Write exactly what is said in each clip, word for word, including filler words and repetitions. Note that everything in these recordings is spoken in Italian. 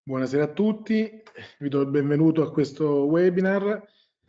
Buonasera a tutti, vi do il benvenuto a questo webinar.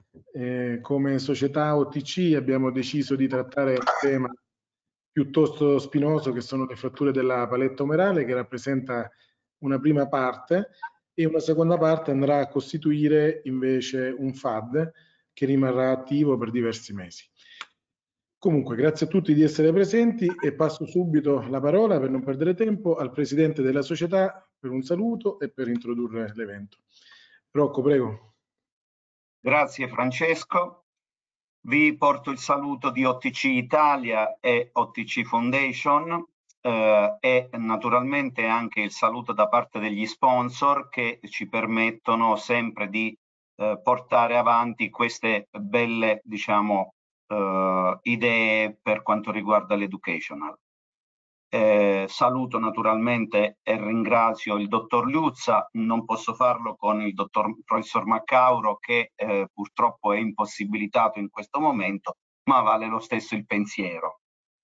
Eh, come società O T C abbiamo deciso di trattare un tema piuttosto spinoso che sono le fratture della paletta umerale, che rappresenta una prima parte, e una seconda parte andrà a costituire invece un F A D che rimarrà attivo per diversi mesi. Comunque, grazie a tutti di essere presenti e passo subito la parola, per non perdere tempo, al presidente della società per un saluto e per introdurre l'evento. Rocco, prego. Grazie Francesco. Vi porto il saluto di O T C Italia e O T C Foundation eh, e naturalmente anche il saluto da parte degli sponsor che ci permettono sempre di eh, portare avanti queste belle, diciamo, eh, idee per quanto riguarda l'educational. Eh, saluto naturalmente e ringrazio il dottor Liuzza, non posso farlo con il dottor professor Maccauro che eh, purtroppo è impossibilitato in questo momento, ma vale lo stesso il pensiero.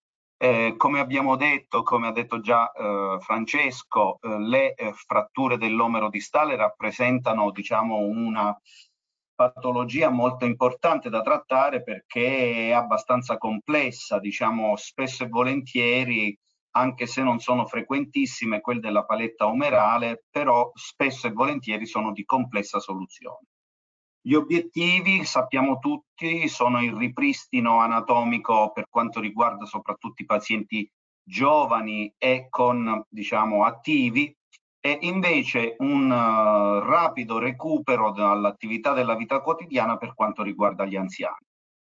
Eh, come abbiamo detto, come ha detto già eh, Francesco, eh, le eh, fratture dell'omero distale rappresentano, diciamo, una patologia molto importante da trattare perché è abbastanza complessa, diciamo, spesso e volentieri, anche se non sono frequentissime quelle della paletta umerale, però spesso e volentieri sono di complessa soluzione. Gli obiettivi, sappiamo tutti, sono il ripristino anatomico per quanto riguarda soprattutto i pazienti giovani e con, diciamo, attivi, e invece un uh, rapido recupero dall'attività della vita quotidiana per quanto riguarda gli anziani.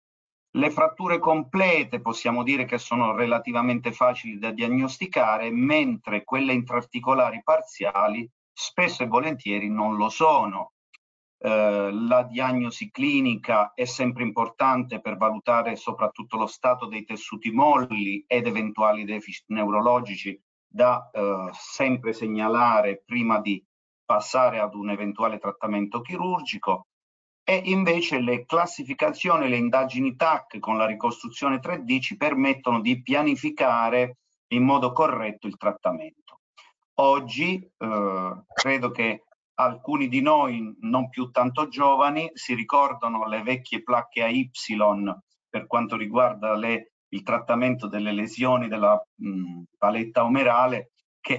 Le fratture complete possiamo dire che sono relativamente facili da diagnosticare, mentre quelle intraarticolari parziali spesso e volentieri non lo sono. Eh, la diagnosi clinica è sempre importante per valutare soprattutto lo stato dei tessuti molli ed eventuali deficit neurologici da eh, sempre segnalare prima di passare ad un eventuale trattamento chirurgico. E invece le classificazioni e le indagini T A C con la ricostruzione tre D ci permettono di pianificare in modo corretto il trattamento. Oggi eh, credo che alcuni di noi non più tanto giovani si ricordano le vecchie placche A Y per quanto riguarda le, il trattamento delle lesioni della mh, paletta umerale, che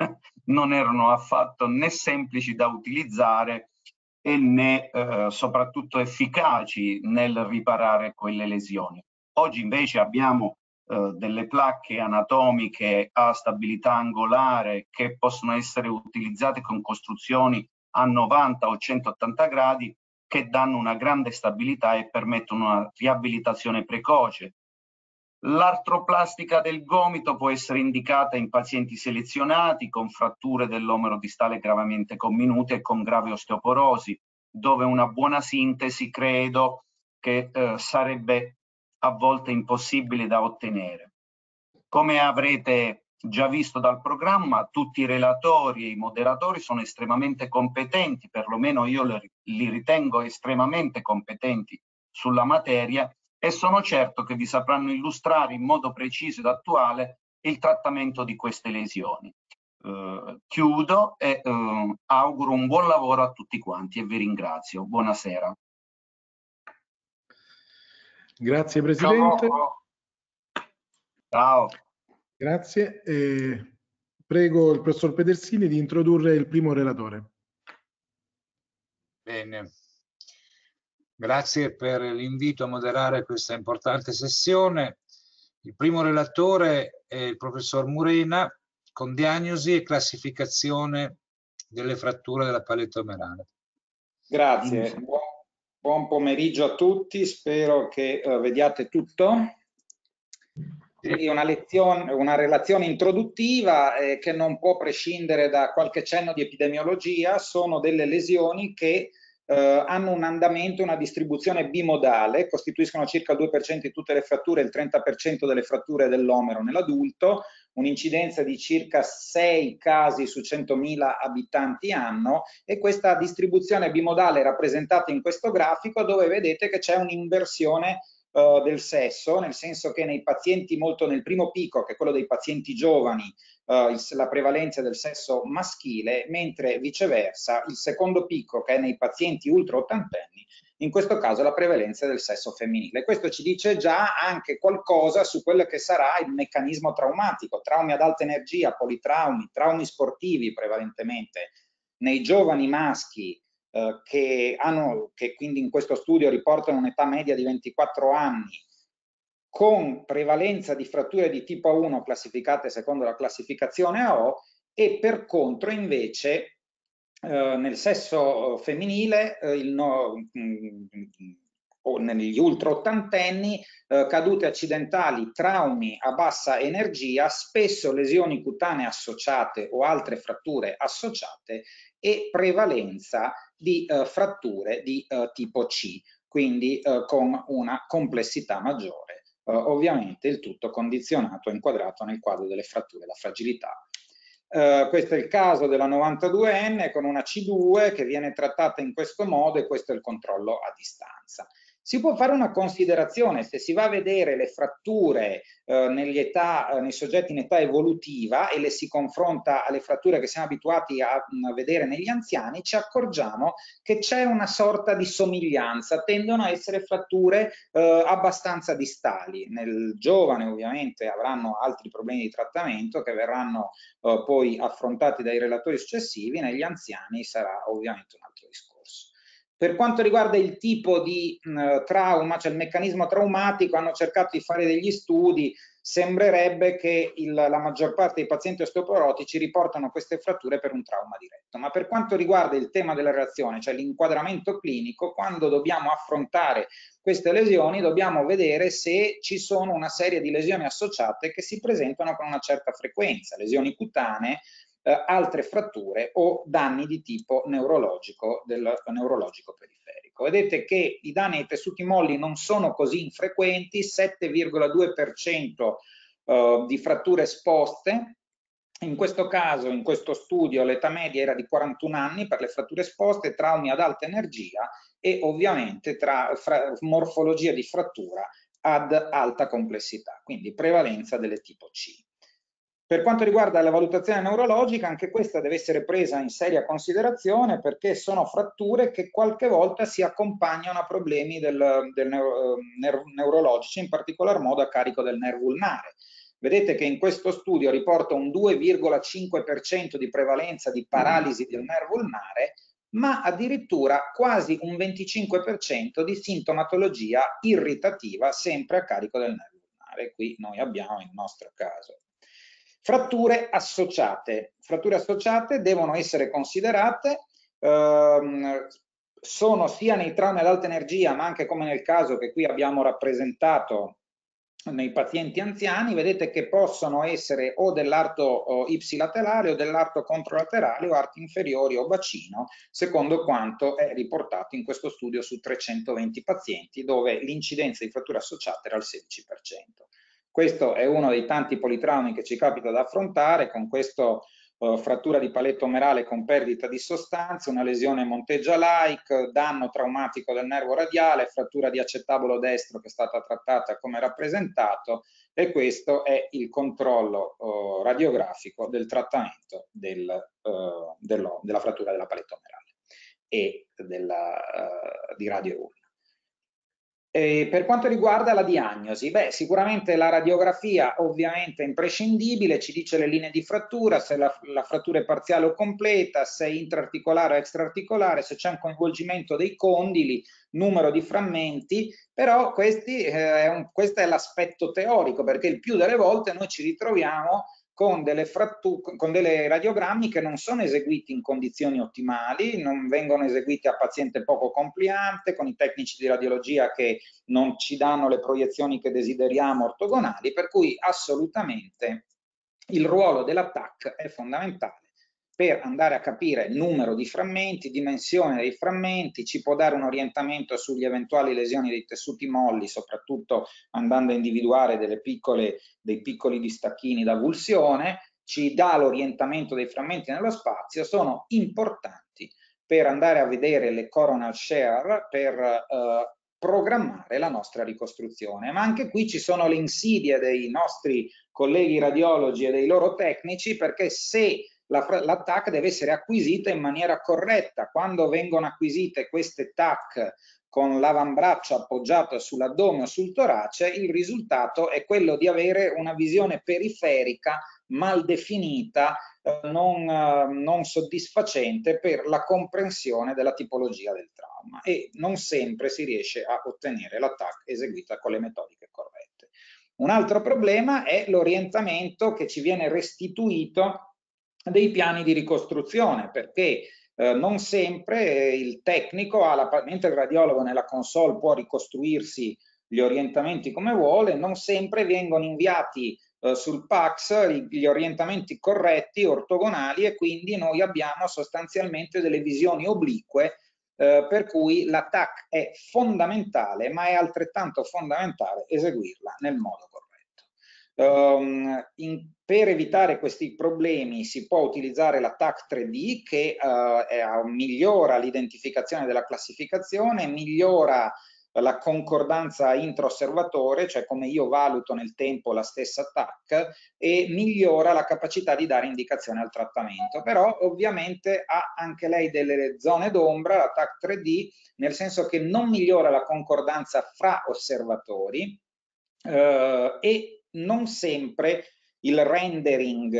non erano affatto né semplici da utilizzare e né eh, soprattutto efficaci nel riparare quelle lesioni. Oggi invece abbiamo eh, delle placche anatomiche a stabilità angolare che possono essere utilizzate con costruzioni a novanta o centottanta gradi che danno una grande stabilità e permettono una riabilitazione precoce. L'artroplastica del gomito può essere indicata in pazienti selezionati con fratture dell'omero distale gravemente comminute e con grave osteoporosi, dove una buona sintesi credo che eh, sarebbe a volte impossibile da ottenere. Come avrete già visto dal programma, tutti i relatori e i moderatori sono estremamente competenti, perlomeno io li ritengo estremamente competenti sulla materia, e sono certo che vi sapranno illustrare in modo preciso ed attuale il trattamento di queste lesioni. Uh, chiudo e uh, auguro un buon lavoro a tutti quanti e vi ringrazio. Buonasera. Grazie Presidente. Ciao. Ciao. Grazie. E prego il professor Pedersini di introdurre il primo relatore. Bene. Grazie per l'invito a moderare questa importante sessione. Il primo relatore è il professor Murena, con diagnosi e classificazione delle fratture della paletta umerale. Grazie, buon, buon pomeriggio a tutti, spero che uh, vediate tutto. Quindi una, lezione, una relazione introduttiva eh, che non può prescindere da qualche cenno di epidemiologia. Sono delle lesioni che eh, hanno un andamento, una distribuzione bimodale, costituiscono circa il due per cento di tutte le fratture e il trenta per cento delle fratture dell'omero nell'adulto, un'incidenza di circa sei casi su centomila abitanti anno, e questa distribuzione bimodale è rappresentata in questo grafico, dove vedete che c'è un'inversione uh, del sesso, nel senso che nei pazienti molto, nel primo picco, che è quello dei pazienti giovani, uh, il, la prevalenza del sesso maschile, mentre viceversa il secondo picco, che è nei pazienti ultra ottantenni, in questo caso la prevalenza del sesso femminile. Questo ci dice già anche qualcosa su quello che sarà il meccanismo traumatico, traumi ad alta energia, politraumi, traumi sportivi prevalentemente nei giovani maschi eh, che, hanno, che quindi in questo studio riportano un'età media di ventiquattro anni, con prevalenza di fratture di tipo uno classificate secondo la classificazione A O, e per contro invece Uh, nel sesso femminile uh, il no, mh, o negli ultra ottantenni uh, cadute accidentali, traumi a bassa energia, spesso lesioni cutanee associate o altre fratture associate e prevalenza di uh, fratture di uh, tipo C, quindi uh, con una complessità maggiore, uh, ovviamente il tutto condizionato e inquadrato nel quadro delle fratture da fragilità. Uh, questo è il caso della novantaduenne con una C due che viene trattata in questo modo, e questo è il controllo a distanza. Si può fare una considerazione: se si va a vedere le fratture uh, negli età, uh, nei soggetti in età evolutiva e le si confronta alle fratture che siamo abituati a, a vedere negli anziani, ci accorgiamo che c'è una sorta di somiglianza, tendono a essere fratture uh, abbastanza distali. Nel giovane ovviamente avranno altri problemi di trattamento che verranno uh, poi affrontati dai relatori successivi, negli anziani sarà ovviamente un altro discorso. Per quanto riguarda il tipo di uh, trauma, cioè il meccanismo traumatico, hanno cercato di fare degli studi, sembrerebbe che il, la maggior parte dei pazienti osteoporotici riportano queste fratture per un trauma diretto. Ma per quanto riguarda il tema della reazione, cioè l'inquadramento clinico, quando dobbiamo affrontare queste lesioni dobbiamo vedere se ci sono una serie di lesioni associate che si presentano con una certa frequenza, lesioni cutanee, eh, altre fratture o danni di tipo neurologico, del neurologico periferico. Vedete che i danni ai tessuti molli non sono così infrequenti, sette virgola due per cento eh, di fratture esposte. In questo caso, in questo studio, l'età media era di quarantuno anni per le fratture esposte, traumi ad alta energia e ovviamente tra fra, morfologia di frattura ad alta complessità, quindi prevalenza delle tipo C. Per quanto riguarda la valutazione neurologica, anche questa deve essere presa in seria considerazione, perché sono fratture che qualche volta si accompagnano a problemi del, del neuro, neuro, neurologici, in particolar modo a carico del nervo ulnare. Vedete che in questo studio riporta un due virgola cinque per cento di prevalenza di paralisi del nervo ulnare, ma addirittura quasi un venticinque per cento di sintomatologia irritativa sempre a carico del nervo ulnare. Qui noi abbiamo il nostro caso. Fratture associate. Fratture associate devono essere considerate, ehm, sono sia nei traumi ad alta energia, ma anche come nel caso che qui abbiamo rappresentato nei pazienti anziani, vedete che possono essere o dell'arto ipsilaterale o dell'arto controlaterale o arti inferiori o bacino, secondo quanto è riportato in questo studio su trecentoventi pazienti, dove l'incidenza di fratture associate era il sedici per cento. Questo è uno dei tanti politraumi che ci capita da affrontare, con questo uh, frattura di paletto omerale con perdita di sostanze, una lesione Monteggia-like, danno traumatico del nervo radiale, frattura di acettabolo destro che è stata trattata come rappresentato, e questo è il controllo uh, radiografico del trattamento del, uh, dello, della frattura della paletto omerale e della, uh, di radio uno. E per quanto riguarda la diagnosi, beh, sicuramente la radiografia ovviamente è imprescindibile, ci dice le linee di frattura, se la, la frattura è parziale o completa, se è intraarticolare o extraarticolare, se c'è un coinvolgimento dei condili, numero di frammenti, però questi, eh, è un, questo è l'aspetto teorico, perché il più delle volte noi ci ritroviamo con delle, con delle radiogrammi che non sono eseguiti in condizioni ottimali, non vengono eseguiti a paziente poco compliante, con i tecnici di radiologia che non ci danno le proiezioni che desideriamo ortogonali, per cui assolutamente il ruolo della T A C è fondamentale per andare a capire il numero di frammenti, dimensione dei frammenti, ci può dare un orientamento sugli eventuali lesioni dei tessuti molli, soprattutto andando a individuare delle piccole, dei piccoli distacchini d'avulsione, ci dà l'orientamento dei frammenti nello spazio, sono importanti per andare a vedere le coronal share, per eh, programmare la nostra ricostruzione. Ma anche qui ci sono le insidie dei nostri colleghi radiologi e dei loro tecnici, perché se la, la T A C deve essere acquisita in maniera corretta, quando vengono acquisite queste T A C con l'avambraccio appoggiato sull'addome o sul torace, il risultato è quello di avere una visione periferica mal definita, eh, non, eh, non soddisfacente per la comprensione della tipologia del trauma, e non sempre si riesce a ottenere la T A C eseguita con le metodiche corrette. Un altro problema è l'orientamento che ci viene restituito dei piani di ricostruzione, perché eh, non sempre il tecnico ha la, mentre il radiologo nella console può ricostruirsi gli orientamenti come vuole, non sempre vengono inviati eh, sul P A C S gli orientamenti corretti, ortogonali, e quindi noi abbiamo sostanzialmente delle visioni oblique, eh, per cui la T A C è fondamentale, ma è altrettanto fondamentale eseguirla nel modo corretto. Um, in, per evitare questi problemi si può utilizzare la T A C tre D, che uh, è, migliora l'identificazione della classificazione, migliora la concordanza intra-osservatore, cioè come io valuto nel tempo la stessa T A C, e migliora la capacità di dare indicazione al trattamento. Però ovviamente ha anche lei delle zone d'ombra, la T A C tre D, nel senso che non migliora la concordanza fra osservatori, eh, e non sempre il rendering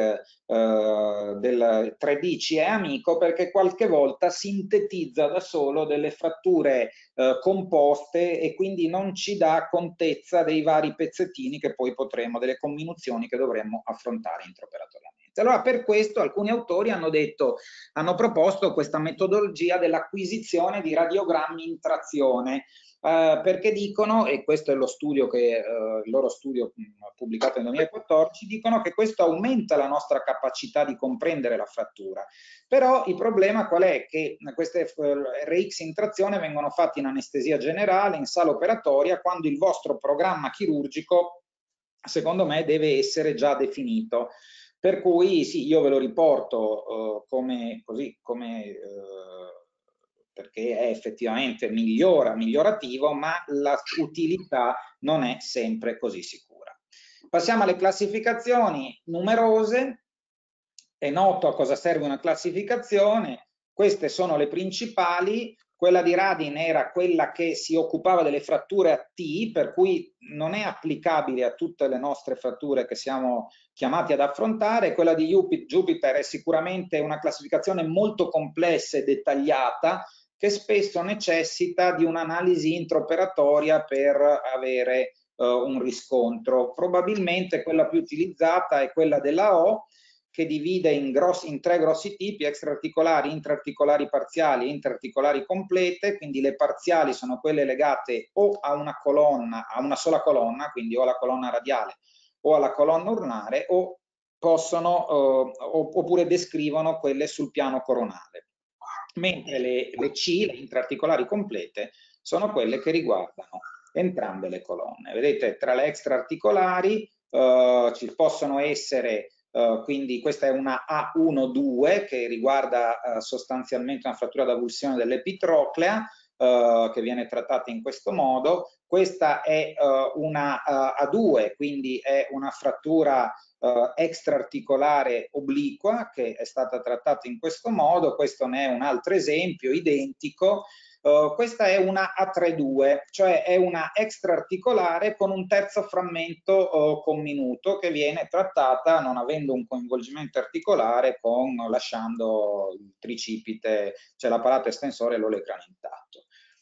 eh, del tre D ci è amico, perché qualche volta sintetizza da solo delle fratture eh, composte e quindi non ci dà contezza dei vari pezzettini che poi potremo, delle comminuzioni che dovremmo affrontare intraoperatoriamente. Allora, per questo alcuni autori hanno detto, hanno proposto questa metodologia dell'acquisizione di radiogrammi in trazione, Uh, perché dicono, e questo è lo studio che, uh, il loro studio mh, pubblicato nel duemilaquattordici, dicono che questo aumenta la nostra capacità di comprendere la frattura. Però il problema qual è? Che queste uh, R X in trazione vengono fatte in anestesia generale, in sala operatoria, quando il vostro programma chirurgico, secondo me, deve essere già definito. Per cui sì, io ve lo riporto uh, come, così, come uh, perché è effettivamente migliora, migliorativo, ma la utilità non è sempre così sicura. Passiamo alle classificazioni numerose. È noto a cosa serve una classificazione. Queste sono le principali. Quella di Radin era quella che si occupava delle fratture a T, per cui non è applicabile a tutte le nostre fratture che siamo chiamati ad affrontare. Quella di Jupiter è sicuramente una classificazione molto complessa e dettagliata, che spesso necessita di un'analisi intraoperatoria per avere uh, un riscontro. Probabilmente quella più utilizzata è quella della O, che divide in, grossi, in tre grossi tipi: extraarticolari, intraarticolari parziali e intraarticolari complete. Quindi le parziali sono quelle legate o a una colonna, a una sola colonna, quindi o alla colonna radiale o alla colonna urnare, o possono, eh, oppure descrivono quelle sul piano coronale. Mentre le, le C, le intraarticolari complete, sono quelle che riguardano entrambe le colonne. Vedete, tra le extraarticolari eh, ci possono essere, eh, quindi questa è una A uno due che riguarda eh, sostanzialmente una frattura d'avulsione dell'epitroclea, eh, che viene trattata in questo modo. Questa è eh, una uh, A due, quindi è una frattura Uh, extraarticolare obliqua che è stata trattata in questo modo. Questo ne è un altro esempio identico. Uh, questa è una A tre due, cioè è una extraarticolare con un terzo frammento uh, comminuto, che viene trattata non avendo un coinvolgimento articolare, con, lasciando il tricipite, cioè l'apparato estensore e l'olecrano intatto.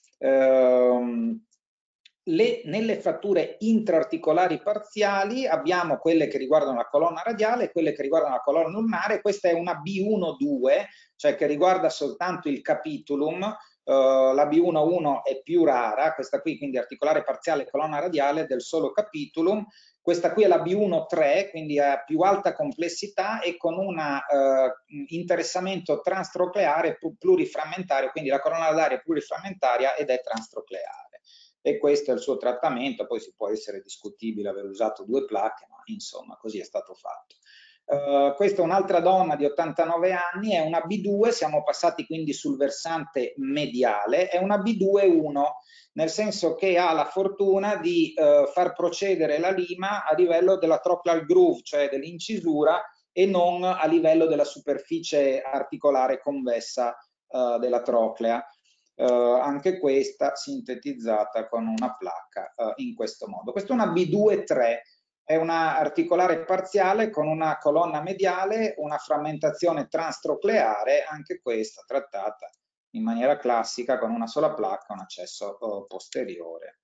Uh, Le, nelle fratture intraarticolari parziali abbiamo quelle che riguardano la colonna radiale e quelle che riguardano la colonna ulnare. Questa è una B uno due, cioè che riguarda soltanto il capitulum. Uh, la B uno uno è più rara, questa qui quindi articolare parziale e colonna radiale del solo capitulum. Questa qui è la B uno tre, quindi ha più alta complessità e con un uh, interessamento transtroncleare pluriframmentario, quindi la colonna radiale è pluriframmentaria ed è transtroncleare. E questo è il suo trattamento. Poi si può essere discutibile aver usato due placche, ma insomma così è stato fatto. Uh, questa è un'altra donna di ottantanove anni, è una B due, siamo passati quindi sul versante mediale, è una B due uno, nel senso che ha la fortuna di uh, far procedere la lima a livello della trochlear groove, cioè dell'incisura, e non a livello della superficie articolare convessa uh, della troclea. Uh, anche questa sintetizzata con una placca uh, in questo modo. Questa è una B due tre. È una articolare parziale con una colonna mediale, una frammentazione transtrocleare, anche questa trattata in maniera classica con una sola placca, un accesso uh, posteriore.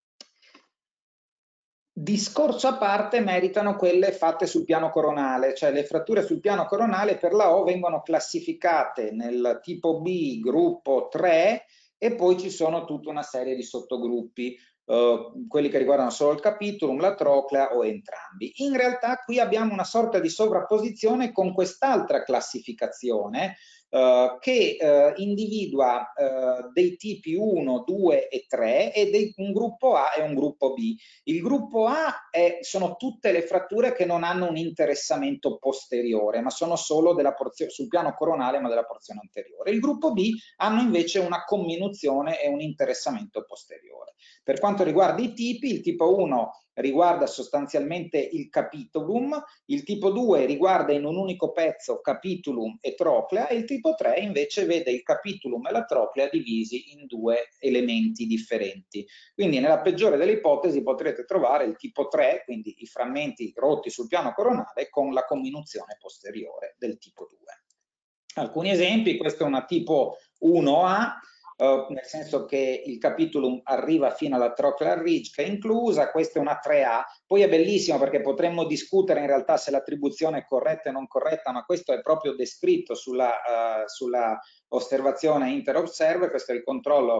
Discorso a parte meritano quelle fatte sul piano coronale, cioè le fratture sul piano coronale per la O vengono classificate nel tipo B, gruppo tre, e poi ci sono tutta una serie di sottogruppi. Uh, quelli che riguardano solo il capitulum, la troclea o entrambi. In realtà qui abbiamo una sorta di sovrapposizione con quest'altra classificazione uh, che uh, individua uh, dei tipi uno, due e tre e dei, un gruppo A e un gruppo B. Il gruppo A è, sono tutte le fratture che non hanno un interessamento posteriore, ma sono solo della porzione, sul piano coronale, ma della porzione anteriore. Il gruppo B hanno invece una comminuzione e un interessamento posteriore. Per quanto riguarda i tipi, il tipo uno riguarda sostanzialmente il capitulum, il tipo due riguarda in un unico pezzo capitulum e troclea, e il tipo tre invece vede il capitulum e la troclea divisi in due elementi differenti. Quindi nella peggiore delle ipotesi potrete trovare il tipo tre, quindi i frammenti rotti sul piano coronale, con la comminuzione posteriore del tipo due. Alcuni esempi: questo è una tipo uno A, Uh, nel senso che il capitulum arriva fino alla trochlear ridge che è inclusa. Questa è una tre A, poi è bellissimo perché potremmo discutere in realtà se l'attribuzione è corretta o non corretta, ma questo è proprio descritto sulla, uh, sulla osservazione inter-observer. Questo è il controllo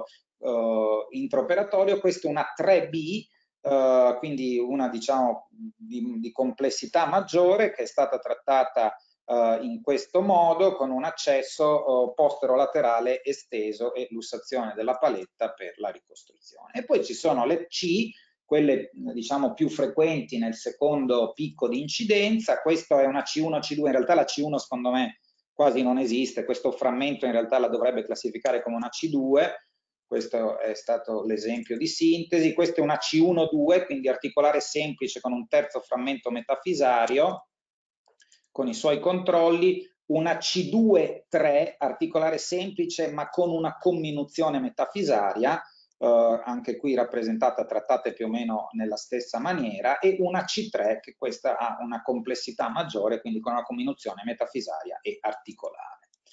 uh, intraoperatorio. Questa è una tre B, uh, quindi una, diciamo, di, di complessità maggiore, che è stata trattata Uh, in questo modo, con un accesso uh, posterolaterale esteso e lussazione della paletta per la ricostruzione. E poi ci sono le C, quelle diciamo più frequenti nel secondo picco di incidenza. Questo è una C uno C due, in realtà la C uno secondo me quasi non esiste, questo frammento in realtà la dovrebbe classificare come una C due. Questo è stato l'esempio di sintesi. Questa è una C uno due, quindi articolare semplice con un terzo frammento metafisario, con i suoi controlli. Una C due tre, articolare semplice ma con una comminuzione metafisaria, eh, anche qui rappresentata, trattate più o meno nella stessa maniera, e una C tre che questa ha una complessità maggiore, quindi con una comminuzione metafisaria e articolare.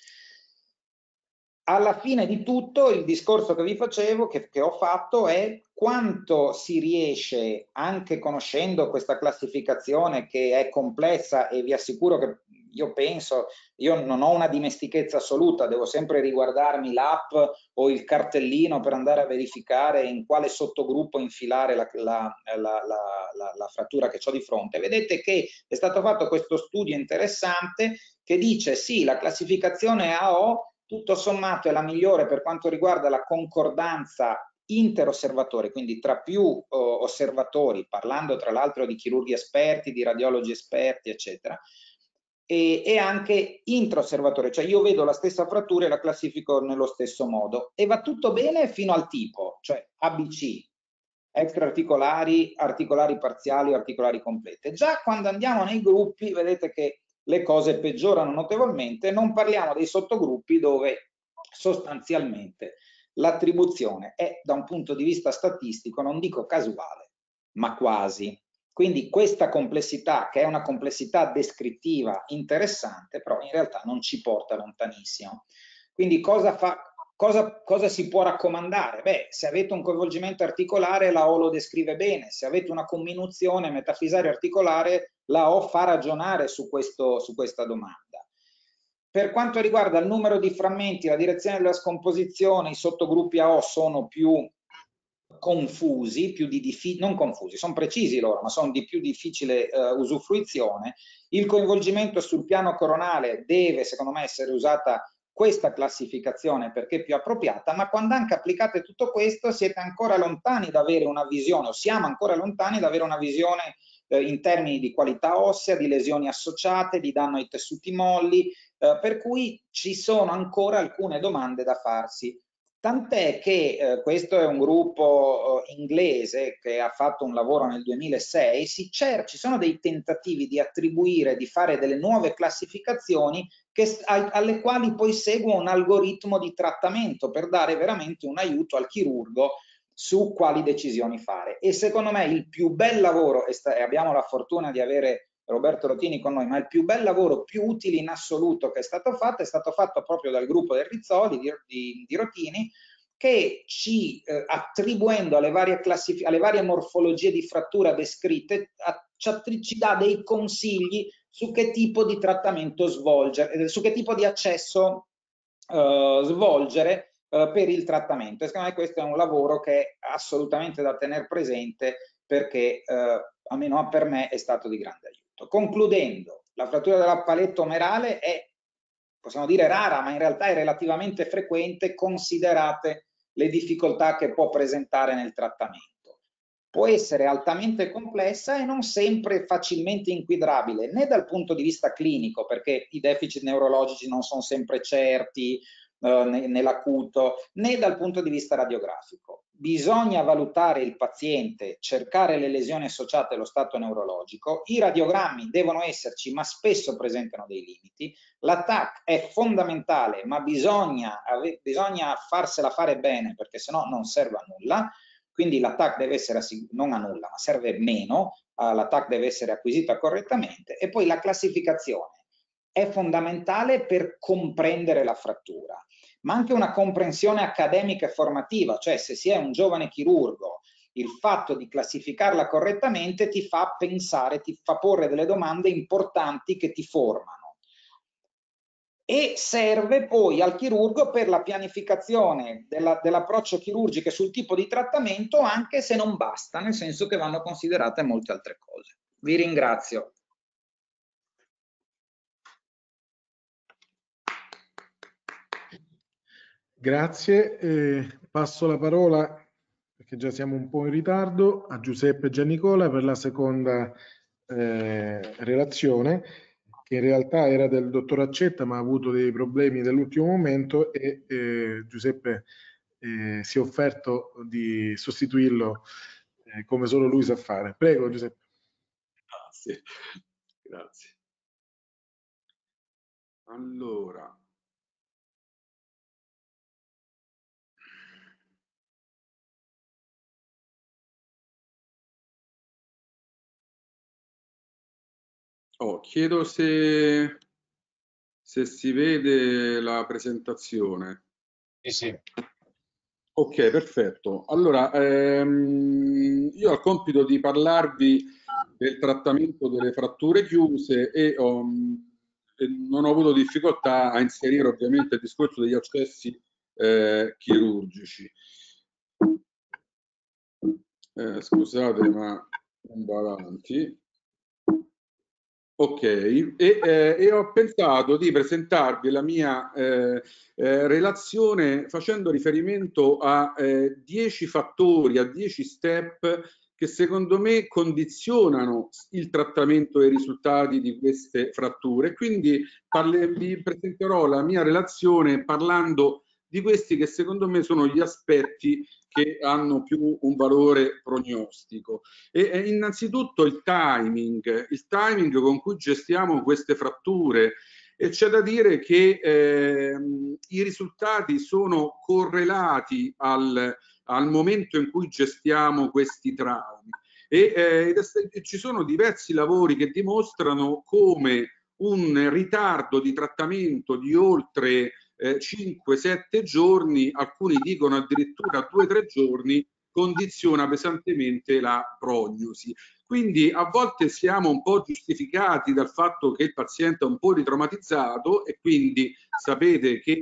Alla fine di tutto il discorso che vi facevo, che, che ho fatto, è quanto si riesce, anche conoscendo questa classificazione che è complessa, e vi assicuro che io penso, io non ho una dimestichezza assoluta, devo sempre riguardarmi l'app o il cartellino per andare a verificare in quale sottogruppo infilare la, la, la, la, la, la frattura che ho di fronte. Vedete che è stato fatto questo studio interessante che dice sì, la classificazione A O tutto sommato è la migliore per quanto riguarda la concordanza interosservatori, quindi tra più uh, osservatori, parlando tra l'altro di chirurghi esperti, di radiologi esperti, eccetera, e, e anche intraosservatori, cioè io vedo la stessa frattura e la classifico nello stesso modo, e va tutto bene fino al tipo, cioè A B C, extraarticolari, articolari parziali o articolari complete. Già quando andiamo nei gruppi vedete che le cose peggiorano notevolmente. Non parliamo dei sottogruppi, dove sostanzialmente l'attribuzione è, da un punto di vista statistico, non dico casuale, ma quasi. Quindi questa complessità, che è una complessità descrittiva interessante, però in realtà non ci porta lontanissimo. Quindi cosa fa? Cosa, cosa si può raccomandare? Beh, se avete un coinvolgimento articolare, la O lo descrive bene. Se avete una comminuzione metafisaria articolare, la O fa ragionare su, questo, su questa domanda. Per quanto riguarda il numero di frammenti, la direzione della scomposizione, i sottogruppi A O sono più confusi, più di diffi- non confusi, sono precisi loro, ma sono di più difficile uh, usufruizione. Il coinvolgimento sul piano coronale deve, secondo me, essere usata questa classificazione perché è più appropriata, ma quando anche applicate tutto questo siete ancora lontani da avere una visione, o siamo ancora lontani da avere una visione eh, in termini di qualità ossea, di lesioni associate, di danno ai tessuti molli, eh, per cui ci sono ancora alcune domande da farsi. Tant'è che eh, questo è un gruppo eh, inglese che ha fatto un lavoro nel duemilasei, si ci sono dei tentativi di attribuire, di fare delle nuove classificazioni che, a, alle quali poi segue un algoritmo di trattamento per dare veramente un aiuto al chirurgo su quali decisioni fare. E secondo me il più bel lavoro, e, sta, e abbiamo la fortuna di avere Roberto Rotini con noi, ma il più bel lavoro, più utile in assoluto che è stato fatto, è stato fatto proprio dal gruppo del Rizzoli, di, di, di Rotini, che ci eh, attribuendo alle varie, alle varie morfologie di frattura descritte, a, ci, ci dà dei consigli su che tipo di trattamento svolgere, su che tipo di accesso eh, svolgere eh, per il trattamento. E secondo me questo è un lavoro che è assolutamente da tenere presente, perché eh, almeno per me è stato di grande aiuto. Concludendo, la frattura della paletta omerale è, possiamo dire, rara, ma in realtà è relativamente frequente, considerate le difficoltà che può presentare nel trattamento. Può essere altamente complessa e non sempre facilmente inquadrabile, né dal punto di vista clinico, perché i deficit neurologici non sono sempre certi eh, nell'acuto, né dal punto di vista radiografico. Bisogna valutare il paziente, cercare le lesioni associate allo stato neurologico, i radiogrammi devono esserci, ma spesso presentano dei limiti, la T A C è fondamentale, ma bisogna, bisogna farsela fare bene, perché sennò non serve a nulla, quindi la T A C deve essere non a nulla, ma serve meno, la T A C deve essere acquisita correttamente, e poi la classificazione è fondamentale per comprendere la frattura, ma anche una comprensione accademica e formativa, cioè se si è un giovane chirurgo, il fatto di classificarla correttamente ti fa pensare, ti fa porre delle domande importanti che ti formano. E serve poi al chirurgo per la pianificazione dell'approccio chirurgico sul tipo di trattamento, anche se non basta, nel senso che vanno considerate molte altre cose. Vi ringrazio. Grazie, eh, passo la parola, perché già siamo un po' in ritardo, a Giuseppe Giannicola per la seconda eh, relazione, che in realtà era del dottor Accetta, ma ha avuto dei problemi dell'ultimo momento e eh, Giuseppe eh, si è offerto di sostituirlo eh, come solo lui sa fare. Prego Giuseppe. Grazie, grazie. Allora, oh, chiedo se, se si vede la presentazione. Sì, sì. Ok, perfetto. Allora, ehm, io ho il compito di parlarvi del trattamento delle fratture chiuse e, ho, e non ho avuto difficoltà a inserire ovviamente il discorso degli accessi eh, chirurgici. Eh, scusate, ma non va avanti. Ok, e, eh, e ho pensato di presentarvi la mia eh, eh, relazione facendo riferimento a eh, dieci fattori, a dieci step che secondo me condizionano il trattamento e i risultati di queste fratture. Quindi parle, vi presenterò la mia relazione parlando di questi che secondo me sono gli aspetti che hanno più un valore prognostico. E, e innanzitutto il timing, il timing con cui gestiamo queste fratture, e c'è da dire che eh, i risultati sono correlati al, al momento in cui gestiamo questi traumi. E eh, ci sono diversi lavori che dimostrano come un ritardo di trattamento di oltre eh, cinque sette giorni, alcuni dicono addirittura due tre giorni, condiziona pesantemente la prognosi. Quindi a volte siamo un po' giustificati dal fatto che il paziente è un po' ritraumatizzato e quindi sapete che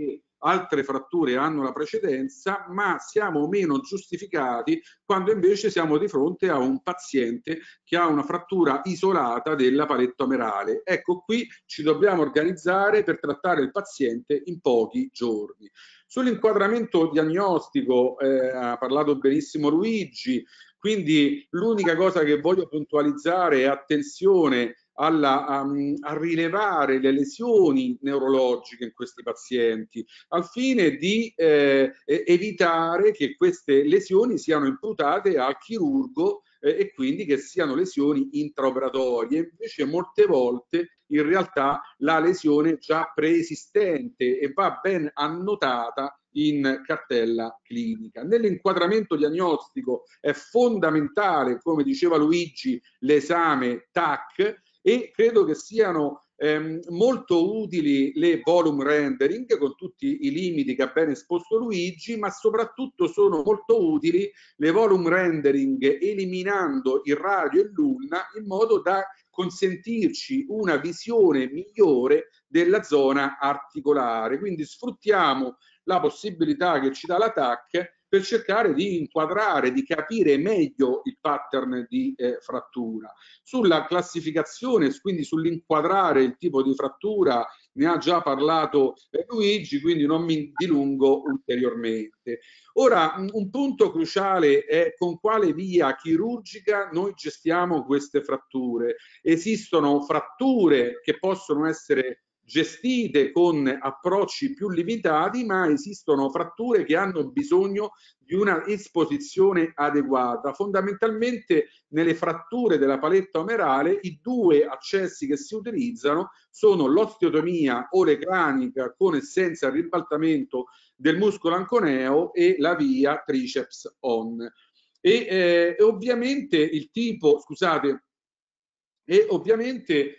altre fratture hanno la precedenza, ma siamo meno giustificati quando invece siamo di fronte a un paziente che ha una frattura isolata della paletta omerale. Ecco, qui ci dobbiamo organizzare per trattare il paziente in pochi giorni. Sull'inquadramento diagnostico eh, ha parlato benissimo Luigi, quindi l'unica cosa che voglio puntualizzare è attenzione alla, a, a rilevare le lesioni neurologiche in questi pazienti, al fine di eh, evitare che queste lesioni siano imputate al chirurgo eh, e quindi che siano lesioni intraoperatorie. Invece molte volte in realtà la lesione è già preesistente e va ben annotata in cartella clinica. Nell'inquadramento diagnostico è fondamentale, come diceva Luigi, l'esame T A C, e credo che siano ehm, molto utili le volume rendering con tutti i limiti che ha ben esposto Luigi, ma soprattutto sono molto utili le volume rendering eliminando il radio e l'ulna in modo da consentirci una visione migliore della zona articolare. Quindi sfruttiamo la possibilità che ci dà la T A C per cercare di inquadrare, di capire meglio il pattern di eh, frattura. Sulla classificazione, quindi sull'inquadrare il tipo di frattura, ne ha già parlato eh, Luigi, quindi non mi dilungo ulteriormente. Ora, un punto cruciale è con quale via chirurgica noi gestiamo queste fratture. Esistono fratture che possono essere gestite con approcci più limitati, ma esistono fratture che hanno bisogno di una esposizione adeguata. Fondamentalmente nelle fratture della paletta omerale i due accessi che si utilizzano sono l'osteotomia olecranica con e senza ribaltamento del muscolo anconeo e la via triceps on. E eh, ovviamente il tipo, scusate, e ovviamente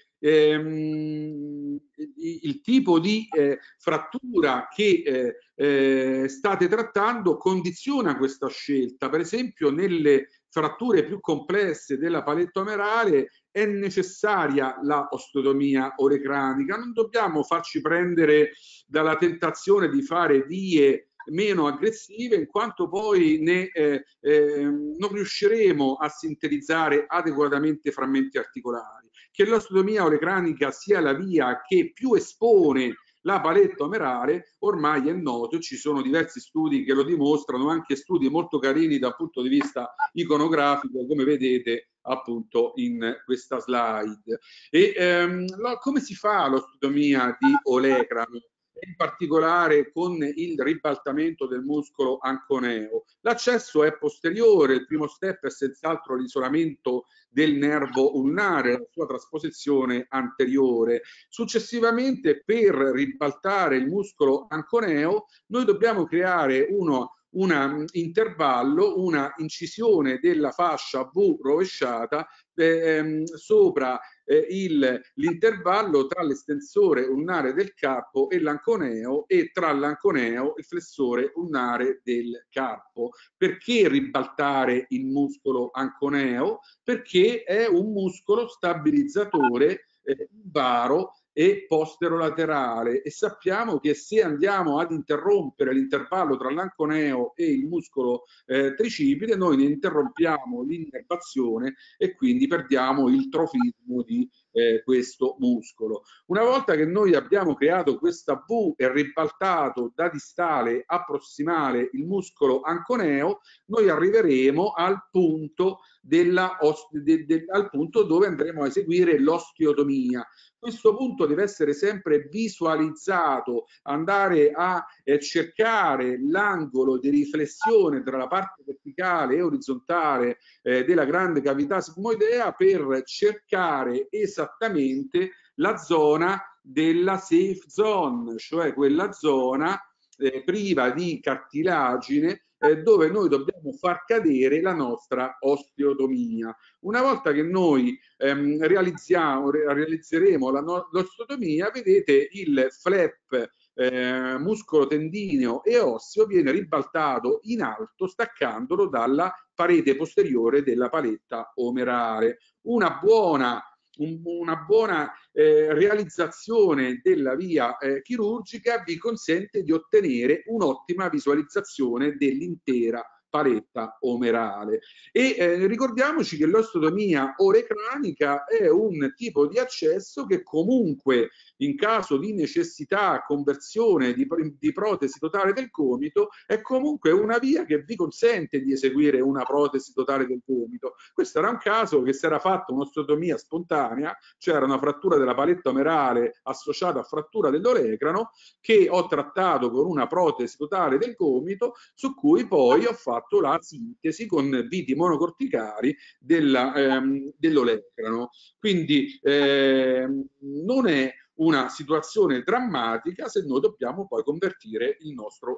ehm, il tipo di eh, frattura che eh, eh, state trattando condiziona questa scelta. Per esempio nelle fratture più complesse della paletta omerale è necessaria la osteotomia orecranica, non dobbiamo farci prendere dalla tentazione di fare vie meno aggressive, in quanto poi ne, eh, eh, non riusciremo a sintetizzare adeguatamente frammenti articolari. Che l'osteotomia orecranica sia la via che più espone la paletta omerale ormai è noto, ci sono diversi studi che lo dimostrano, anche studi molto carini dal punto di vista iconografico, come vedete appunto in questa slide. E ehm, lo, come si fa l'osteotomia di olecrano? In particolare con il ribaltamento del muscolo anconeo. L'accesso è posteriore, il primo step è senz'altro l'isolamento del nervo ulnare, la sua trasposizione anteriore. Successivamente, per ribaltare il muscolo anconeo, noi dobbiamo creare uno un intervallo, una incisione della fascia V rovesciata ehm, sopra eh, l'intervallo tra l'estensore ulnare del carpo e l'anconeo e tra l'anconeo e il flessore ulnare del carpo. Perché ribaltare il muscolo anconeo? Perché è un muscolo stabilizzatore eh, baro e posterolaterale, e sappiamo che se andiamo ad interrompere l'intervallo tra l'anconeo e il muscolo eh, tricipite, noi ne interrompiamo l'innervazione e quindi perdiamo il trofismo di eh, questo muscolo. Una volta che noi abbiamo creato questa V e ribaltato da distale a prossimale il muscolo anconeo, noi arriveremo al punto della de, de, al punto dove andremo a eseguire l'osteotomia. Questo punto deve essere sempre visualizzato, andare a eh, cercare l'angolo di riflessione tra la parte verticale e orizzontale eh, della grande cavità sigmoidea per cercare esattamente la zona della safe zone, cioè quella zona eh, priva di cartilagine eh, dove noi dobbiamo far cadere la nostra osteotomia. Una volta che noi ehm, realizziamo, realizzeremo l'osteotomia, vedete il flap eh, muscolo tendineo e osseo viene ribaltato in alto staccandolo dalla parete posteriore della paletta omerale. Una buona un, una buona eh, realizzazione della via eh, chirurgica vi consente di ottenere un'ottima visualizzazione dell'intera paletta omerale. E eh, ricordiamoci che l'osteotomia orecranica è un tipo di accesso che comunque in caso di necessità, conversione di, di protesi totale del gomito, è comunque una via che vi consente di eseguire una protesi totale del gomito. Questo era un caso che si era fatto un'osteotomia spontanea, c'era una frattura della paletta omerale associata a frattura dell'orecrano, che ho trattato con una protesi totale del gomito, su cui poi ho fatto la sintesi con viti monocorticali ehm, dell'orecrano. Quindi eh, non è una situazione drammatica se noi dobbiamo poi convertire il nostro,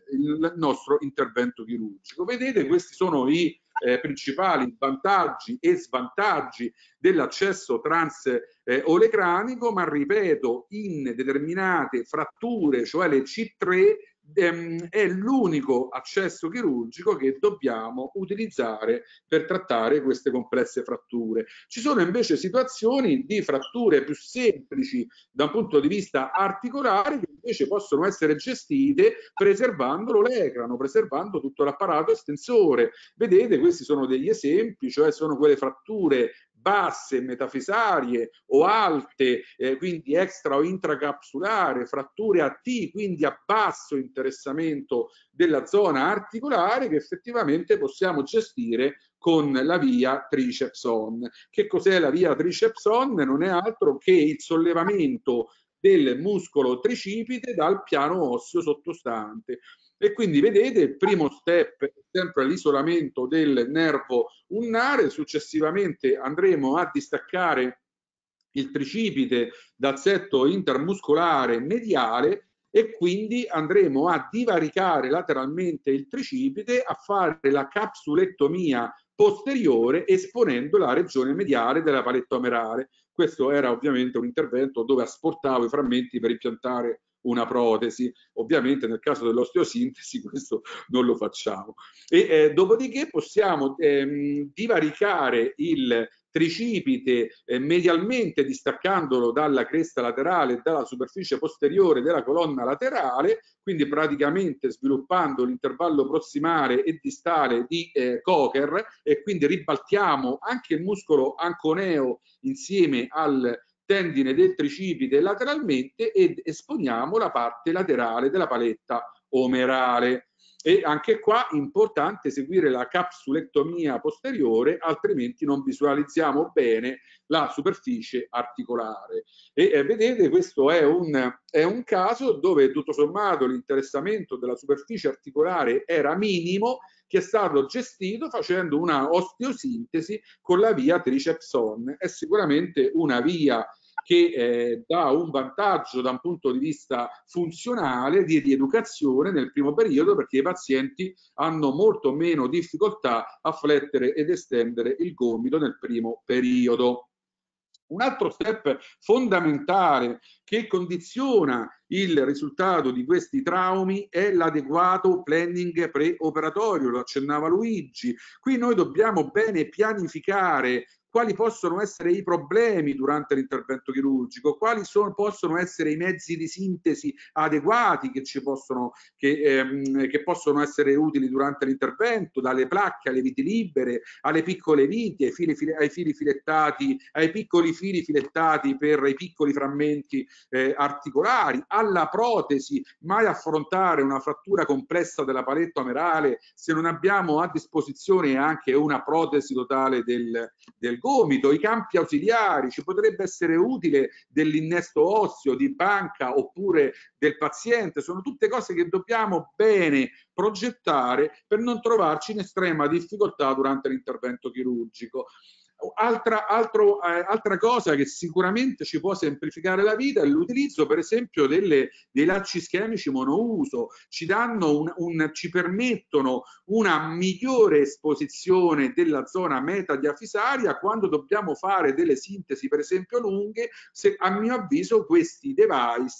il nostro intervento chirurgico. Vedete, questi sono i eh, principali vantaggi e svantaggi dell'accesso trans-olecranico, eh, ma ripeto, in determinate fratture, cioè le C tre, ehm, è l'unico accesso chirurgico che dobbiamo utilizzare per trattare queste complesse fratture. Ci sono invece situazioni di fratture più semplici da un punto di vista articolare che invece possono essere gestite preservando l'olecrano, preservando tutto l'apparato estensore. Vedete, questi sono degli esempi, cioè sono quelle fratture basse, metafisarie o alte, eh, quindi extra o intracapsulare, fratture a T, quindi a basso interessamento della zona articolare, che effettivamente possiamo gestire con la via triceps-on. Che cos'è la via triceps-on? Non è altro che il sollevamento del muscolo tricipite dal piano osseo sottostante. E quindi vedete, il primo step è sempre l'isolamento del nervo unnare, successivamente andremo a distaccare il tricipite dal setto intermuscolare mediale e quindi andremo a divaricare lateralmente il tricipite, a fare la capsulectomia posteriore esponendo la regione mediale della paletta omerale. Questo era ovviamente un intervento dove asportavo i frammenti per impiantare una protesi. Ovviamente nel caso dell'osteosintesi questo non lo facciamo. E eh, dopodiché possiamo ehm, divaricare il tricipite eh, medialmente, distaccandolo dalla cresta laterale e dalla superficie posteriore della colonna laterale, quindi praticamente sviluppando l'intervallo prossimale e distale di eh, Cocker, e quindi ribaltiamo anche il muscolo anconeo insieme al tendine del tricipite lateralmente ed esponiamo la parte laterale della paletta omerale. E anche qua è importante seguire la capsulectomia posteriore, altrimenti non visualizziamo bene la superficie articolare. E eh, vedete, questo è un, è un caso dove tutto sommato l'interessamento della superficie articolare era minimo, che è stato gestito facendo una osteosintesi con la via triceps-on. È sicuramente una via che eh, dà un vantaggio da un punto di vista funzionale di rieducazione nel primo periodo, perché i pazienti hanno molto meno difficoltà a flettere ed estendere il gomito nel primo periodo. Un altro step fondamentale che condiziona il risultato di questi traumi è l'adeguato planning preoperatorio, lo accennava Luigi. Qui noi dobbiamo bene pianificare quali possono essere i problemi durante l'intervento chirurgico, quali sono, possono essere i mezzi di sintesi adeguati che, ci possono, che, ehm, che possono essere utili durante l'intervento, dalle placche alle viti libere, alle piccole viti, ai fili, ai fili filettati, ai piccoli fili filettati per i piccoli frammenti eh, articolari, alla protesi. Mai affrontare una frattura complessa della paletta omerale se non abbiamo a disposizione anche una protesi totale del, del gomito. I campi ausiliari, ci potrebbe essere utile dell'innesto osseo, di banca oppure del paziente, sono tutte cose che dobbiamo bene progettare per non trovarci in estrema difficoltà durante l'intervento chirurgico. Altra, altro, eh, altra cosa che sicuramente ci può semplificare la vita è l'utilizzo, per esempio, delle, dei lacci ischemici monouso. Ci danno un, un, ci permettono una migliore esposizione della zona metadiafisaria quando dobbiamo fare delle sintesi, per esempio, lunghe. Se, a mio avviso, questi device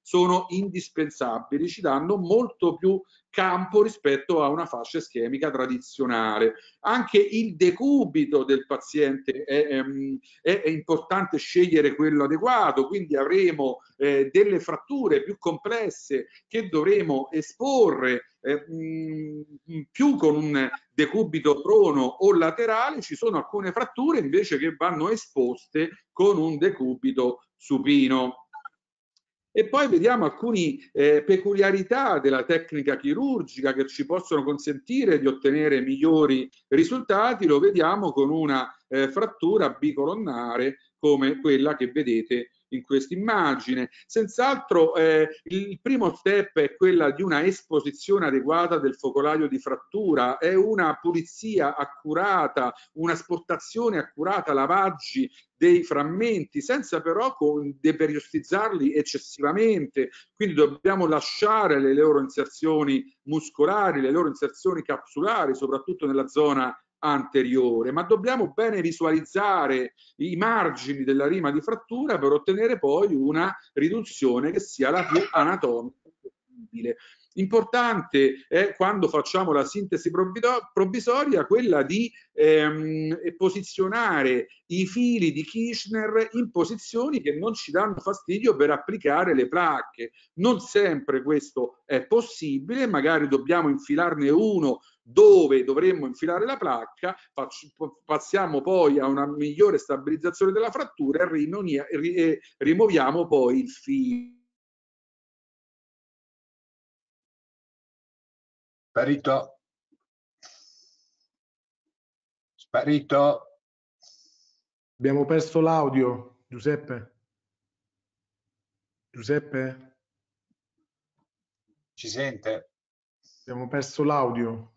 sono indispensabili, ci danno molto più campo rispetto a una fascia ischemica tradizionale. Anche il decubito del paziente è, è, è importante scegliere quello adeguato, quindi avremo eh, delle fratture più complesse che dovremo esporre eh, mh, più con un decubito prono o laterale. Ci sono alcune fratture invece che vanno esposte con un decubito supino. E poi vediamo alcune eh, peculiarità della tecnica chirurgica che ci possono consentire di ottenere migliori risultati. Lo vediamo con una eh, frattura bicolonnare come quella che vedete in questa immagine. Senz'altro eh, il primo step è quella di una esposizione adeguata del focolaio di frattura, è una pulizia accurata, una sportazione accurata, lavaggi dei frammenti, senza però deperiostizzarli eccessivamente. Quindi dobbiamo lasciare le loro inserzioni muscolari, le loro inserzioni capsulari, soprattutto nella zona anteriore, ma dobbiamo bene visualizzare i margini della rima di frattura per ottenere poi una riduzione che sia la più anatomica possibile. Importante è, quando facciamo la sintesi provvisoria, quella di ehm, posizionare i fili di Kirchner in posizioni che non ci danno fastidio per applicare le placche. Non sempre questo è possibile, magari dobbiamo infilarne uno dove dovremmo infilare la placca, passiamo poi a una migliore stabilizzazione della frattura e rimuoviamo poi il filo. Sparito. Sparito. Abbiamo perso l'audio, Giuseppe. Giuseppe? Ci sente? Abbiamo perso l'audio.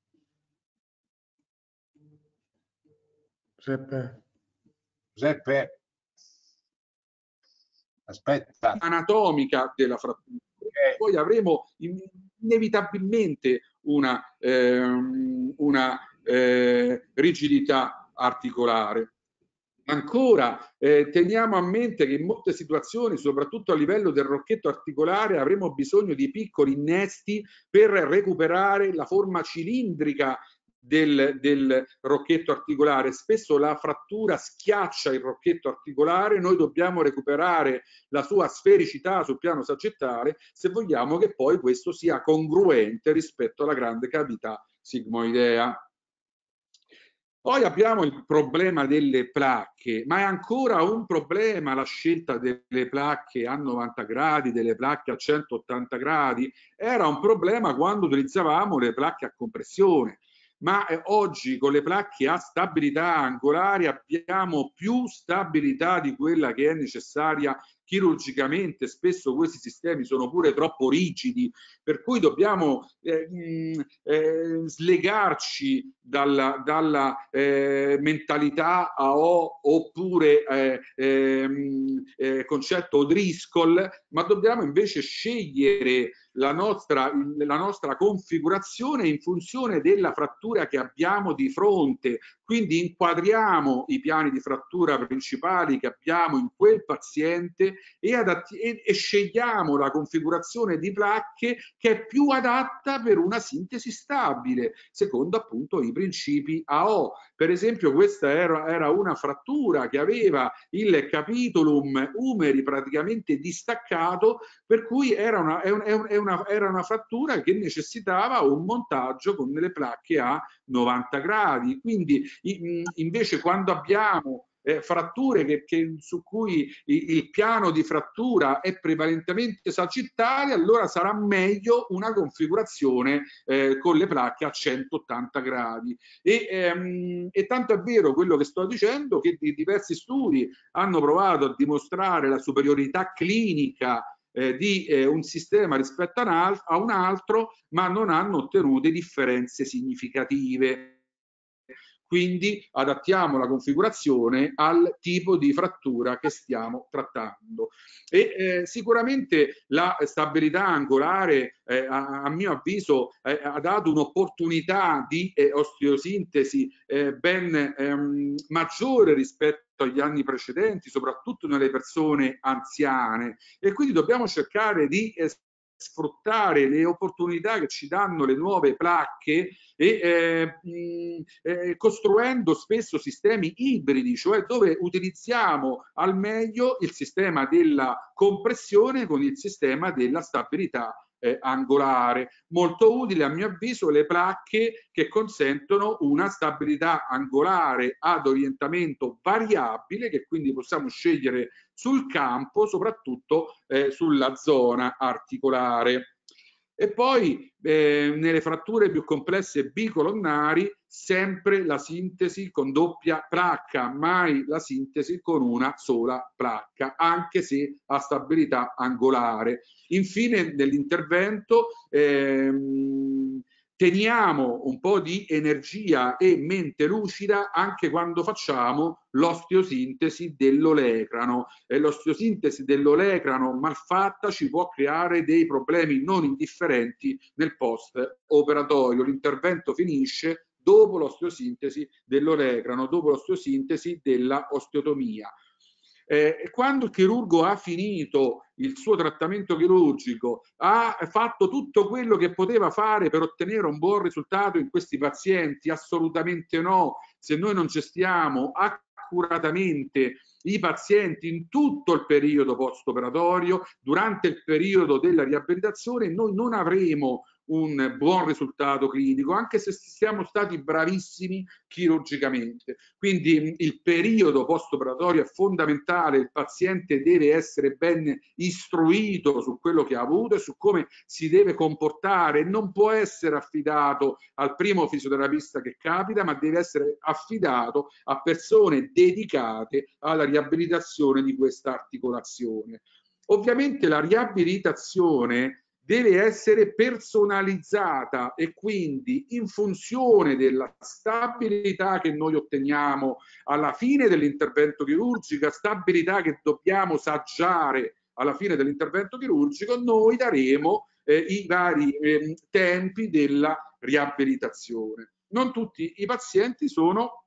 Giuseppe? Giuseppe? Aspetta. Anatomica della frattura. Okay. Poi avremo inevitabilmente una, ehm, una eh, rigidità articolare. Ancora, eh, teniamo a mente che in molte situazioni, soprattutto a livello del rocchetto articolare, avremo bisogno di piccoli innesti per recuperare la forma cilindrica del, del rocchetto articolare. Spesso la frattura schiaccia il rocchetto articolare, noi dobbiamo recuperare la sua sfericità sul piano sagittale se vogliamo che poi questo sia congruente rispetto alla grande cavità sigmoidea. Poi abbiamo il problema delle placche, ma è ancora un problema la scelta delle placche a novanta gradi, delle placche a centottanta gradi. Era un problema quando utilizzavamo le placche a compressione, ma eh, oggi con le placche a stabilità angolare abbiamo più stabilità di quella che è necessaria chirurgicamente. Spesso questi sistemi sono pure troppo rigidi, per cui dobbiamo eh, mh, eh, slegarci dalla, dalla eh, mentalità A O oppure eh, ehm, eh, concetto O'Driscoll, ma dobbiamo invece scegliere la nostra, la nostra configurazione in funzione della frattura che abbiamo di fronte. Quindi inquadriamo i piani di frattura principali che abbiamo in quel paziente e, adatti, e, e scegliamo la configurazione di placche che è più adatta per una sintesi stabile, secondo appunto i principi A O. Per esempio, questa era, era una frattura che aveva il capitulum umeri praticamente distaccato, per cui era una, è un, è una, era una frattura che necessitava un montaggio con delle placche a novanta gradi. Quindi invece quando abbiamo Eh, fratture che, che, su cui il, il piano di frattura è prevalentemente sagittale, allora sarà meglio una configurazione eh, con le placche a centottanta gradi. E, ehm, e tanto è vero quello che sto dicendo che di diversi studi hanno provato a dimostrare la superiorità clinica Eh, di eh, un sistema rispetto a un, al- a un altro, ma non hanno ottenuto differenze significative. quindi adattiamo la configurazione al tipo di frattura che stiamo trattando. E eh, sicuramente la stabilità angolare eh, a, a mio avviso eh, ha dato un'opportunità di eh, osteosintesi eh, ben ehm, maggiore rispetto agli anni precedenti, soprattutto nelle persone anziane, e quindi dobbiamo cercare di eh, sfruttare le opportunità che ci danno le nuove placche e eh, mh, eh, costruendo spesso sistemi ibridi, cioè dove utilizziamo al meglio il sistema della compressione con il sistema della stabilità eh, angolare. Molto utile a mio avviso le placche che consentono una stabilità angolare ad orientamento variabile, che quindi possiamo scegliere sul campo, soprattutto eh, sulla zona articolare. E poi eh, nelle fratture più complesse bicolonnari sempre la sintesi con doppia placca, mai la sintesi con una sola placca, anche se ha stabilità angolare. Infine nell'intervento ehm, teniamo un po' di energia e mente lucida anche quando facciamo l'osteosintesi dell'olecrano. E l'osteosintesi dell'olecrano malfatta ci può creare dei problemi non indifferenti nel post operatorio. L'intervento finisce dopo l'osteosintesi dell'olecrano, dopo l'osteosintesi della osteotomia. Eh, quando il chirurgo ha finito il suo trattamento chirurgico, ha fatto tutto quello che poteva fare per ottenere un buon risultato in questi pazienti? Assolutamente no. Se noi non gestiamo accuratamente i pazienti in tutto il periodo post-operatorio, durante il periodo della riabilitazione, noi non avremo un buon risultato clinico, anche se siamo stati bravissimi chirurgicamente. Quindi il periodo post-operatorio è fondamentale, il paziente deve essere ben istruito su quello che ha avuto e su come si deve comportare, non può essere affidato al primo fisioterapista che capita, ma deve essere affidato a persone dedicate alla riabilitazione di questa articolazione. Ovviamente la riabilitazione deve essere personalizzata e quindi in funzione della stabilità che noi otteniamo alla fine dell'intervento chirurgico, stabilità che dobbiamo saggiare alla fine dell'intervento chirurgico, noi daremo eh, i vari eh, tempi della riabilitazione. Non tutti i pazienti sono,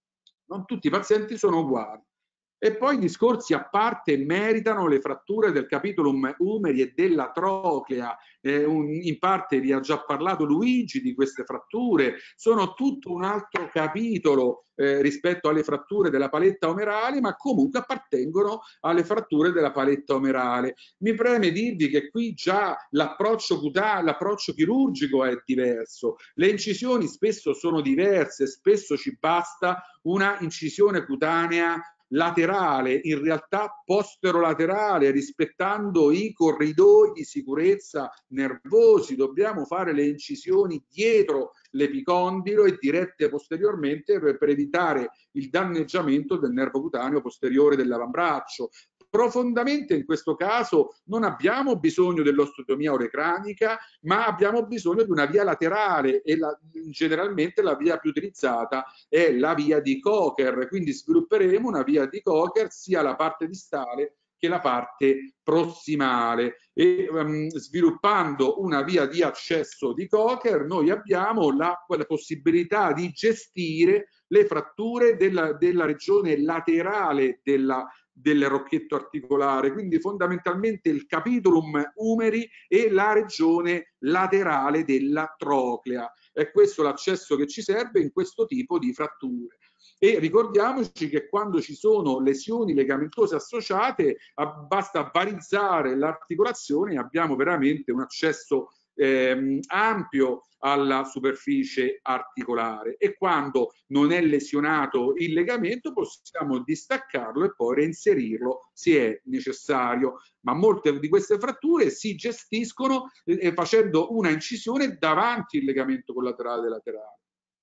non tutti i pazienti sono uguali. E poi discorsi a parte meritano le fratture del capitulum umeri e della troclea. Eh, un, in parte vi ha già parlato Luigi di queste fratture, sono tutto un altro capitolo eh, rispetto alle fratture della paletta omerale, ma comunque appartengono alle fratture della paletta omerale. Mi preme dirvi che qui già l'approccio cutaneo, l'approccio chirurgico è diverso, le incisioni spesso sono diverse, spesso ci basta una incisione cutanea laterale, in realtà posterolaterale, rispettando i corridoi di sicurezza nervosi. Dobbiamo fare le incisioni dietro l'epicondilo e dirette posteriormente per, per evitare il danneggiamento del nervo cutaneo posteriore dell'avambraccio. Profondamente in questo caso non abbiamo bisogno dell'osteotomia orecranica, ma abbiamo bisogno di una via laterale e la, generalmente la via più utilizzata è la via di Cocker, quindi svilupperemo una via di Cocker sia la parte distale che la parte prossimale e um, sviluppando una via di accesso di Cocker noi abbiamo la, la possibilità di gestire le fratture della, della regione laterale della del rocchetto articolare, quindi fondamentalmente il capitulum umeri e la regione laterale della troclea. È questo l'accesso che ci serve in questo tipo di fratture. E ricordiamoci che quando ci sono lesioni legamentose associate basta barizzare l'articolazione e abbiamo veramente un accesso ehm, ampio alla superficie articolare, e quando non è lesionato il legamento possiamo distaccarlo e poi reinserirlo se è necessario, ma molte di queste fratture si gestiscono eh, facendo una incisione davanti il legamento collaterale laterale.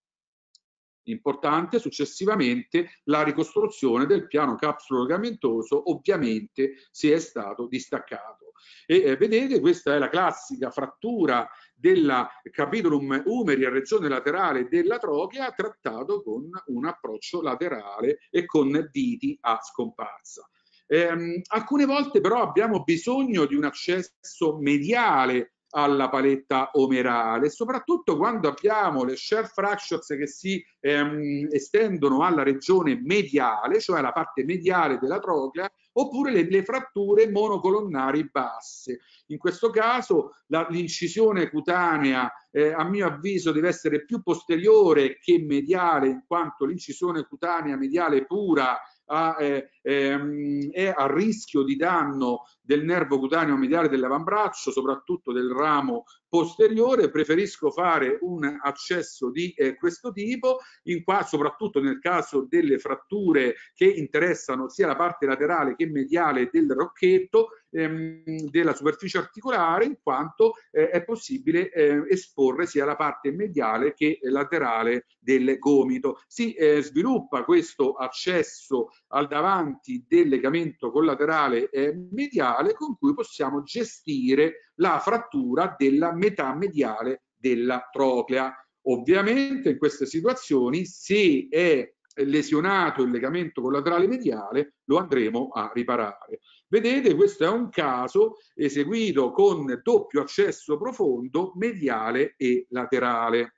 Importante successivamente la ricostruzione del piano capsulo legamentoso, ovviamente se è stato distaccato. E eh, vedete, questa è la classica frattura della capitolum umeri a regione laterale della trochlea trattato con un approccio laterale e con diti a scomparsa. Eh, alcune volte però abbiamo bisogno di un accesso mediale alla paletta omerale, soprattutto quando abbiamo le share fractures che si ehm, estendono alla regione mediale, cioè alla parte mediale della trochlea, oppure le, le fratture monocolonnari basse. In questo caso l'incisione cutanea eh, a mio avviso deve essere più posteriore che mediale, in quanto l'incisione cutanea mediale pura A, eh, ehm, è a rischio di danno del nervo cutaneo mediale dell'avambraccio, soprattutto del ramo posteriore. Preferisco fare un accesso di eh, questo tipo, in qua, soprattutto nel caso delle fratture che interessano sia la parte laterale che mediale del rocchetto, ehm, della superficie articolare, in quanto eh, è possibile eh, esporre sia la parte mediale che laterale del gomito. Si eh, sviluppa questo accesso al davanti del legamento collaterale eh, mediale, con cui possiamo gestire la frattura della metà mediale della trochlea. Ovviamente in queste situazioni, se è lesionato il legamento collaterale mediale, lo andremo a riparare. Vedete, questo è un caso eseguito con doppio accesso profondo mediale e laterale.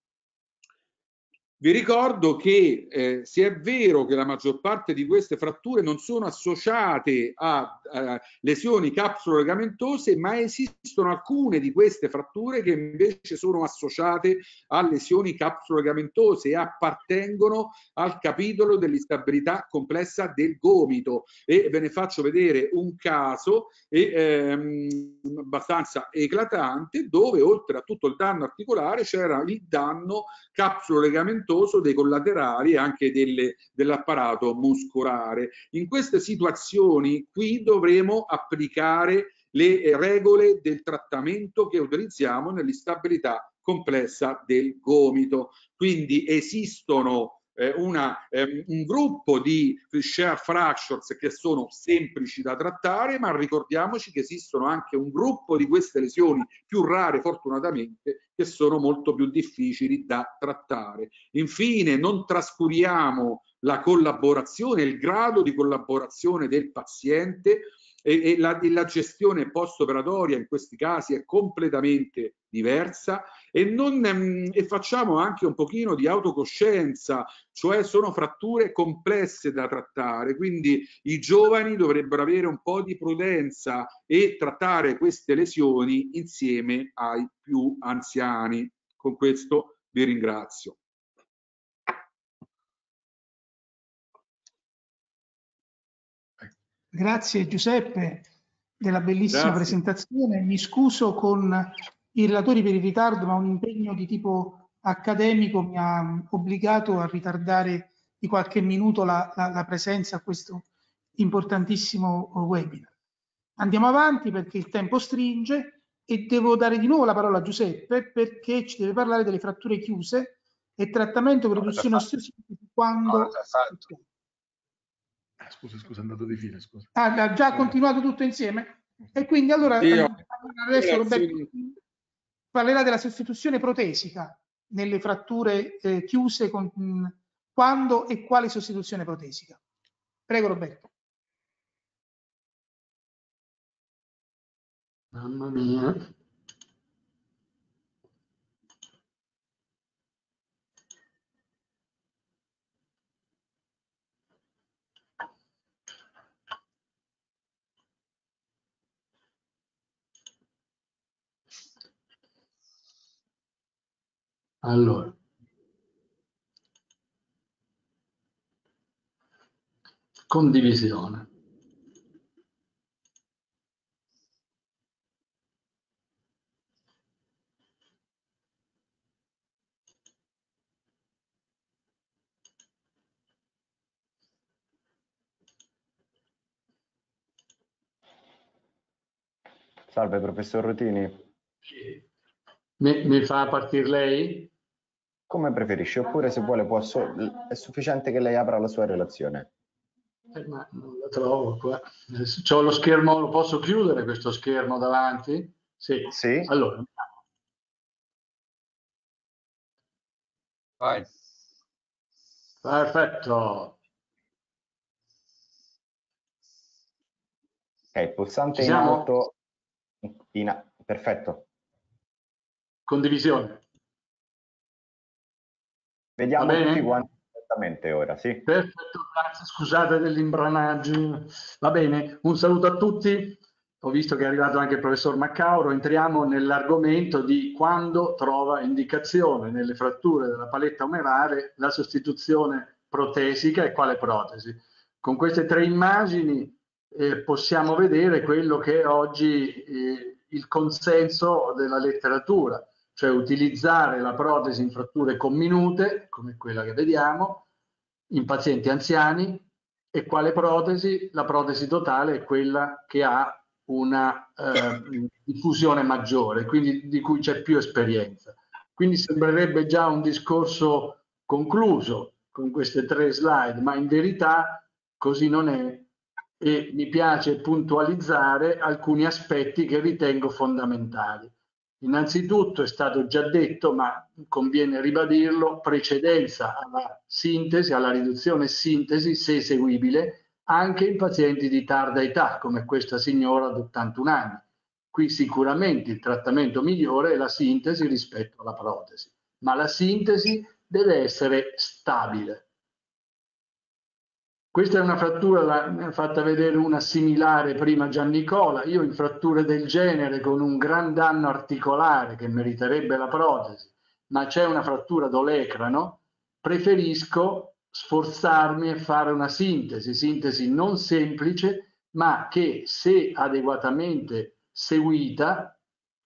Vi ricordo che eh, se è vero che la maggior parte di queste fratture non sono associate a, a lesioni capsulo-legamentose, ma esistono alcune di queste fratture che invece sono associate a lesioni capsulo-legamentose e appartengono al capitolo dell'instabilità complessa del gomito. E ve ne faccio vedere un caso e, ehm, abbastanza eclatante, dove oltre a tutto il danno articolare c'era il danno capsulo-legamentoso dei collaterali e anche dell'apparato muscolare. In queste situazioni qui dovremo applicare le regole del trattamento che utilizziamo nell'instabilità complessa del gomito. Quindi esistono eh, una, eh, un gruppo di share fractures che sono semplici da trattare, ma ricordiamoci che esistono anche un gruppo di queste lesioni più rare, fortunatamente, che sono molto più difficili da trattare. Infine, non trascuriamo la collaborazione, il grado di collaborazione del paziente, e, e la, la gestione post-operatoria in questi casi è completamente diversa, e, non, ehm, e facciamo anche un pochino di autocoscienza, cioè sono fratture complesse da trattare, quindi i giovani dovrebbero avere un po' di prudenza e trattare queste lesioni insieme ai più anziani. Con questo vi ringrazio. Grazie Giuseppe della bellissima Grazie. presentazione. Mi scuso con i relatori per il ritardo, ma un impegno di tipo accademico mi ha obbligato a ritardare di qualche minuto la, la, la presenza a questo importantissimo webinar. Andiamo avanti perché il tempo stringe e devo dare di nuovo la parola a Giuseppe perché ci deve parlare delle fratture chiuse e trattamento per riduzione osteosi quando... Ah, scusa, scusa, è andato di fila, scusa. Ah, ha già continuato tutto insieme? E quindi allora Io, adesso Roberto parlerà della sostituzione protesica nelle fratture eh, chiuse con mh, quando e quale sostituzione protesica. Prego Roberto. Mamma mia. Allora, condivisione. Salve professor Rutini. Mi, mi fa partire lei? Come preferisce, oppure se vuole posso, è sufficiente che lei apra la sua relazione. Eh, ma non la trovo qua. C'ho lo schermo, lo posso chiudere questo schermo davanti? Sì. Sì. Allora, Vai. Perfetto. Ok, pulsante Ci in siamo? alto. In, perfetto. Condivisione. Vediamo Va bene? tutti quanti perfettamente ora, sì. Perfetto, grazie, scusate dell'imbranaggio. Va bene, un saluto a tutti. Ho visto che è arrivato anche il professor Maccauro. Entriamo nell'argomento di quando trova indicazione nelle fratture della paletta umerare la sostituzione protesica e quale protesi. Con queste tre immagini eh, possiamo vedere quello che è oggi eh, il consenso della letteratura, cioè utilizzare la protesi in fratture comminute, come quella che vediamo, in pazienti anziani, e quale protesi? La protesi totale è quella che ha una eh, diffusione maggiore, quindi di cui c'è più esperienza. Quindi sembrerebbe già un discorso concluso con queste tre slide, ma in verità così non è, e mi piace puntualizzare alcuni aspetti che ritengo fondamentali. Innanzitutto è stato già detto, ma conviene ribadirlo, precedenza alla sintesi, alla riduzione sintesi, se eseguibile, anche in pazienti di tarda età, come questa signora di ottantuno anni. Qui sicuramente il trattamento migliore è la sintesi rispetto alla protesi, ma la sintesi deve essere stabile. Questa è una frattura, l'ha fatta vedere una similare prima Giannicola. Io in fratture del genere con un gran danno articolare che meriterebbe la protesi, ma c'è una frattura d'olecrano, preferisco sforzarmi e fare una sintesi, sintesi non semplice, ma che se adeguatamente seguita,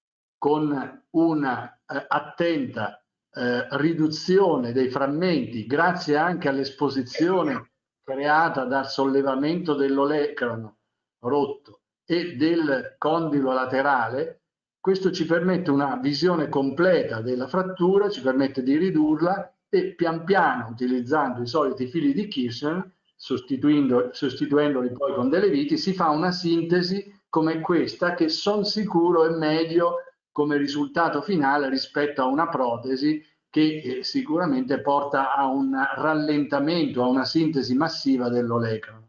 con una eh, attenta eh, riduzione dei frammenti, grazie anche all'esposizione creata dal sollevamento dell'olecrano rotto e del condilo laterale, questo ci permette una visione completa della frattura, ci permette di ridurla e pian piano, utilizzando i soliti fili di Kirchner, sostituendo, sostituendoli poi con delle viti, si fa una sintesi come questa che son sicuro è meglio come risultato finale rispetto a una protesi che eh, sicuramente porta a un rallentamento, a una sintesi massiva dell'olecrano.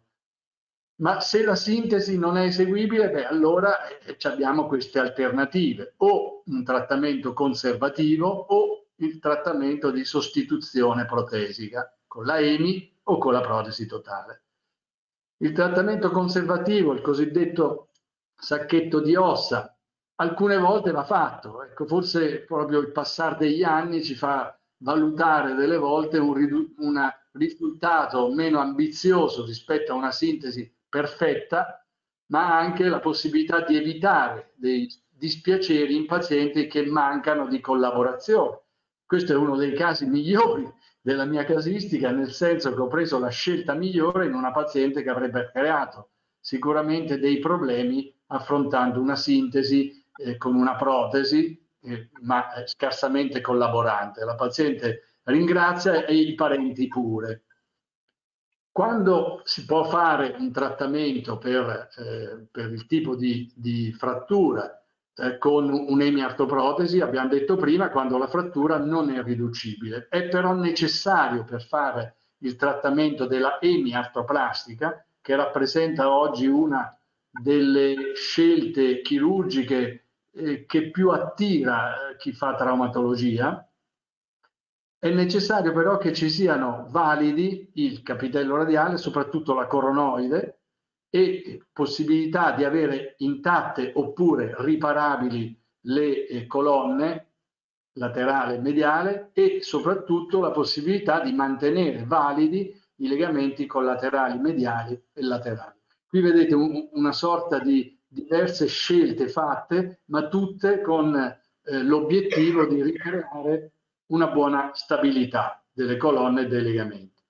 Ma se la sintesi non è eseguibile, beh, allora eh, abbiamo queste alternative, o un trattamento conservativo o il trattamento di sostituzione protesica, con la E M I o con la protesi totale. Il trattamento conservativo, il cosiddetto sacchetto di ossa, alcune volte va fatto, ecco, forse proprio il passare degli anni ci fa valutare delle volte un, un risultato meno ambizioso rispetto a una sintesi perfetta, ma anche la possibilità di evitare dei dispiaceri in pazienti che mancano di collaborazione. Questo è uno dei casi migliori della mia casistica, nel senso che ho preso la scelta migliore in una paziente che avrebbe creato sicuramente dei problemi affrontando una sintesi eh, con una protesi, eh, ma eh, scarsamente collaborante. La paziente ringrazia e i parenti pure. Quando si può fare un trattamento per, eh, per il tipo di, di frattura eh, con un'emiartoprotesi, abbiamo detto prima, quando la frattura non è riducibile. È però necessario per fare il trattamento della emiartoplastica, che rappresenta oggi una delle scelte chirurgiche eh, che più attira eh, chi fa traumatologia. È necessario però che ci siano validi il capitello radiale, soprattutto la coronoide, e possibilità di avere intatte oppure riparabili le eh, colonne laterale e mediale, e soprattutto la possibilità di mantenere validi i legamenti collaterali mediali e laterali. Qui vedete un, una sorta di diverse scelte fatte, ma tutte con eh, l'obiettivo di ricreare una buona stabilità delle colonne e dei legamenti.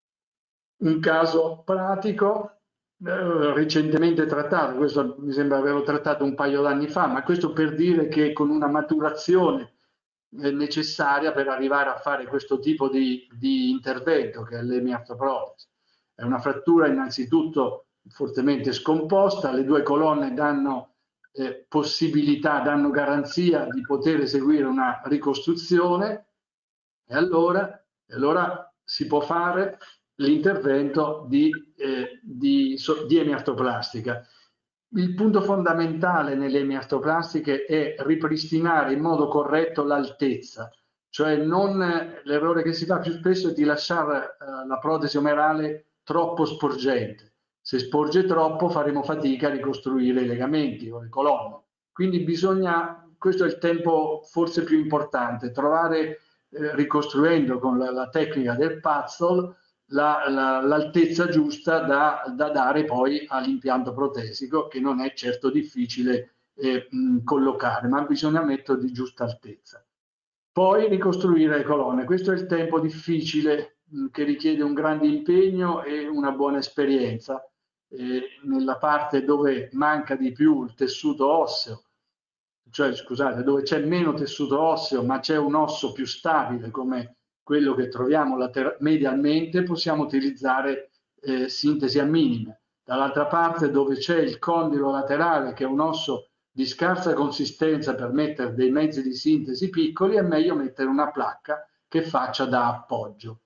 Un caso pratico eh, recentemente trattato, questo mi sembra averlo trattato un paio d'anni fa, ma questo per dire che con una maturazione eh, necessaria per arrivare a fare questo tipo di, di intervento, che è l'emiartoprotesi. È una frattura innanzitutto fortemente scomposta, le due colonne danno eh, possibilità, danno garanzia di poter eseguire una ricostruzione. E allora E allora si può fare l'intervento di, eh, di, di emiartroplastica. Il punto fondamentale nelle emiartroplastiche è ripristinare in modo corretto l'altezza, cioè non l'errore che si fa più spesso è di lasciare eh, la protesi omerale troppo sporgente. Se sporge troppo faremo fatica a ricostruire i legamenti o le colonne. Quindi bisogna, questo è il tempo forse più importante, trovare, eh, ricostruendo con la, la tecnica del puzzle, l'altezza la, giusta da, da dare poi all'impianto protesico, che non è certo difficile eh, mh, collocare, ma bisogna mettere di giusta altezza. Poi ricostruire le colonne. Questo è il tempo difficile mh, che richiede un grande impegno e una buona esperienza. Eh, nella parte dove manca di più il tessuto osseo, cioè scusate, dove c'è meno tessuto osseo ma c'è un osso più stabile come quello che troviamo medialmente, possiamo utilizzare eh, sintesi a minime. Dall'altra parte dove c'è il condilo laterale, che è un osso di scarsa consistenza per mettere dei mezzi di sintesi piccoli, è meglio mettere una placca che faccia da appoggio.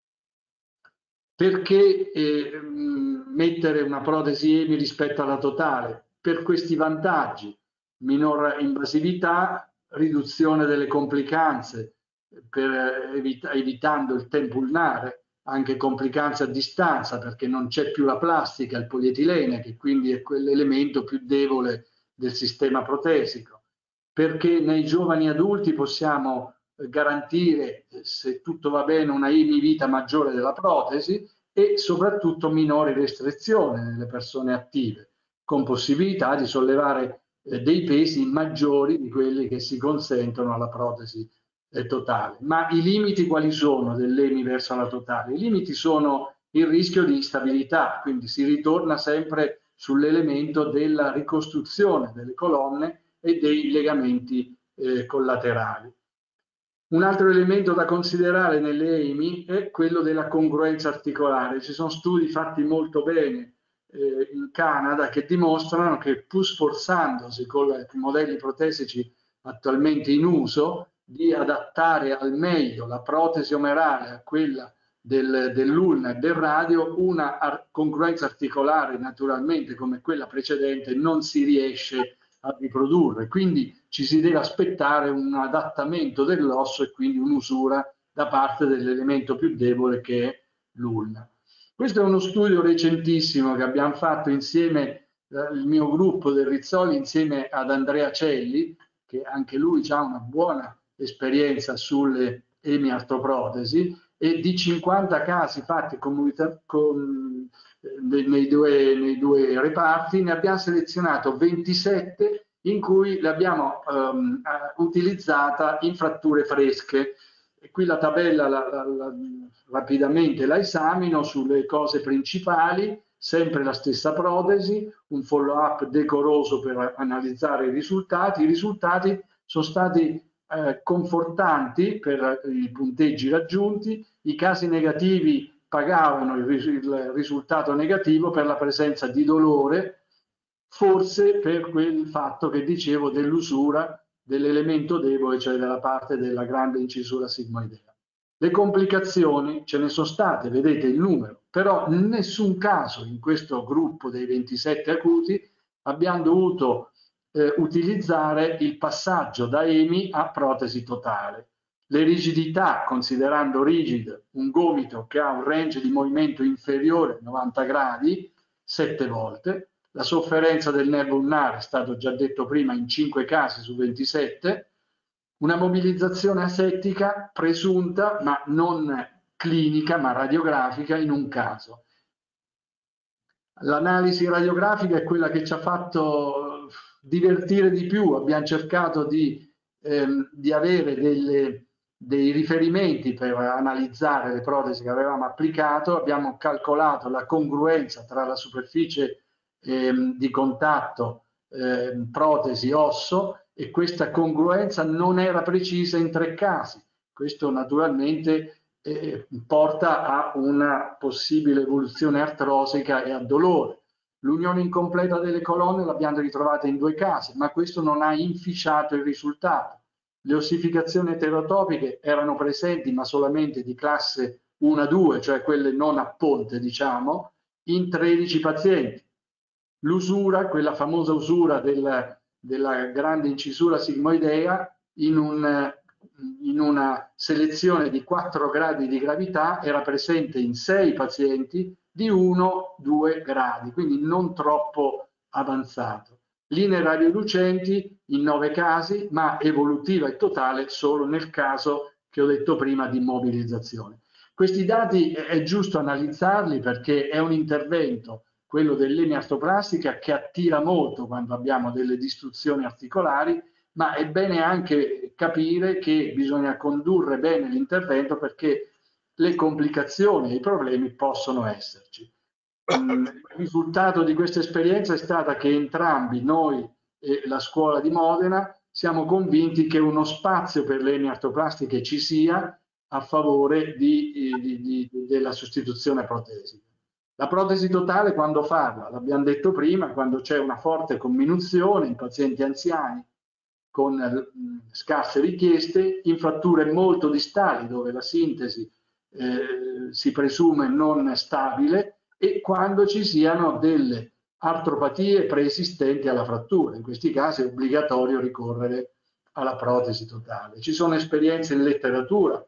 Perché eh, mettere una protesi E M I rispetto alla totale? Per questi vantaggi: minor invasività, riduzione delle complicanze, per evita evitando il tempo ulnare, anche complicanze a distanza, perché non c'è più la plastica, il polietilene, che quindi è quell'elemento più debole del sistema protesico. Perché nei giovani adulti possiamo garantire, se tutto va bene, una E M I vita maggiore della protesi e soprattutto minori restrizioni nelle persone attive, con possibilità di sollevare eh, dei pesi maggiori di quelli che si consentono alla protesi eh, totale. Ma i limiti quali sono dell'E M I verso la totale? I limiti sono il rischio di instabilità, quindi si ritorna sempre sull'elemento della ricostruzione delle colonne e dei legamenti eh, collaterali. Un altro elemento da considerare nelle E M I è quello della congruenza articolare. Ci sono studi fatti molto bene eh, in Canada che dimostrano che, pur sforzandosi con i modelli protesici attualmente in uso di adattare al meglio la protesi omerale a quella del, dell'ulna e del radio, una ar congruenza articolare naturalmente come quella precedente non si riesce a riprodurre, quindi ci si deve aspettare un adattamento dell'osso e quindi un'usura da parte dell'elemento più debole che è l'ulna. Questo è uno studio recentissimo che abbiamo fatto insieme, eh, il mio gruppo del Rizzoli, insieme ad Andrea Celli, che anche lui ha una buona esperienza sulle emiartroprotesi, e di cinquanta casi fatti con, con, nei, due, nei due reparti ne abbiamo selezionato ventisette in cui l'abbiamo um, utilizzata in fratture fresche. E qui la tabella la, la, la, rapidamente la esamino sulle cose principali, sempre la stessa protesi, un follow up decoroso per analizzare i risultati. I risultati sono stati eh, confortanti per i punteggi raggiunti, i casi negativi pagavano il, il risultato negativo per la presenza di dolore, forse per quel fatto che dicevo dell'usura dell'elemento debole, cioè della parte della grande incisura sigmoidea. Le complicazioni ce ne sono state, vedete il numero, però in nessun caso in questo gruppo dei ventisette acuti abbiamo dovuto eh, utilizzare il passaggio da E M I a protesi totale. Le rigidità, considerando rigido un gomito che ha un range di movimento inferiore a novanta gradi, sette volte. La sofferenza del nervo ulnare, è stato già detto prima, in cinque casi su ventisette. Una mobilizzazione asettica presunta, ma non clinica, ma radiografica in un caso. L'analisi radiografica è quella che ci ha fatto divertire di più. Abbiamo cercato di, ehm, di avere delle... dei riferimenti per analizzare le protesi che avevamo applicato. Abbiamo calcolato la congruenza tra la superficie ehm, di contatto ehm, protesi osso, e questa congruenza non era precisa in tre casi. Questo naturalmente eh, porta a una possibile evoluzione artrosica e a dolore. L'unione incompleta delle colonne l'abbiamo ritrovata in due casi, ma questo non ha inficiato il risultato. Le ossificazioni eterotopiche erano presenti ma solamente di classe uno a due, cioè quelle non a ponte, diciamo, in tredici pazienti. L'usura, quella famosa usura del, della grande incisura sigmoidea, in, un, in una selezione di quattro gradi di gravità era presente in sei pazienti di uno due gradi, quindi non troppo avanzato. Linee radiolucenti in nove casi, ma evolutiva e totale solo nel caso che ho detto prima di immobilizzazione. Questi dati è giusto analizzarli perché è un intervento, quello dell'emia artroplastica, che attira molto quando abbiamo delle distruzioni articolari, ma è bene anche capire che bisogna condurre bene l'intervento perché le complicazioni e i problemi possono esserci. Il risultato di questa esperienza è stata che entrambi, noi e la scuola di Modena, siamo convinti che uno spazio per le emie artroplastiche ci sia a favore di, di, di, della sostituzione protesica. La protesi totale quando farla? L'abbiamo detto prima, quando c'è una forte comminuzione in pazienti anziani con mh, scarse richieste, in fratture molto distali dove la sintesi eh, si presume non stabile, e quando ci siano delle artropatie preesistenti alla frattura. In questi casi è obbligatorio ricorrere alla protesi totale. Ci sono esperienze in letteratura,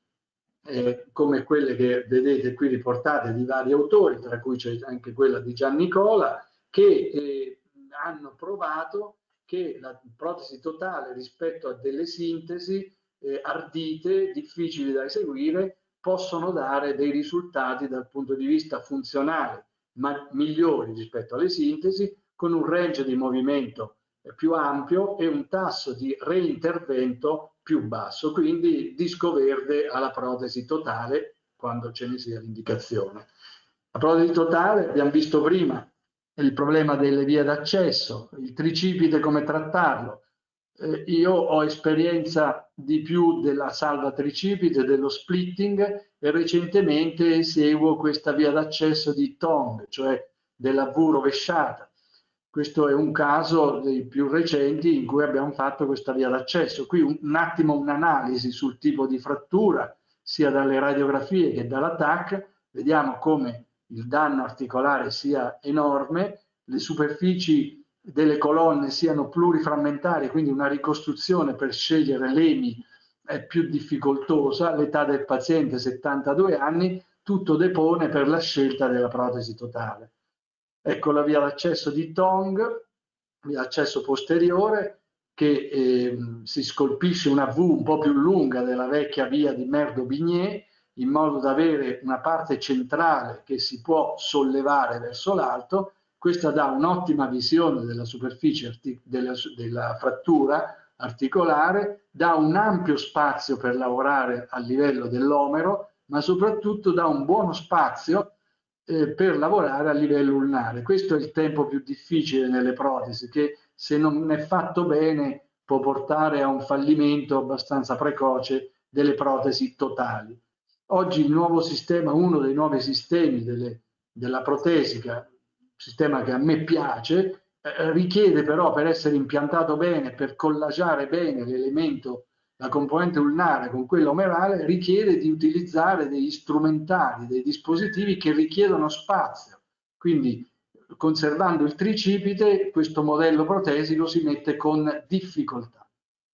eh, come quelle che vedete qui riportate di vari autori, tra cui c'è anche quella di Giannicola, che eh, hanno provato che la protesi totale rispetto a delle sintesi eh, ardite, difficili da eseguire, possono dare dei risultati dal punto di vista funzionale, ma migliori rispetto alle sintesi, con un range di movimento più ampio e un tasso di reintervento più basso, quindi disco verde alla protesi totale quando ce ne sia l'indicazione. La protesi totale, abbiamo visto prima, il problema delle vie d'accesso, il tricipite come trattarlo. Eh, io ho esperienza di più della salva tricipite, dello splitting, e recentemente eseguo questa via d'accesso di Tong, cioè della V rovesciata. Questo è un caso dei più recenti in cui abbiamo fatto questa via d'accesso. Qui un, un attimo un'analisi sul tipo di frattura, sia dalle radiografie che dalla T A C. Vediamo come il danno articolare sia enorme, le superfici delle colonne siano pluriframmentari, quindi una ricostruzione per scegliere l'emi è più difficoltosa, l'età del paziente settantadue anni, tutto depone per la scelta della protesi totale. Ecco la via d'accesso di Tong, via d'accesso posteriore, che eh, si scolpisce una V un po' più lunga della vecchia via di Merdo-Bigné, in modo da avere una parte centrale che si può sollevare verso l'alto. Questa dà un'ottima visione della superficie della, della frattura articolare, dà un ampio spazio per lavorare a livello dell'omero, ma soprattutto dà un buono spazio eh, per lavorare a livello ulnare. Questo è il tempo più difficile nelle protesi, che se non è fatto bene può portare a un fallimento abbastanza precoce delle protesi totali. Oggi il nuovo sistema, uno dei nuovi sistemi delle, della protesica, sistema che a me piace, eh, richiede però, per essere impiantato bene, per collagare bene l'elemento, la componente ulnare con quella omerale, richiede di utilizzare degli strumentali, dei dispositivi che richiedono spazio. Quindi, conservando il tricipite, questo modello protesico si mette con difficoltà.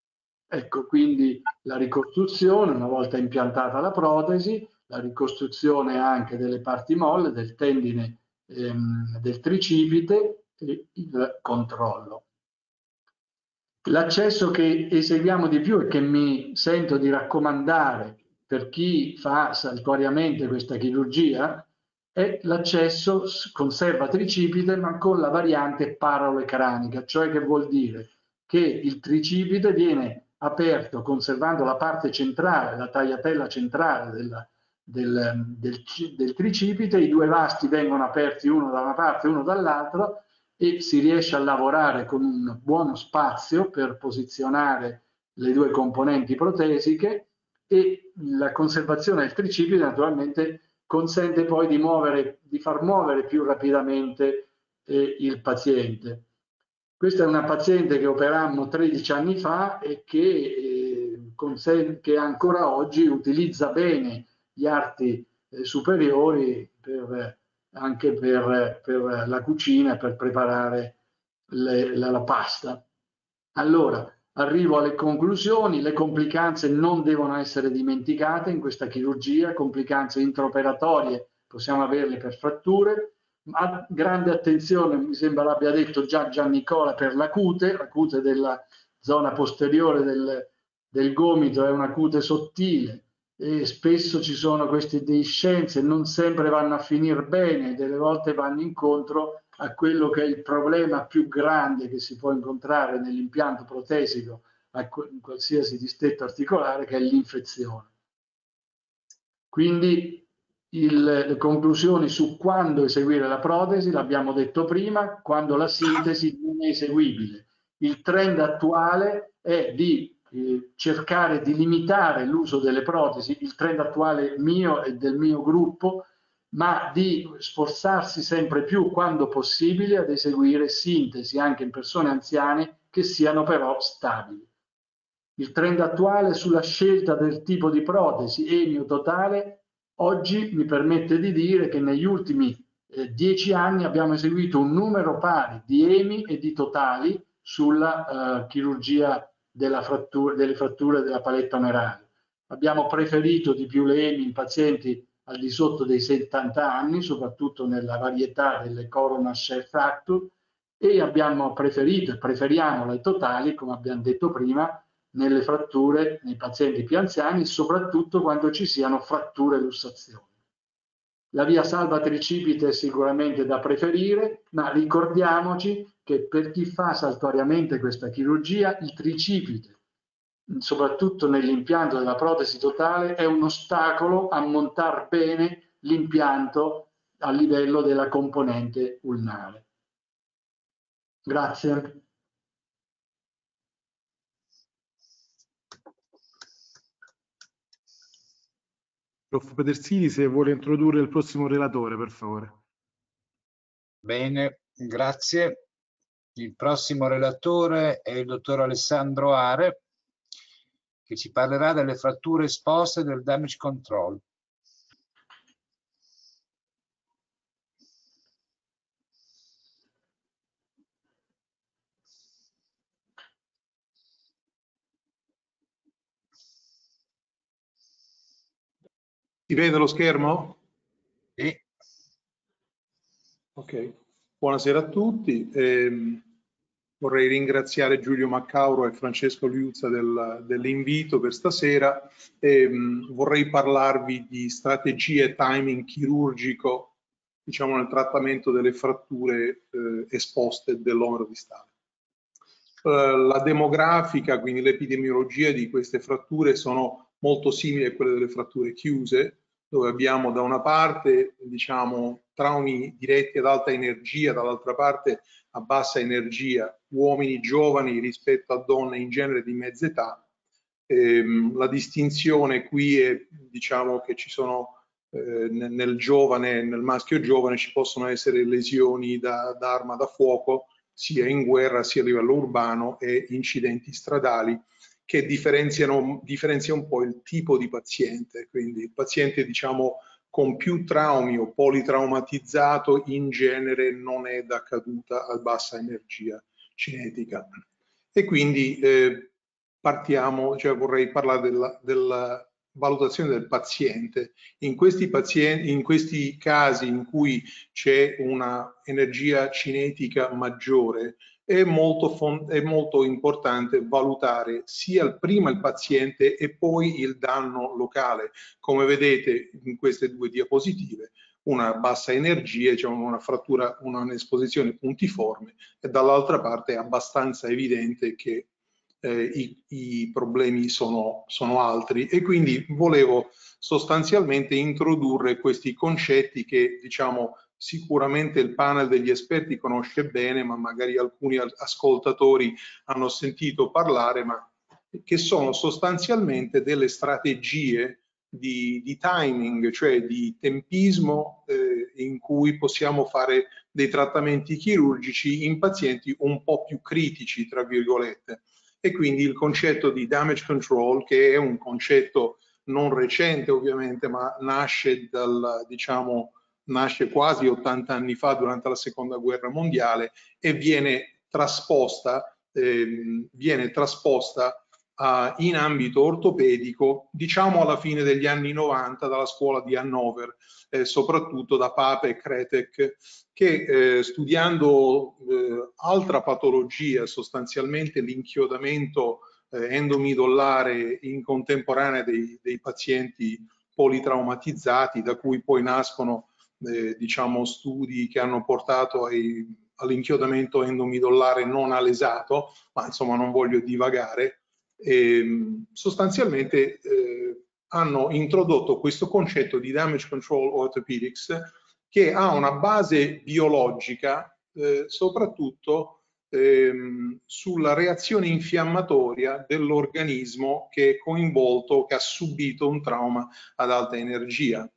Ecco, quindi la ricostruzione, una volta impiantata la protesi, la ricostruzione anche delle parti molle, del tendine ehm, del tricipite e il controllo. L'accesso che eseguiamo di più e che mi sento di raccomandare per chi fa saltuariamente questa chirurgia è l'accesso conserva tricipite ma con la variante paraolecranica, cioè che vuol dire che il tricipite viene aperto conservando la parte centrale, la tagliatella centrale della, del, del, del tricipite, i due vasti vengono aperti uno da una parte e uno dall'altra e si riesce a lavorare con un buono spazio per posizionare le due componenti protesiche, e la conservazione del tricipite naturalmente consente poi di, muovere, di far muovere più rapidamente eh, il paziente. Questa è una paziente che operammo tredici anni fa e che che ancora oggi utilizza bene gli arti eh, superiori per, anche per, per la cucina, per preparare le, la, la pasta. Allora, arrivo alle conclusioni. Le complicanze non devono essere dimenticate in questa chirurgia, complicanze intraoperatorie possiamo averle per fratture, ma grande attenzione, mi sembra l'abbia detto già Giannicola, per la cute, la cute della zona posteriore del, del gomito è una cute sottile e spesso ci sono queste deiscenze, non sempre vanno a finire bene, delle volte vanno incontro a quello che è il problema più grande che si può incontrare nell'impianto protesico in qualsiasi distretto articolare, che è l'infezione. Quindi il, le conclusioni su quando eseguire la protesi, l'abbiamo detto prima, quando la sintesi non è eseguibile. Il trend attuale è di eh, cercare di limitare l'uso delle protesi, il trend attuale mio e del mio gruppo, ma di sforzarsi sempre più, quando possibile, ad eseguire sintesi anche in persone anziane che siano però stabili. Il trend attuale sulla scelta del tipo di protesi emio totale oggi mi permette di dire che negli ultimi eh, dieci anni abbiamo eseguito un numero pari di emi e di totali sulla eh, chirurgia della frattura, delle fratture della paletta onerale. Abbiamo preferito di più le emi in pazienti al di sotto dei settanta anni, soprattutto nella varietà delle coronal share fracture, e abbiamo preferito e preferiamo le totali, come abbiamo detto prima, nelle fratture nei pazienti più anziani, soprattutto quando ci siano fratture e lussazioni. La via salva tricipite è sicuramente da preferire, ma ricordiamoci che per chi fa saltuariamente questa chirurgia, il tricipite, soprattutto nell'impianto della protesi totale, è un ostacolo a montare bene l'impianto a livello della componente ulnare. Grazie. Prof Petersini, se vuole introdurre il prossimo relatore, per favore. Bene, grazie. Il prossimo relatore è il dottor Alessandro Are, che ci parlerà delle fratture esposte e del damage control. Si vede lo schermo? Sì. Ok, buonasera a tutti. Eh, vorrei ringraziare Giulio Maccauro e Francesco Liuzza del, dell'invito per stasera. Eh, vorrei parlarvi di strategie e timing chirurgico, diciamo, nel trattamento delle fratture eh, esposte dell'omero distale. Eh, la demografica, quindi l'epidemiologia di queste fratture, sono molto simili a quelle delle fratture chiuse, dove abbiamo da una parte, diciamo, traumi diretti ad alta energia, dall'altra parte a bassa energia, uomini giovani rispetto a donne in genere di mezza età. Ehm, la distinzione qui è, diciamo, che ci sono eh, nel giovane, nel maschio giovane ci possono essere lesioni da, da arma da fuoco, sia in guerra sia a livello urbano, e incidenti stradali, che differenziano, differenzia un po' il tipo di paziente. Quindi il paziente, diciamo, con più traumi o politraumatizzato in genere non è da caduta a bassa energia cinetica. E quindi eh, partiamo, cioè vorrei parlare della, della valutazione del paziente. In questi, pazienti, in questi casi in cui c'è una energia cinetica maggiore, è molto, è molto importante valutare sia prima il paziente e poi il danno locale. Come vedete in queste due diapositive, una bassa energia, cioè una frattura, un'esposizione puntiforme, e dall'altra parte è abbastanza evidente che eh, i, i problemi sono, sono altri, e quindi volevo sostanzialmente introdurre questi concetti che, diciamo, sicuramente il panel degli esperti conosce bene, ma magari alcuni ascoltatori hanno sentito parlare, ma che sono sostanzialmente delle strategie di, di timing, cioè di tempismo, eh, in cui possiamo fare dei trattamenti chirurgici in pazienti un po' più critici, tra virgolette. e quindi il concetto di damage control, che è un concetto non recente ovviamente, ma nasce dal, diciamo, nasce quasi ottanta anni fa durante la seconda guerra mondiale e viene trasposta, eh, viene trasposta uh, in ambito ortopedico, diciamo alla fine degli anni novanta dalla scuola di Hannover, eh, soprattutto da Pape e Kretek, che eh, studiando eh, altra patologia, sostanzialmente l'inchiodamento eh, endomidollare in contemporanea dei, dei pazienti politraumatizzati, da cui poi nascono eh, diciamo studi che hanno portato all'inchiodamento endomidollare non alesato, ma insomma non voglio divagare, e, sostanzialmente eh, hanno introdotto questo concetto di damage control orthopedics che ha una base biologica, eh, soprattutto ehm, sulla reazione infiammatoria dell'organismo che è coinvolto, che ha subito un trauma ad alta energia.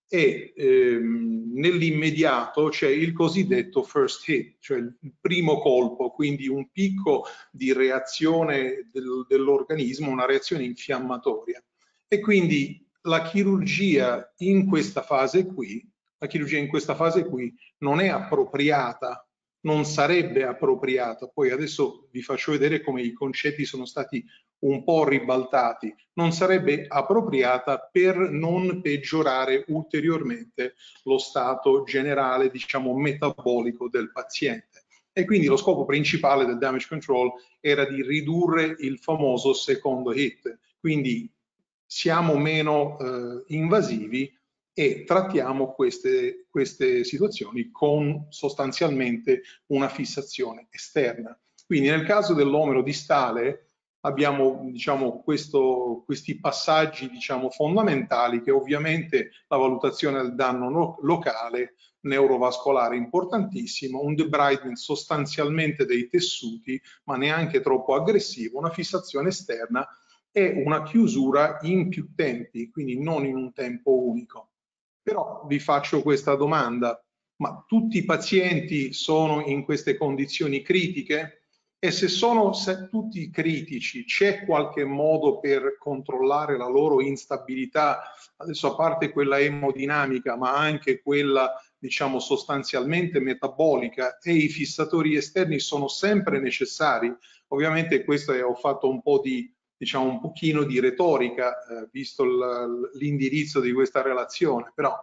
E ehm, nell'immediato c'è il cosiddetto first hit, cioè il primo colpo, quindi un picco di reazione del, dell'organismo, una reazione infiammatoria. E quindi la chirurgia in questa fase qui, la chirurgia in questa fase qui non è appropriata, non sarebbe appropriata. Poi adesso vi faccio vedere come i concetti sono stati un po' ribaltati. Non sarebbe appropriata per non peggiorare ulteriormente lo stato generale, diciamo, metabolico del paziente. E quindi lo scopo principale del damage control era di ridurre il famoso secondo hit. Quindi siamo meno eh, invasivi e trattiamo queste, queste situazioni con sostanzialmente una fissazione esterna. Quindi nel caso dell'omero distale abbiamo, diciamo, questo, questi passaggi, diciamo, fondamentali, che ovviamente la valutazione del danno no, locale, neurovascolare importantissimo, un debridement sostanzialmente dei tessuti, ma neanche troppo aggressivo, una fissazione esterna e una chiusura in più tempi, quindi non in un tempo unico. Però vi faccio questa domanda: ma tutti i pazienti sono in queste condizioni critiche? E se sono se tutti critici, c'è qualche modo per controllare la loro instabilità, adesso a parte quella emodinamica, ma anche quella, diciamo, sostanzialmente metabolica, e i fissatori esterni sono sempre necessari? Ovviamente questo è, ho fatto un po' di, diciamo, un pochino di retorica, eh, visto l'indirizzo di questa relazione, però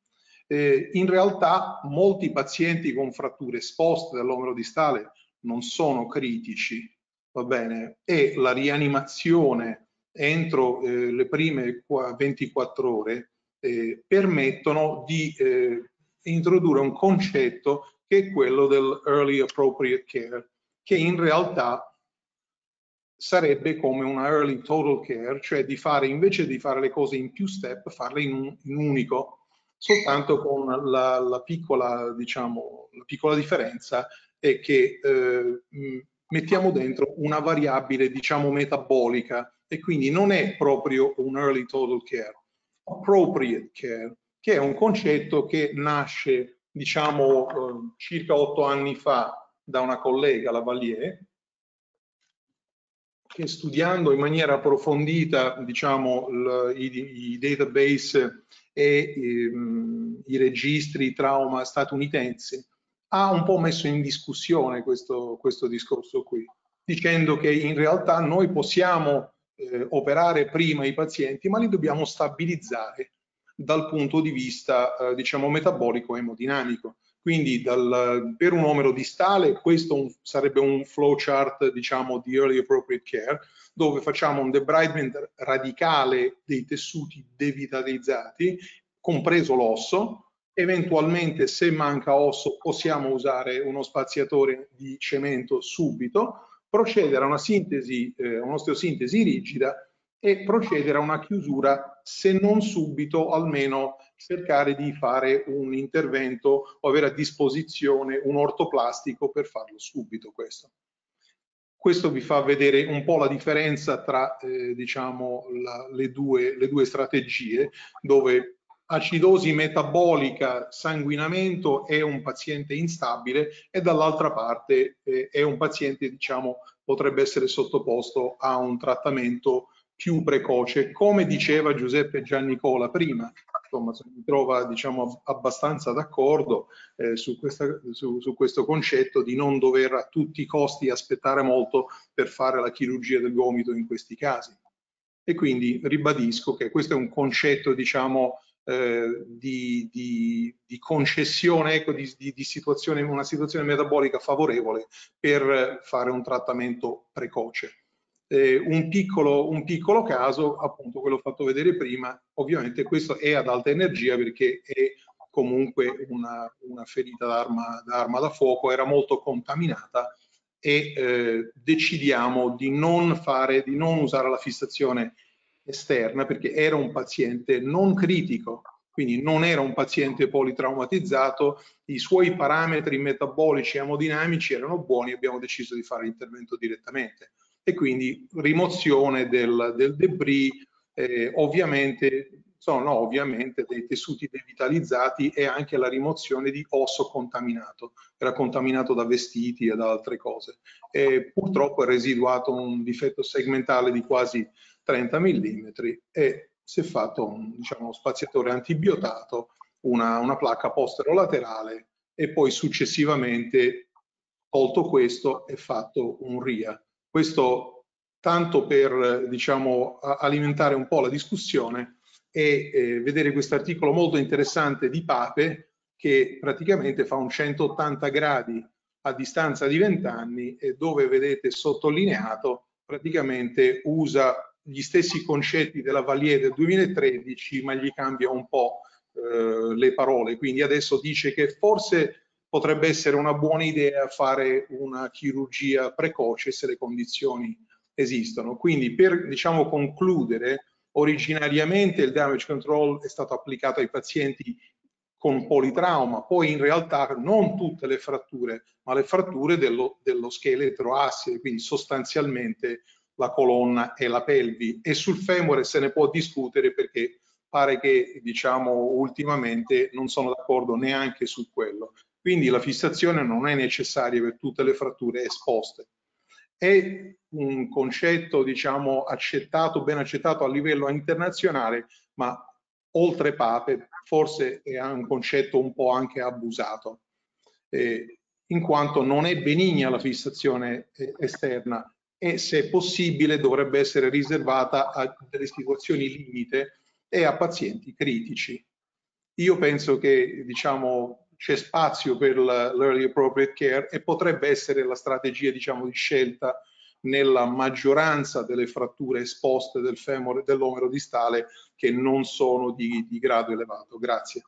eh, in realtà molti pazienti con fratture esposte dall'omero distale non sono critici, va bene, e la rianimazione entro eh, le prime ventiquattro ore eh, permettono di eh, introdurre un concetto che è quello del early appropriate care, che in realtà sarebbe come una early total care, cioè di fare, invece di fare le cose in più step, farle in un in unico, soltanto con la, la piccola, diciamo, la piccola differenza è che eh, mettiamo dentro una variabile, diciamo, metabolica, e quindi non è proprio un early total care, appropriate care, che è un concetto che nasce, diciamo, eh, circa otto anni fa da una collega, la Valier, che studiando in maniera approfondita, diciamo, il, i, i database e ehm, i registri trauma statunitensi, ha un po' messo in discussione questo, questo discorso qui, dicendo che in realtà noi possiamo eh, operare prima i pazienti, ma li dobbiamo stabilizzare dal punto di vista, eh, diciamo, metabolico e emodinamico. Quindi dal, per un omero distale questo un, sarebbe un flowchart, diciamo, di early appropriate care, dove facciamo un debridement radicale dei tessuti devitalizzati, compreso l'osso. Eventualmente, se manca osso, possiamo usare uno spaziatore di cemento subito, procedere a una sintesi, eh, un'osteosintesi rigida e procedere a una chiusura, se non subito, almeno cercare di fare un intervento o avere a disposizione un ortoplastico per farlo subito. Questo, questo vi fa vedere un po' la differenza tra eh, diciamo, la, le, due, le due strategie, dove acidosi metabolica, sanguinamento, è un paziente instabile, e dall'altra parte eh, è un paziente, diciamo, potrebbe essere sottoposto a un trattamento più precoce, come diceva Giuseppe Giannicola prima. Insomma, mi trova, diciamo, abbastanza d'accordo eh, su, su, su questo concetto di non dover a tutti i costi aspettare molto per fare la chirurgia del gomito in questi casi. E quindi ribadisco che questo è un concetto, diciamo, eh, di, di, di concessione, ecco, di, di, di situazione, una situazione metabolica favorevole per fare un trattamento precoce. Eh, un, piccolo, un piccolo caso, appunto quello fatto vedere prima, ovviamente questo è ad alta energia perché è comunque una, una ferita d'arma da, da fuoco, era molto contaminata, e eh, decidiamo di non fare, di non usare la fissazione esterna perché era un paziente non critico, quindi non era un paziente politraumatizzato, i suoi parametri metabolici e emodinamici erano buoni, abbiamo deciso di fare l'intervento direttamente. E quindi rimozione del, del debris, eh, ovviamente, sono no, ovviamente dei tessuti devitalizzati, e anche la rimozione di osso contaminato, era contaminato da vestiti e da altre cose. E purtroppo è residuato un difetto segmentale di quasi trenta millimetri e si è fatto un, diciamo, spaziatore antibiotato, una, una placca posterolaterale, e poi successivamente, tolto questo, è fatto un R I A. Questo tanto per, diciamo, alimentare un po' la discussione e eh, vedere questo articolo molto interessante di Pape, che praticamente fa un centottanta gradi a distanza di venti anni, e dove vedete sottolineato praticamente usa gli stessi concetti della Valier del duemilatredici, ma gli cambia un po' eh, le parole. Quindi adesso dice che forse potrebbe essere una buona idea fare una chirurgia precoce se le condizioni esistono. Quindi, per, diciamo, concludere, originariamente il damage control è stato applicato ai pazienti con politrauma, poi in realtà non tutte le fratture, ma le fratture dello, dello scheletro assile, quindi sostanzialmente la colonna e la pelvi. E sul femore se ne può discutere perché pare che, diciamo, ultimamente non sono d'accordo neanche su quello. Quindi la fissazione non è necessaria per tutte le fratture esposte. È un concetto, diciamo, accettato, ben accettato a livello internazionale, ma oltre Pape forse è un concetto un po' anche abusato, eh, in quanto non è benigna la fissazione eh, esterna, e se possibile dovrebbe essere riservata a delle situazioni limite e a pazienti critici. Io penso che, diciamo, c'è spazio per l'early appropriate care, e potrebbe essere la strategia, diciamo, di scelta nella maggioranza delle fratture esposte del femore e dell'omero distale che non sono di, di grado elevato. Grazie.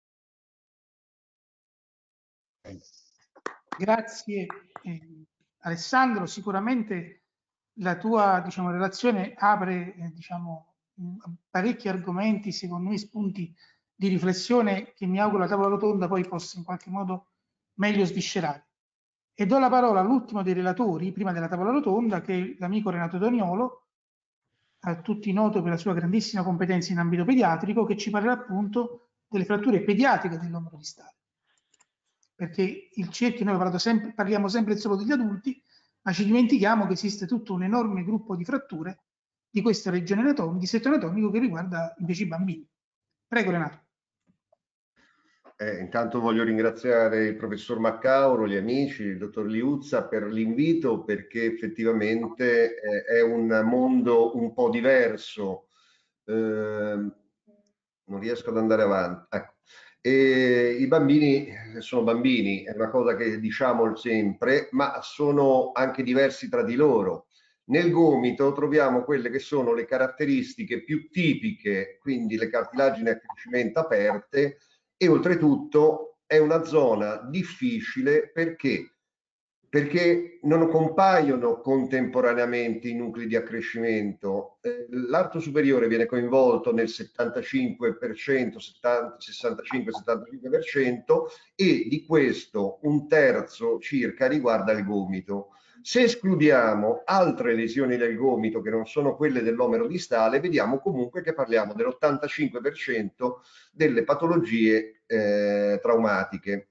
Grazie eh, Alessandro, sicuramente la tua, diciamo, relazione apre eh, diciamo, parecchi argomenti, secondo me spunti di riflessione che mi auguro la tavola rotonda poi possa in qualche modo meglio sviscerare. E do la parola all'ultimo dei relatori, prima della tavola rotonda, che è l'amico Renato Doniolo, a tutti noto per la sua grandissima competenza in ambito pediatrico, che ci parlerà appunto delle fratture pediatriche dell'omero distale. Perché il cerchio, noi sempre, parliamo sempre solo degli adulti, ma ci dimentichiamo che esiste tutto un enorme gruppo di fratture di questa regione anatomica, di settore anatomico, che riguarda invece i bambini. Prego Renato. Eh, intanto voglio ringraziare il professor Maccauro, gli amici, il dottor Liuzza per l'invito, perché effettivamente eh, è un mondo un po' diverso. Eh, non riesco ad andare avanti. Ecco. E i bambini sono bambini, è una cosa che diciamo sempre, ma sono anche diversi tra di loro. Nel gomito troviamo quelle che sono le caratteristiche più tipiche, quindi le cartilagini a crescimento aperte, e oltretutto è una zona difficile perché perché non compaiono contemporaneamente i nuclei di accrescimento. L'arto superiore viene coinvolto nel settantacinque per cento, sessantacinque settantacinque per cento, e di questo un terzo circa riguarda il gomito. Se escludiamo altre lesioni del gomito che non sono quelle dell'omero distale, vediamo comunque che parliamo dell'ottantacinque per cento delle patologie eh, traumatiche.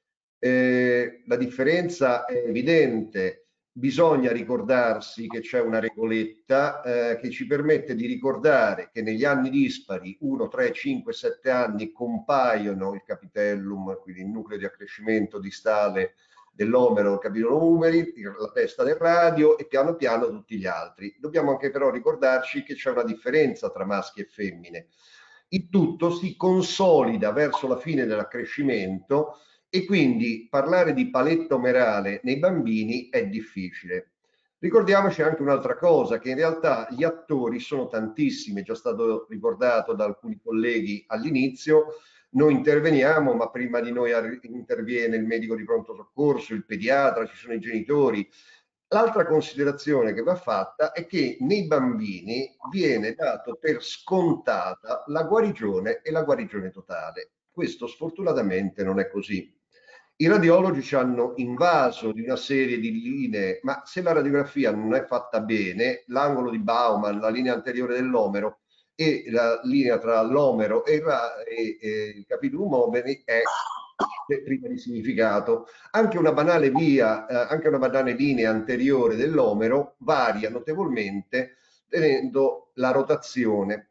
Eh, la differenza è evidente. Bisogna ricordarsi che c'è una regoletta eh, che ci permette di ricordare che negli anni dispari, uno, tre, cinque, sette anni, compaiono il capitellum, quindi il nucleo di accrescimento distale dell'omero, il capitolo umeri, la testa del radio e piano piano tutti gli altri. Dobbiamo anche però ricordarci che c'è una differenza tra maschi e femmine. Il tutto si consolida verso la fine dell'accrescimento e quindi parlare di paletto omerale nei bambini è difficile. Ricordiamoci anche un'altra cosa, che in realtà gli attori sono tantissimi, è già stato ricordato da alcuni colleghi all'inizio. Noi interveniamo, ma prima di noi interviene il medico di pronto soccorso, il pediatra, ci sono i genitori. L'altra considerazione che va fatta è che nei bambini viene dato per scontata la guarigione e la guarigione totale. Questo sfortunatamente non è così. I radiologi ci hanno invaso di una serie di linee, ma se la radiografia non è fatta bene, l'angolo di Bauman, la linea anteriore dell'omero e la linea tra l'omero e, e, e il capitulum omeri è priva di significato. Anche una banale via, eh, anche una banale linea anteriore dell'omero varia notevolmente tenendo la rotazione.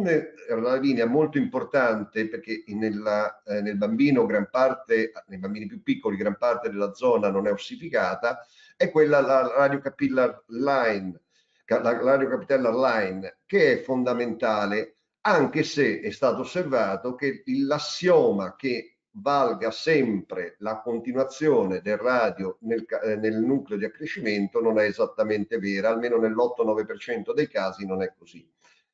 Una linea molto importante, perché nella, eh, nel bambino gran parte, nei bambini più piccoli gran parte della zona non è ossificata, è quella la radiocapillar line, la radiocapitellar line, che è fondamentale, anche se è stato osservato che l'assioma che valga sempre la continuazione del radio nel, eh, nel nucleo di accrescimento non è esattamente vera, almeno nell'otto nove per cento dei casi non è così.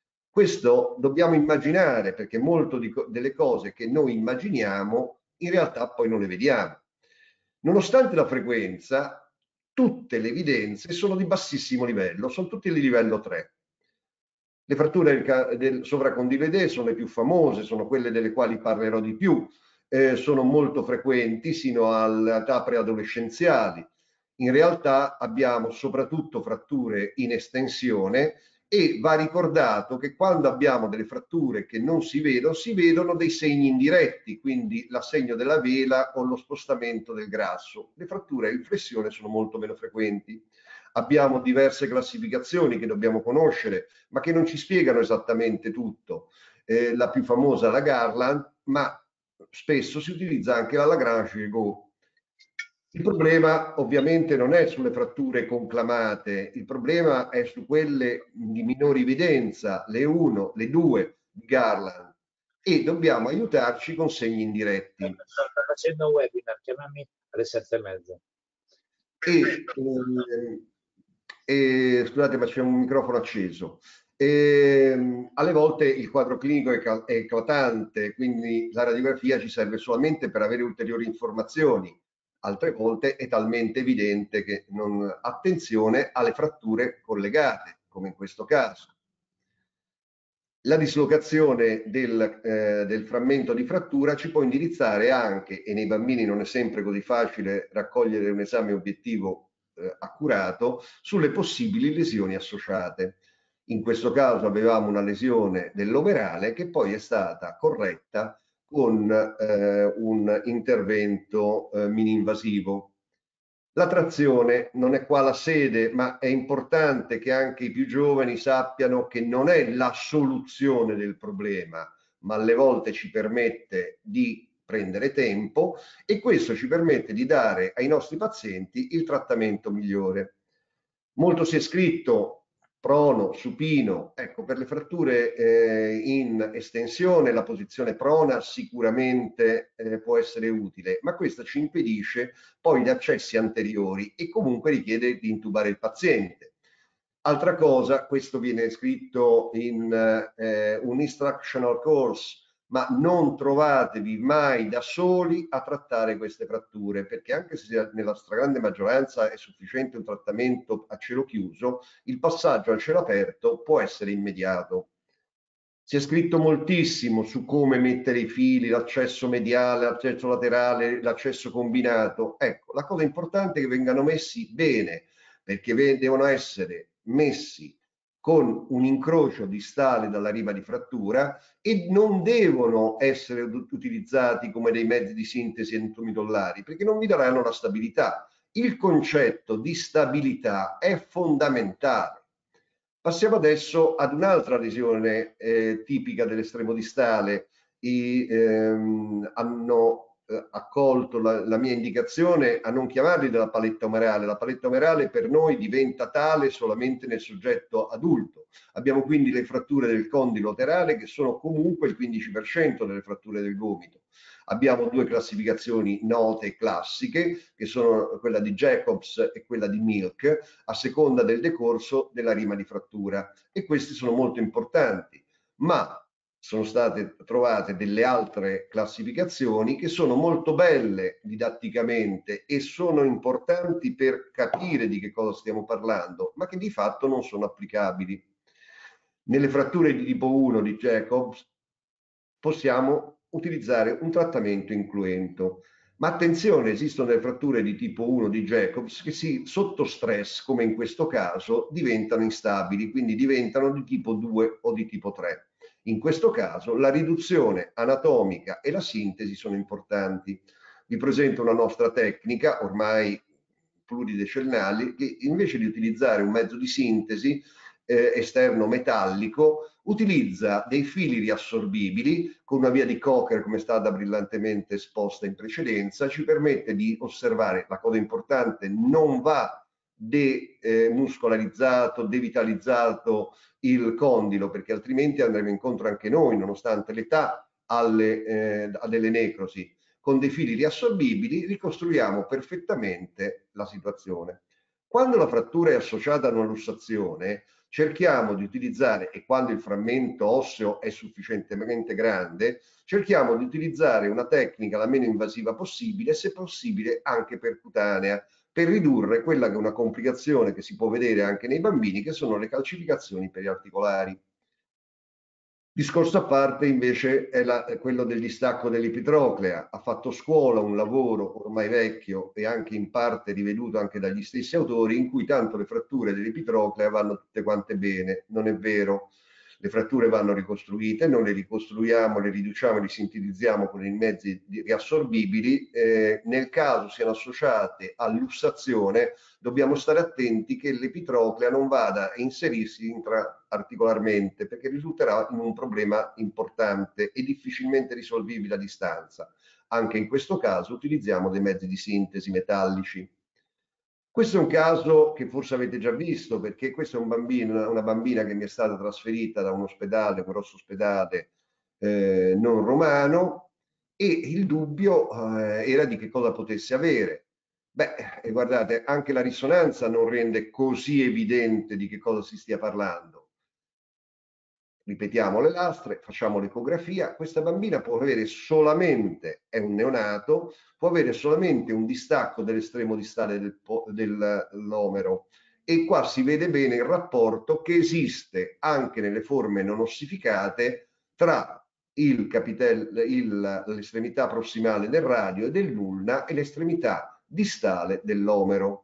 Questo dobbiamo immaginare, perché molto di, delle cose che noi immaginiamo in realtà poi non le vediamo. Nonostante la frequenza, tutte le evidenze sono di bassissimo livello, sono tutte di livello tre. Le fratture del, del sovracondilide sono le più famose, sono quelle delle quali parlerò di più, eh, sono molto frequenti sino all'età preadolescenziali. In realtà abbiamo soprattutto fratture in estensione e va ricordato che quando abbiamo delle fratture che non si vedono, si vedono dei segni indiretti, quindi l'assegno della vela o lo spostamento del grasso. Le fratture a inflessione sono molto meno frequenti. Abbiamo diverse classificazioni che dobbiamo conoscere, ma che non ci spiegano esattamente tutto. Eh, la più famosa è la Garland, ma spesso si utilizza anche la Lagrange-Hugo. Il problema ovviamente non è sulle fratture conclamate, il problema è su quelle di minore evidenza, le uno, le due di Garland, e dobbiamo aiutarci con segni indiretti. Sto facendo un webinar, chiamami alle sette e mezza. E, eh, e, scusate, ma c'è un microfono acceso. E, alle volte il quadro clinico è, è eclatante, quindi la radiografia ci serve solamente per avere ulteriori informazioni. Altre volte è talmente evidente che non attenzione alle fratture collegate, come in questo caso. La dislocazione del, eh, del frammento di frattura ci può indirizzare anche, e nei bambini non è sempre così facile raccogliere un esame obiettivo eh, accurato, sulle possibili lesioni associate. In questo caso avevamo una lesione dell'omerale che poi è stata corretta con eh, un intervento eh, mini-invasivo. La trazione non è qua la sede, ma è importante che anche i più giovani sappiano che non è la soluzione del problema, ma alle volte ci permette di prendere tempo e questo ci permette di dare ai nostri pazienti il trattamento migliore. Molto si è scritto prono, supino, ecco, per le fratture eh, in estensione la posizione prona sicuramente eh, può essere utile, ma questa ci impedisce poi gli accessi anteriori e comunque richiede di intubare il paziente. Altra cosa, questo viene scritto in eh, un instructional course, ma non trovatevi mai da soli a trattare queste fratture, perché anche se nella stragrande maggioranza è sufficiente un trattamento a cielo chiuso, il passaggio al cielo aperto può essere immediato. Si è scritto moltissimo su come mettere i fili, l'accesso mediale, l'accesso laterale, l'accesso combinato. Ecco, la cosa importante è che vengano messi bene, perché devono essere messi con un incrocio distale dalla riva di frattura e non devono essere utilizzati come dei mezzi di sintesi entomitollari, perché non vi daranno la stabilità. Il concetto di stabilità è fondamentale. Passiamo adesso ad un'altra lesione eh, tipica dell'estremo distale. I, ehm, hanno eh, accolto la, la mia indicazione a non chiamarli della paletta umerale. La paletta umerale per noi diventa tale solamente nel soggetto adulto. Abbiamo quindi le fratture del condilo laterale, che sono comunque il quindici per cento delle fratture del gomito. Abbiamo due classificazioni note e classiche, che sono quella di Jacobs e quella di Milk, a seconda del decorso della rima di frattura. E questi sono molto importanti, ma sono state trovate delle altre classificazioni che sono molto belle didatticamente e sono importanti per capire di che cosa stiamo parlando, ma che di fatto non sono applicabili. Nelle fratture di tipo uno di Jacobs possiamo utilizzare un trattamento incluento. Ma attenzione, esistono delle fratture di tipo uno di Jacobs che si, sotto stress, come in questo caso, diventano instabili, quindi diventano di tipo due o di tipo tre. In questo caso la riduzione anatomica e la sintesi sono importanti. Vi presento una nostra tecnica, ormai pluridecennale, che invece di utilizzare un mezzo di sintesi eh, esterno metallico, utilizza dei fili riassorbibili con una via di Cocker, come è stata brillantemente esposta in precedenza, ci permette di osservare, la cosa importante, non va demuscolarizzato, devitalizzato il condilo, perché altrimenti andremo incontro anche noi, nonostante l'età, alle, eh, a delle necrosi. Con dei fili riassorbibili ricostruiamo perfettamente la situazione. Quando la frattura è associata a una lussazione, cerchiamo di utilizzare, e quando il frammento osseo è sufficientemente grande, cerchiamo di utilizzare una tecnica la meno invasiva possibile, se possibile anche percutanea, per ridurre quella che è una complicazione che si può vedere anche nei bambini, che sono le calcificazioni periarticolari. Discorso a parte invece è, la, è quello del distacco dell'epitroclea. Ha fatto scuola un lavoro ormai vecchio e anche in parte riveduto anche dagli stessi autori, in cui tanto le fratture dell'epitroclea vanno tutte quante bene. Non è vero. Le fratture vanno ricostruite, noi le ricostruiamo, le riduciamo, le sintetizziamo con i mezzi riassorbibili. Eh, nel caso siano associate a lussazione, dobbiamo stare attenti che l'epitroclea non vada a inserirsi intraarticolarmente, perché risulterà in un problema importante e difficilmente risolvibile a distanza. Anche in questo caso utilizziamo dei mezzi di sintesi metallici. Questo è un caso che forse avete già visto, perché questo è un bambino, una bambina che mi è stata trasferita da un ospedale, un grosso ospedale eh, non romano, e il dubbio eh, era di che cosa potesse avere. Beh, eh, guardate, anche la risonanza non rende così evidente di che cosa si stia parlando. Ripetiamo le lastre, facciamo l'ecografia. Questa bambina può avere solamente, è un neonato, può avere solamente un distacco dell'estremo distale del, dell'omero, e qua si vede bene il rapporto che esiste anche nelle forme non ossificate tra l'estremità prossimale del radio e del ulna e l'estremità distale dell'omero.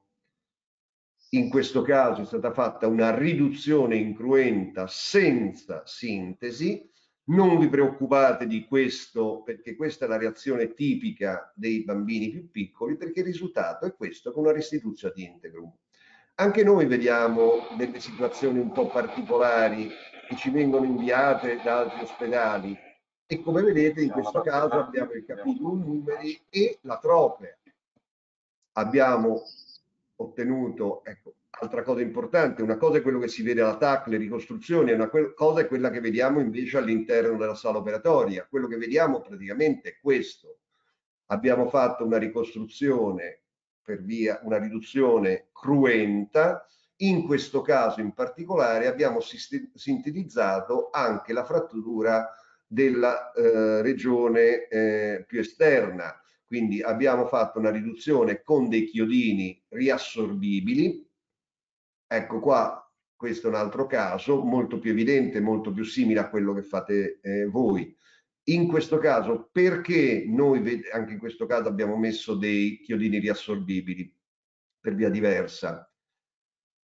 In questo caso è stata fatta una riduzione incruenta senza sintesi. Non vi preoccupate di questo, perché questa è la reazione tipica dei bambini più piccoli, perché il risultato è questo, con una restituzione ad integrum. Anche noi vediamo delle situazioni un po' particolari che ci vengono inviate da altri ospedali, e come vedete in questo caso abbiamo il capitolo numeri e la troclea. Abbiamo ottenuto, ecco, altra cosa importante, una cosa è quello che si vede alla T A C, le ricostruzioni, una cosa è quella che vediamo invece all'interno della sala operatoria. Quello che vediamo praticamente è questo. Abbiamo fatto una ricostruzione per via, una riduzione cruenta. In questo caso in particolare abbiamo sintetizzato anche la frattura della eh, regione eh, più esterna. Quindi abbiamo fatto una riduzione con dei chiodini riassorbibili. Ecco qua, questo è un altro caso, molto più evidente, molto più simile a quello che fate eh, voi. In questo caso, perché noi anche in questo caso abbiamo messo dei chiodini riassorbibili? Per via diversa.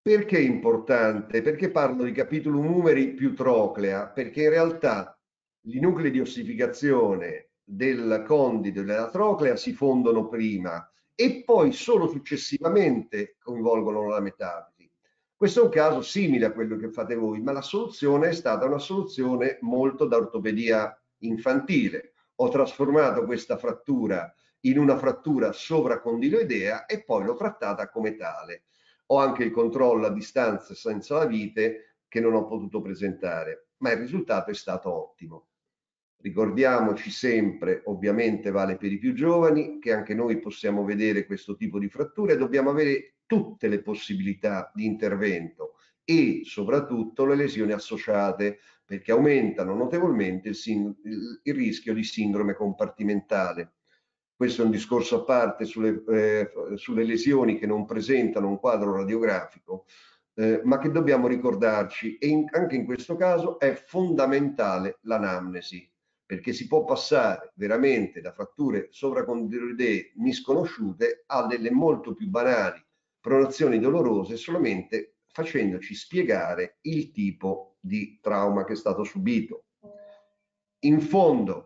Perché è importante? Perché parlo di capitolo numeri più troclea? Perché in realtà i nuclei di ossificazione del condido e della troclea si fondono prima e poi solo successivamente coinvolgono la metafisi. Questo è un caso simile a quello che fate voi, ma la soluzione è stata una soluzione molto da ortopedia infantile. Ho trasformato questa frattura in una frattura sovracondiloidea e poi l'ho trattata come tale. Ho anche il controllo a distanza senza la vite che non ho potuto presentare, ma il risultato è stato ottimo. Ricordiamoci sempre, ovviamente vale per i più giovani, che anche noi possiamo vedere questo tipo di fratture e dobbiamo avere tutte le possibilità di intervento e soprattutto le lesioni associate, perché aumentano notevolmente il, il, il rischio di sindrome compartimentale. Questo è un discorso a parte sulle, eh, sulle lesioni che non presentano un quadro radiografico, eh, ma che dobbiamo ricordarci, e in, anche in questo caso è fondamentale l'anamnesi, perché si può passare veramente da fratture sovracondiloidee misconosciute a delle molto più banali pronazioni dolorose solamente facendoci spiegare il tipo di trauma che è stato subito. In fondo,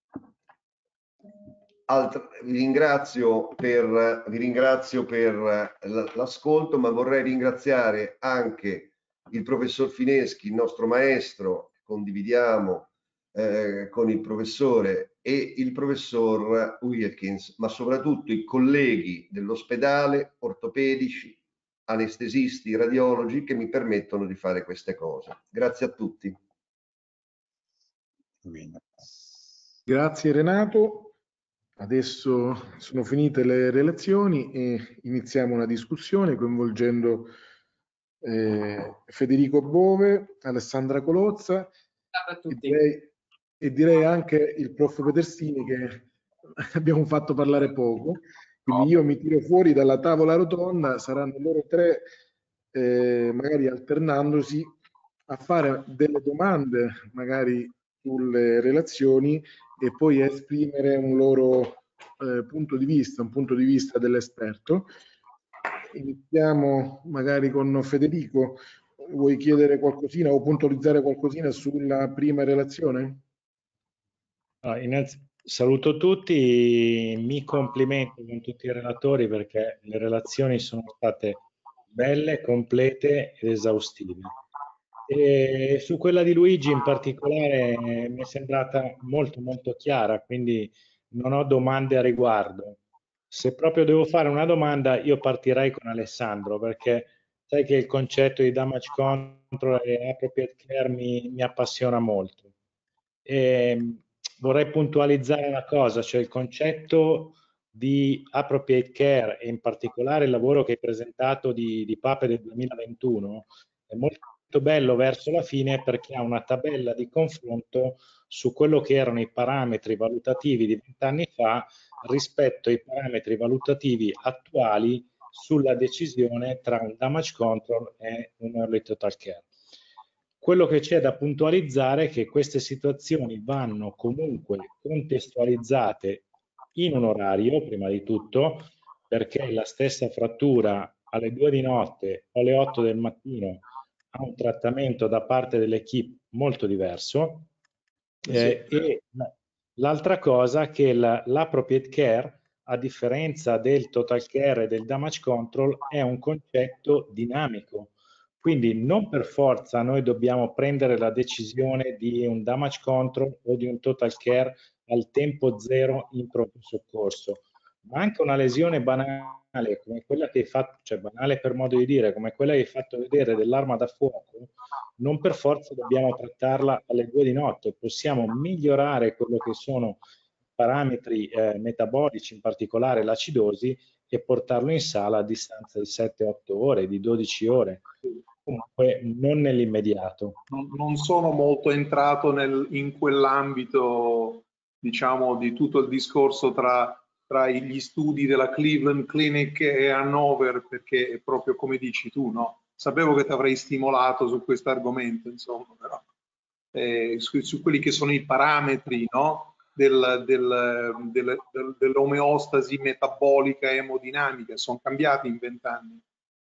Altra, vi ringrazio per, vi ringrazio per l'ascolto, ma vorrei ringraziare anche il professor Fineschi, il nostro maestro, condividiamo eh, con il professore, e il professor Wilkins, ma soprattutto i colleghi dell'ospedale, ortopedici, anestesisti, radiologi che mi permettono di fare queste cose. Grazie a tutti. Grazie Renato. Adesso sono finite le relazioni e iniziamo una discussione coinvolgendo eh, Federico Bove, Alessandra Colozza e direi, e direi anche il prof Petersini, che abbiamo fatto parlare poco. Quindi io mi tiro fuori dalla tavola rotonda, saranno loro tre, eh, magari alternandosi, a fare delle domande magari sulle relazioni e poi esprimere un loro eh, punto di vista, un punto di vista dell'esperto. Iniziamo magari con Federico. Vuoi chiedere qualcosina o puntualizzare qualcosina sulla prima relazione? Ah, innanzi, saluto tutti, mi complimento con tutti i relatori perché le relazioni sono state belle, complete ed esaustive. E su quella di Luigi in particolare mi è sembrata molto molto chiara, quindi non ho domande a riguardo. Se proprio devo fare una domanda, io partirei con Alessandro, perché sai che il concetto di damage control e appropriate care mi, mi appassiona molto. E vorrei puntualizzare una cosa, cioè il concetto di appropriate care e in particolare il lavoro che hai presentato di, di Pape del duemilaventuno è molto bello verso la fine, perché ha una tabella di confronto su quello che erano i parametri valutativi di vent'anni fa rispetto ai parametri valutativi attuali sulla decisione tra un damage control e un early total care. Quello che c'è da puntualizzare è che queste situazioni vanno comunque contestualizzate in un orario, prima di tutto, perché la stessa frattura alle due di notte o alle otto del mattino ha un trattamento da parte dell'equipe molto diverso. Eh, sì. E l'altra cosa è che l'appropriate care, a differenza del total care e del damage control, è un concetto dinamico. Quindi non per forza noi dobbiamo prendere la decisione di un damage control o di un total care al tempo zero in pronto soccorso, ma anche una lesione banale come quella che hai fatto, cioè banale per modo di dire, come quella che hai fatto vedere dell'arma da fuoco, non per forza dobbiamo trattarla alle due di notte, possiamo migliorare quello che sono parametri eh, metabolici, in particolare l'acidosi, e portarlo in sala a distanza di sette otto ore, di dodici ore, comunque non nell'immediato. Non, non sono molto entrato nel, in quell'ambito, diciamo, di tutto il discorso tra, tra gli studi della Cleveland Clinic e Hannover, perché è proprio come dici tu, no? Sapevo che ti avrei stimolato su questo argomento, insomma, però eh, su, su quelli che sono i parametri, no? Del, del, del, del, dell'omeostasi metabolica e emodinamica sono cambiati in vent'anni.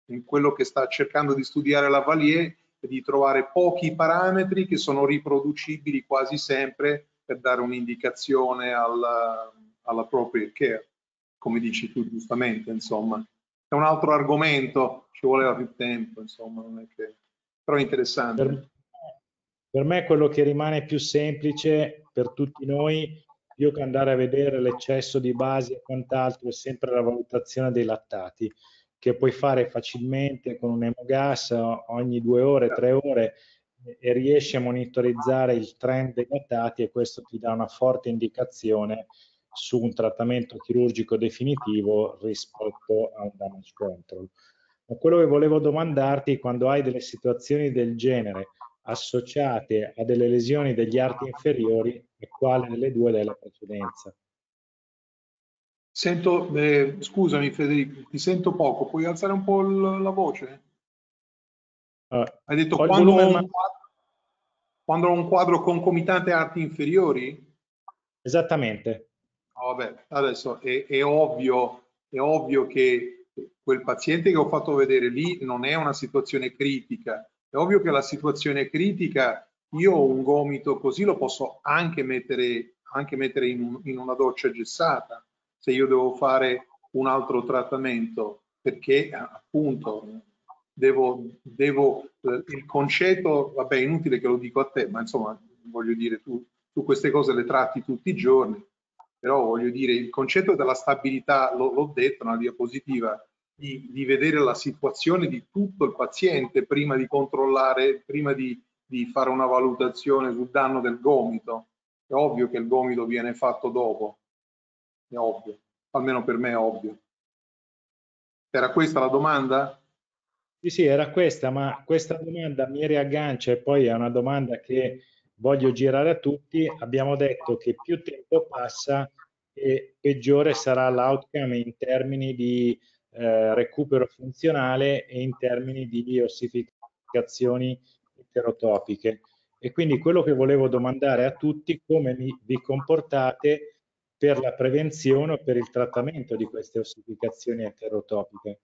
in quello che sta cercando di studiare la Valier è di trovare pochi parametri che sono riproducibili quasi sempre per dare un'indicazione alla, alla appropriate care, come dici tu giustamente, insomma. È un altro argomento, ci voleva più tempo, insomma, non è che... però è interessante. Per, per me quello che rimane più semplice per tutti noi, più che andare a vedere l'eccesso di basi e quant'altro, è sempre la valutazione dei lattati, che puoi fare facilmente con un emogas ogni due ore, tre ore, e riesci a monitorizzare il trend dei lattati, e questo ti dà una forte indicazione su un trattamento chirurgico definitivo rispetto a un damage control. Ma quello che volevo domandarti, quando hai delle situazioni del genere associate a delle lesioni degli arti inferiori, è quale delle due dai la precedenza? Sento, eh, scusami Federico, ti sento poco, puoi alzare un po' il, la voce? Uh, Hai detto quando, quando ho, volume, un ma... quadro, quando ho un quadro concomitante a arti inferiori? Esattamente. Oh, vabbè, adesso è, è, ovvio, è ovvio che quel paziente che ho fatto vedere lì non è una situazione critica. È ovvio che la situazione critica, io ho un gomito così lo posso anche mettere, anche mettere in, un, in una doccia gessata, se io devo fare un altro trattamento, perché appunto devo, devo il concetto, vabbè, è inutile che lo dico a te, ma insomma, voglio dire, tu, tu queste cose le tratti tutti i giorni, però voglio dire, il concetto della stabilità, l'ho detto nella diapositiva, di, di vedere la situazione di tutto il paziente prima di controllare, prima di, di fare una valutazione sul danno del gomito. È ovvio che il gomito viene fatto dopo, è ovvio, almeno per me è ovvio. Era questa la domanda? Sì, sì, era questa, ma questa domanda mi riaggancia, e poi è una domanda che voglio girare a tutti. Abbiamo detto che più tempo passa e peggiore sarà l'outcome in termini di eh, recupero funzionale e in termini di ossificazioni eterotopiche. E quindi quello che volevo domandare a tutti: come mi, vi comportate per la prevenzione o per il trattamento di queste ossificazioni eterotopiche?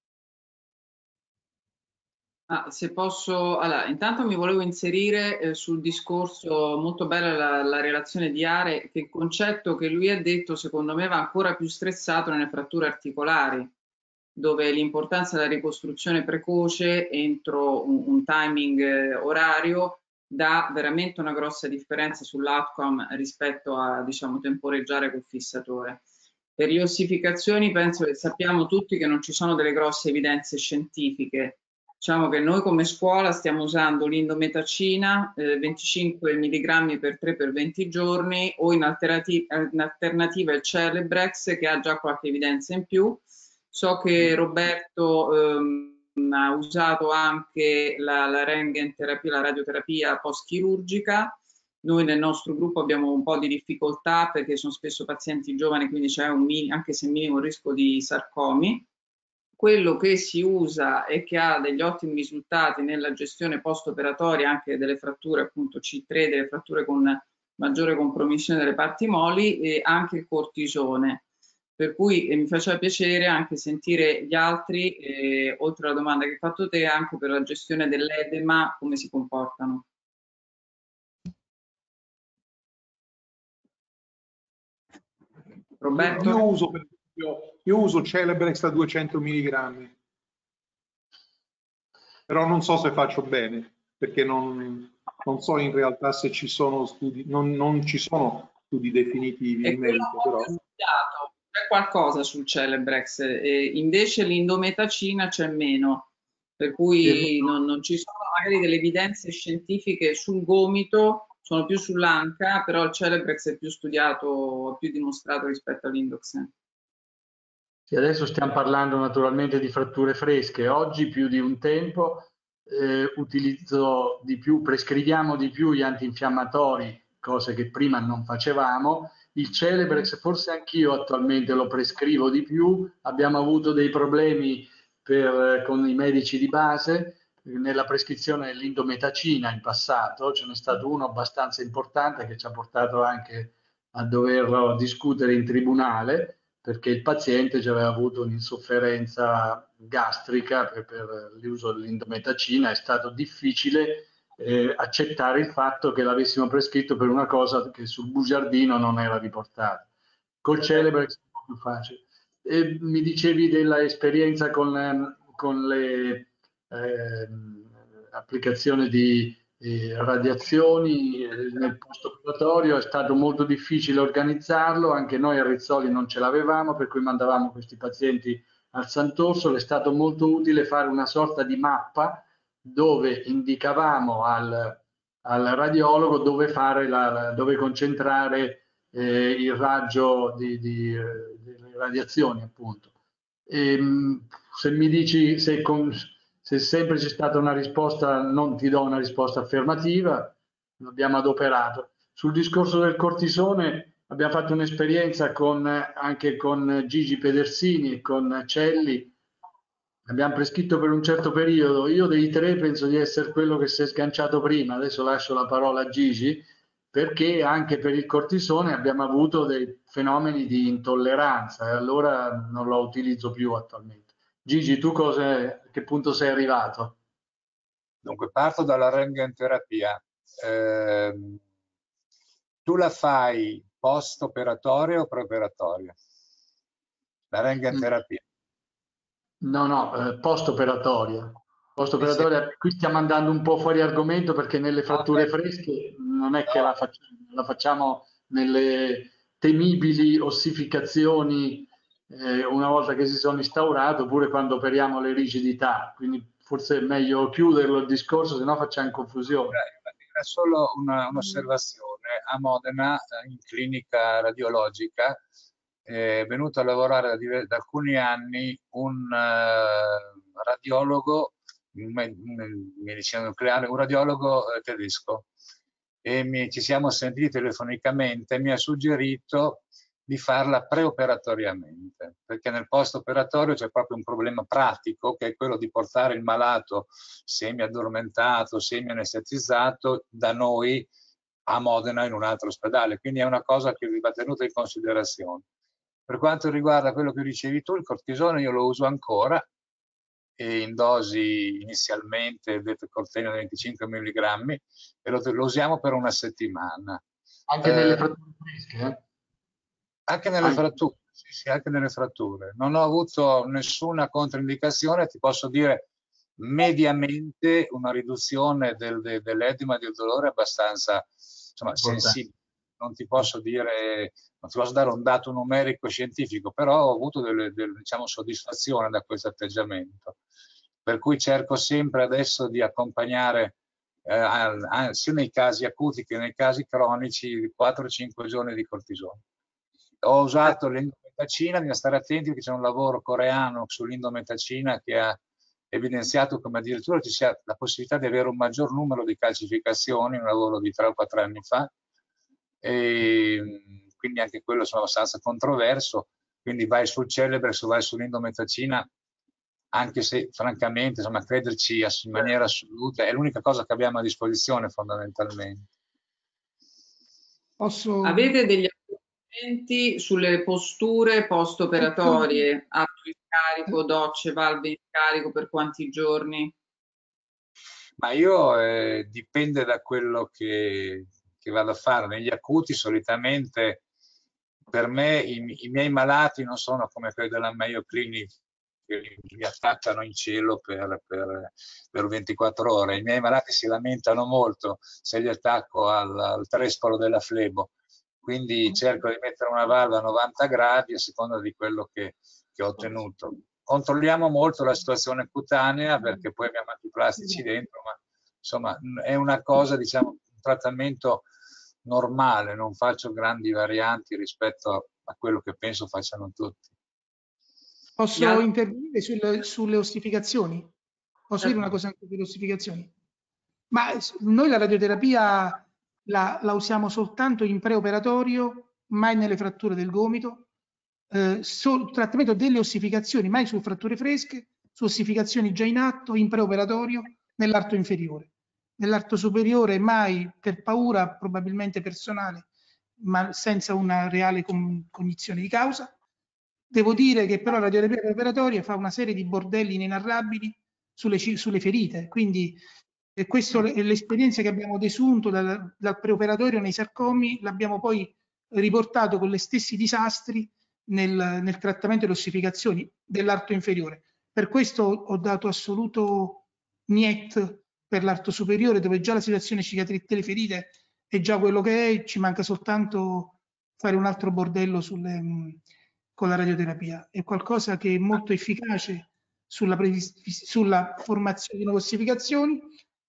Ah, se posso, allora, intanto mi volevo inserire eh, sul discorso, molto bella la, la relazione di Are, che il concetto che lui ha detto secondo me va ancora più stressato nelle fratture articolari, dove l'importanza della ricostruzione precoce entro un, un timing eh, orario dà veramente una grossa differenza sull'outcome rispetto a, diciamo, temporeggiare col fissatore. Per le ossificazioni penso che sappiamo tutti che non ci sono delle grosse evidenze scientifiche. Diciamo che noi come scuola stiamo usando l'indometacina, eh, venticinque milligrammi per tre per venti giorni, o in, in alternativa il Celebrex, che ha già qualche evidenza in più. So che Roberto ehm, ha usato anche la, la Röntgenterapia, la radioterapia post-chirurgica. Noi nel nostro gruppo abbiamo un po' di difficoltà perché sono spesso pazienti giovani, quindi c'è un anche se minimo rischio di sarcomi. Quello che si usa e che ha degli ottimi risultati nella gestione post-operatoria anche delle fratture appunto C tre, delle fratture con maggiore compromissione delle parti molli, e anche il cortisone. Per cui eh, mi faceva piacere anche sentire gli altri, eh, oltre alla domanda che hai fatto te, anche per la gestione dell'edema, come si comportano. Roberto? Io uso, per esempio, io uso Celebrex a duecento milligrammi, però non so se faccio bene, perché non, non so in realtà se ci sono studi, non, non ci sono studi definitivi in merito, però... C'è qualcosa sul Celebrex, e invece l'indometacina c'è meno, per cui non, non ci sono magari delle evidenze scientifiche sul gomito, sono più sull'anca, però il Celebrex è più studiato, più dimostrato rispetto all'Indoxen. Sì, adesso stiamo parlando naturalmente di fratture fresche. Oggi più di un tempo eh, utilizzo di più, prescriviamo di più gli antinfiammatori, cose che prima non facevamo. Il Celebrex forse anch'io attualmente lo prescrivo di più. Abbiamo avuto dei problemi per, con i medici di base nella prescrizione dell'indometacina in passato. Ce n'è stato uno abbastanza importante che ci ha portato anche a doverlo discutere in tribunale, perché il paziente già aveva avuto un'insofferenza gastrica per, per l'uso dell'indometacina. È stato difficile eh, accettare il fatto che l'avessimo prescritto per una cosa che sul bugiardino non era riportata. Col Celebrex è un po' più facile. E mi dicevi della esperienza con, con le eh, applicazioni di eh, radiazioni eh, nel post-operatorio. È stato molto difficile organizzarlo, anche noi a Rizzoli non ce l'avevamo, per cui mandavamo questi pazienti al Sant'Orso. È stato molto utile fare una sorta di mappa dove indicavamo al, al radiologo dove, fare la, dove concentrare eh, il raggio di, di, eh, delle radiazioni, appunto. E, se mi dici se, con, se sempre c'è stata una risposta, non ti do una risposta affermativa, l'abbiamo adoperato. Sul discorso del cortisone abbiamo fatto un'esperienza con, anche con Gigi Pedersini e con Celli. Abbiamo prescritto per un certo periodo. Io dei tre penso di essere quello che si è sganciato prima. Adesso lascio la parola a Gigi, perché anche per il cortisone abbiamo avuto dei fenomeni di intolleranza e allora non lo utilizzo più attualmente. Gigi, tu cosa, a che punto sei arrivato? Dunque, parto dalla röntgenterapia. Eh, tu la fai post-operatoria o preoperatoria? La röntgenterapia. No, no, eh, post-operatoria. Post-operatoria, qui stiamo andando un po' fuori argomento, perché nelle fratture fresche non è che la facciamo, la facciamo nelle temibili ossificazioni eh, una volta che si sono instaurato, oppure quando operiamo le rigidità. Quindi forse è meglio chiuderlo il discorso, se no facciamo confusione. Era solo un'osservazione. A Modena, in clinica radiologica, è venuto a lavorare da, da alcuni anni un uh, radiologo in medicina nucleare, un radiologo eh, tedesco, e mi, ci siamo sentiti telefonicamente. Mi ha suggerito di farla preoperatoriamente, perché nel post-operatorio c'è proprio un problema pratico, che è quello di portare il malato semi-addormentato, semi-anestetizzato da noi a Modena in un altro ospedale. Quindi è una cosa che va tenuta in considerazione. Per quanto riguarda quello che dicevi tu, il cortisone io lo uso ancora, e in dosi inizialmente beta-cortenia da venticinque milligrammi, e lo, lo usiamo per una settimana. Anche eh, nelle fratture fresche? Eh? Anche nelle anche. fratture, sì, sì, anche nelle fratture. Non ho avuto nessuna controindicazione. Ti posso dire mediamente una riduzione del, de, dell'edema e del dolore abbastanza, insomma, sensibile. Non ti posso dire, non ti posso dare un dato numerico scientifico, però ho avuto delle, delle diciamo, soddisfazione da questo atteggiamento. Per cui cerco sempre adesso di accompagnare eh, a, a, sia nei casi acuti che nei casi cronici quattro cinque giorni di cortisone. Ho usato l'indometacina, bisogna stare attenti perché c'è un lavoro coreano sull'indometacina che ha evidenziato come addirittura ci sia la possibilità di avere un maggior numero di calcificazioni, un lavoro di tre o quattro anni fa, e quindi anche quello sono abbastanza controverso. Quindi vai sul Celebrex o vai sull'indometacina, anche se francamente, insomma, crederci in maniera assoluta è l'unica cosa che abbiamo a disposizione fondamentalmente. Posso... Avete degli approfondimenti sulle posture post-operatorie, atto in carico, docce, valve in carico, per quanti giorni? Ma io eh, dipende da quello che, che vado a fare. Negli acuti solitamente per me i, i miei malati non sono come quelli della Mayo Clinic, che mi attaccano in cielo per, per, per ventiquattro ore. I miei malati si lamentano molto se li attacco al, al trespolo della flebo, quindi cerco di mettere una valva a novanta gradi a seconda di quello che, che ho ottenuto. Controlliamo molto la situazione cutanea, perché poi abbiamo antiplastici dentro, ma insomma è una cosa, diciamo, un trattamento normale, non faccio grandi varianti rispetto a, a quello che penso facciano tutti. Posso yeah. intervenire sulle, sulle ossificazioni? Posso dire una cosa anche sulle ossificazioni? Ma noi la radioterapia la, la usiamo soltanto in preoperatorio, mai nelle fratture del gomito, eh, sul trattamento delle ossificazioni, mai su fratture fresche, su ossificazioni già in atto, in preoperatorio, nell'arto inferiore. Nell'arto superiore mai, per paura probabilmente personale, ma senza una reale cognizione di causa. Devo dire che però la radioterapia preoperatoria fa una serie di bordelli inenarrabili sulle, sulle ferite, quindi e questo è l'esperienza che abbiamo desunto dal, dal preoperatorio nei sarcomi, l'abbiamo poi riportato con gli stessi disastri nel, nel trattamento delle ossificazioni dell'arto inferiore. Per questo ho dato assoluto niet per l'arto superiore, dove già la situazione cicatrice delle ferite è già quello che è, ci manca soltanto fare un altro bordello sulle, con la radioterapia. È qualcosa che è molto efficace sulla, sulla formazione di nuove ossificazioni,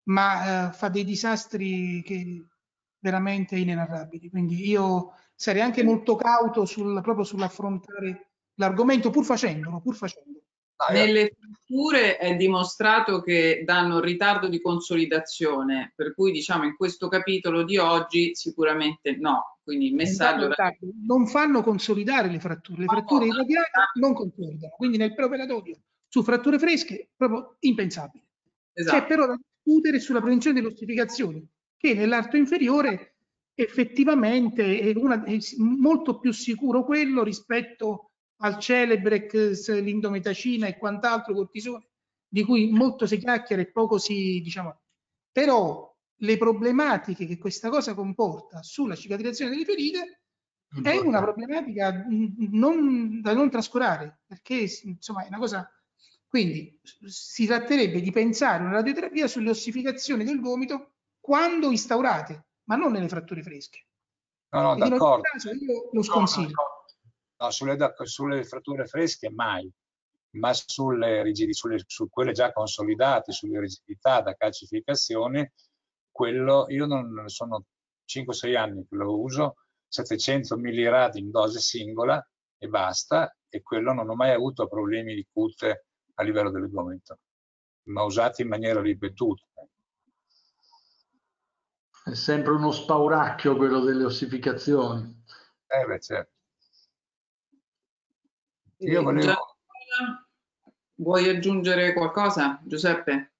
ma eh, fa dei disastri che veramente inenarrabili. Quindi io sarei anche molto cauto sul, proprio sull'affrontare l'argomento, pur facendolo, pur facendolo. Nelle fratture è dimostrato che danno ritardo di consolidazione, per cui diciamo in questo capitolo di oggi sicuramente no. Quindi il messaggio non fanno consolidare le fratture, le fratture irradiate non consolidano, quindi nel preoperatorio su fratture fresche proprio impensabile. Esatto. C'è però da discutere sulla prevenzione delle ossificazioni, che nell'arto inferiore effettivamente è, una, è molto più sicuro quello rispetto al Celebrex, l'indometacina e quant'altro, cortisone, di cui molto si chiacchiera e poco si, diciamo. Però le problematiche che questa cosa comporta sulla cicatrizazione delle ferite è una problematica non, da non trascurare, perché insomma è una cosa. Quindi si tratterebbe di pensare una radioterapia sulle ossificazioni del gomito quando instaurate, ma non nelle fratture fresche. No, no, d'accordo. Io lo sconsiglio. No, sulle, sulle fratture fresche mai, ma sulle rigidi, sulle, su quelle già consolidate, sulle rigidità da calcificazione, quello io non sono cinque sei anni che lo uso, settecento milliradi in dose singola e basta, e quello non ho mai avuto problemi di cute a livello del gomito, ma usati in maniera ripetuta. È sempre uno spauracchio quello delle ossificazioni. Eh beh, certo. Io volevo... Vuoi aggiungere qualcosa, Giuseppe?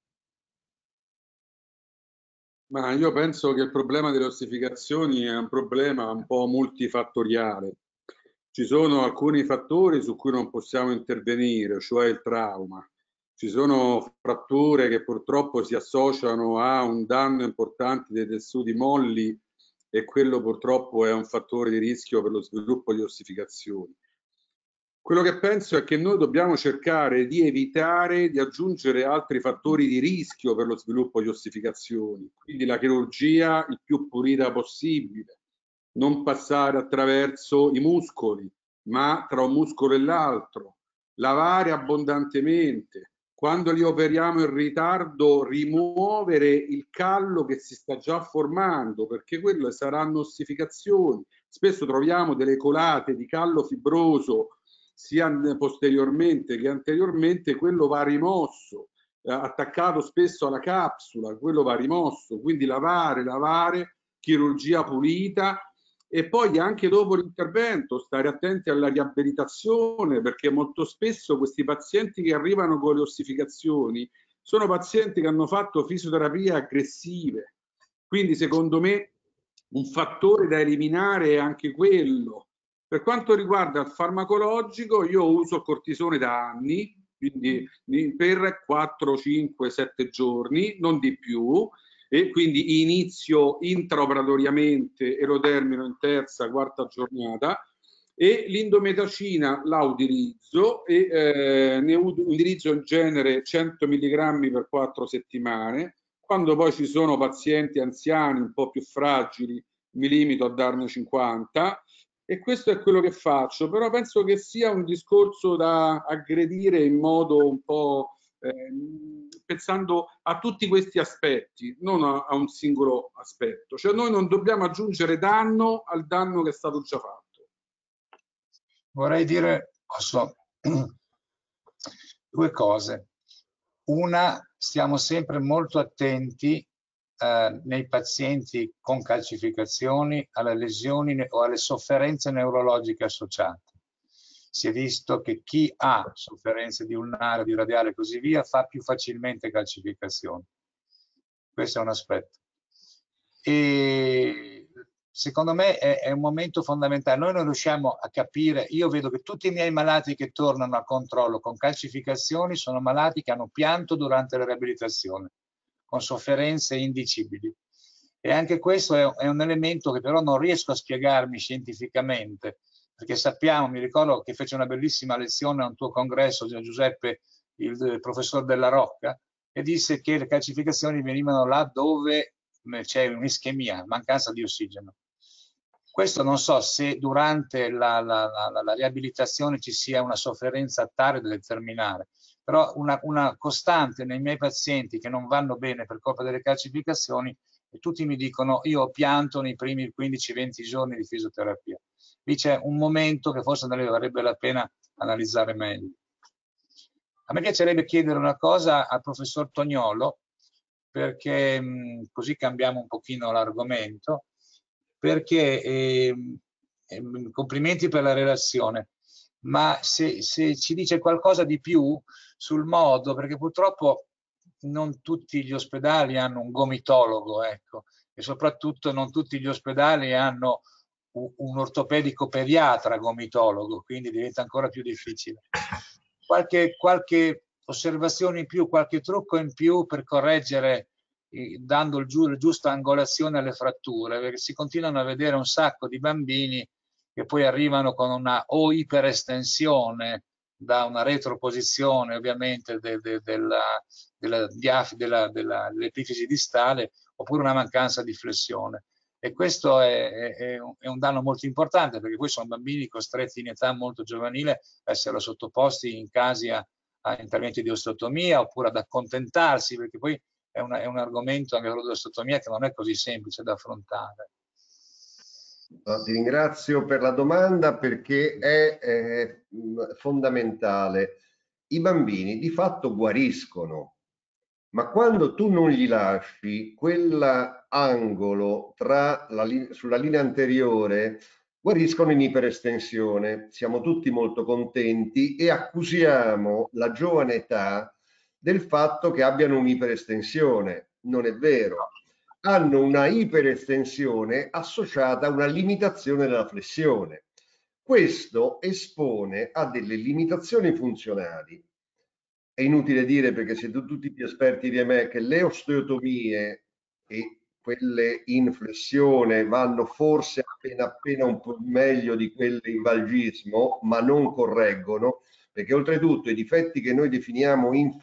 Ma io penso che il problema delle ossificazioni è un problema un po' multifattoriale. Ci sono alcuni fattori su cui non possiamo intervenire, cioè il trauma. Ci sono fratture che purtroppo si associano a un danno importante dei tessuti molli e quello purtroppo è un fattore di rischio per lo sviluppo di ossificazioni. Quello che penso è che noi dobbiamo cercare di evitare di aggiungere altri fattori di rischio per lo sviluppo di ossificazioni, quindi la chirurgia il più pulita possibile, non passare attraverso i muscoli, ma tra un muscolo e l'altro, lavare abbondantemente, quando li operiamo in ritardo rimuovere il callo che si sta già formando, perché quelle saranno ossificazioni. Spesso troviamo delle colate di callo fibroso sia posteriormente che anteriormente, quello va rimosso, eh, attaccato spesso alla capsula, quello va rimosso, quindi lavare, lavare, chirurgia pulita e poi anche dopo l'intervento stare attenti alla riabilitazione, perché molto spesso questi pazienti che arrivano con le ossificazioni sono pazienti che hanno fatto fisioterapie aggressive, quindi secondo me un fattore da eliminare è anche quello. Per quanto riguarda il farmacologico, io uso il cortisone da anni, quindi per quattro, cinque, sette giorni, non di più, e quindi inizio intraoperatoriamente e lo termino in terza, quarta giornata, e l'indometacina la utilizzo e eh, ne utilizzo in genere cento milligrammi per quattro settimane. Quando poi ci sono pazienti anziani un po' più fragili mi limito a darne cinquanta. E questo è quello che faccio, però penso che sia un discorso da aggredire in modo un po' eh, pensando a tutti questi aspetti, non a, a un singolo aspetto. Cioè noi non dobbiamo aggiungere danno al danno che è stato già fatto. Vorrei dire posso, due cose. Una, stiamo sempre molto attenti Eh, nei pazienti con calcificazioni alle lesioni o alle sofferenze neurologiche associate. Si è visto che chi ha sofferenze di ulnare, di radiale e così via fa più facilmente calcificazioni. Questo è un aspetto. E secondo me è, è un momento fondamentale. Noi non riusciamo a capire, io vedo che tutti i miei malati che tornano a controllo con calcificazioni sono malati che hanno pianto durante la riabilitazione, con sofferenze indicibili. E anche questo è, è un elemento che però non riesco a spiegarmi scientificamente, perché sappiamo, mi ricordo che fece una bellissima lezione a un tuo congresso, Giuseppe, il, il professor Della Rocca, e disse che le calcificazioni venivano là dove c'è un'ischemia, mancanza di ossigeno. Questo non so se durante la, la, la, la riabilitazione ci sia una sofferenza tale da determinare, però una, una costante nei miei pazienti che non vanno bene per colpa delle calcificazioni, e tutti mi dicono io ho pianto nei primi quindici venti giorni di fisioterapia. Lì c'è un momento che forse ne varrebbe la pena analizzare meglio. A me piacerebbe chiedere una cosa al professor Tognolo, perché mh, così cambiamo un pochino l'argomento, perché eh, eh, complimenti per la relazione, ma se, se ci dice qualcosa di più sul modo, perché purtroppo non tutti gli ospedali hanno un gomitologo, ecco, e soprattutto non tutti gli ospedali hanno un, un ortopedico pediatra gomitologo, quindi diventa ancora più difficile. Qualche, qualche osservazione in più, qualche trucco in più per correggere, dando il giu, la giusta angolazione alle fratture, perché si continuano a vedere un sacco di bambini che poi arrivano con una o iperestensione da una retroposizione ovviamente de, de, della, della, della, della, dell'epifisi distale, oppure una mancanza di flessione. E questo è, è, è un danno molto importante, perché poi sono bambini costretti in età molto giovanile a essere sottoposti in casi a, a interventi di osteotomia, oppure ad accontentarsi, perché poi È un, è un argomento, anche quello dell'osteotomia, che non è così semplice da affrontare. No, ti ringrazio per la domanda, perché è, è fondamentale. I bambini di fatto guariscono, ma quando tu non gli lasci quell'angolo tra la, sulla linea anteriore, guariscono in iperestensione. Siamo tutti molto contenti e accusiamo la giovane età del fatto che abbiano un'iperestensione. Non è vero. Hanno una iperestensione associata a una limitazione della flessione. Questo espone a delle limitazioni funzionali. È inutile dire, perché siete tutti più esperti di me, che le osteotomie e quelle in flessione vanno forse appena appena un po' meglio di quelle in valgismo, ma non correggono, perché oltretutto i difetti che noi definiamo in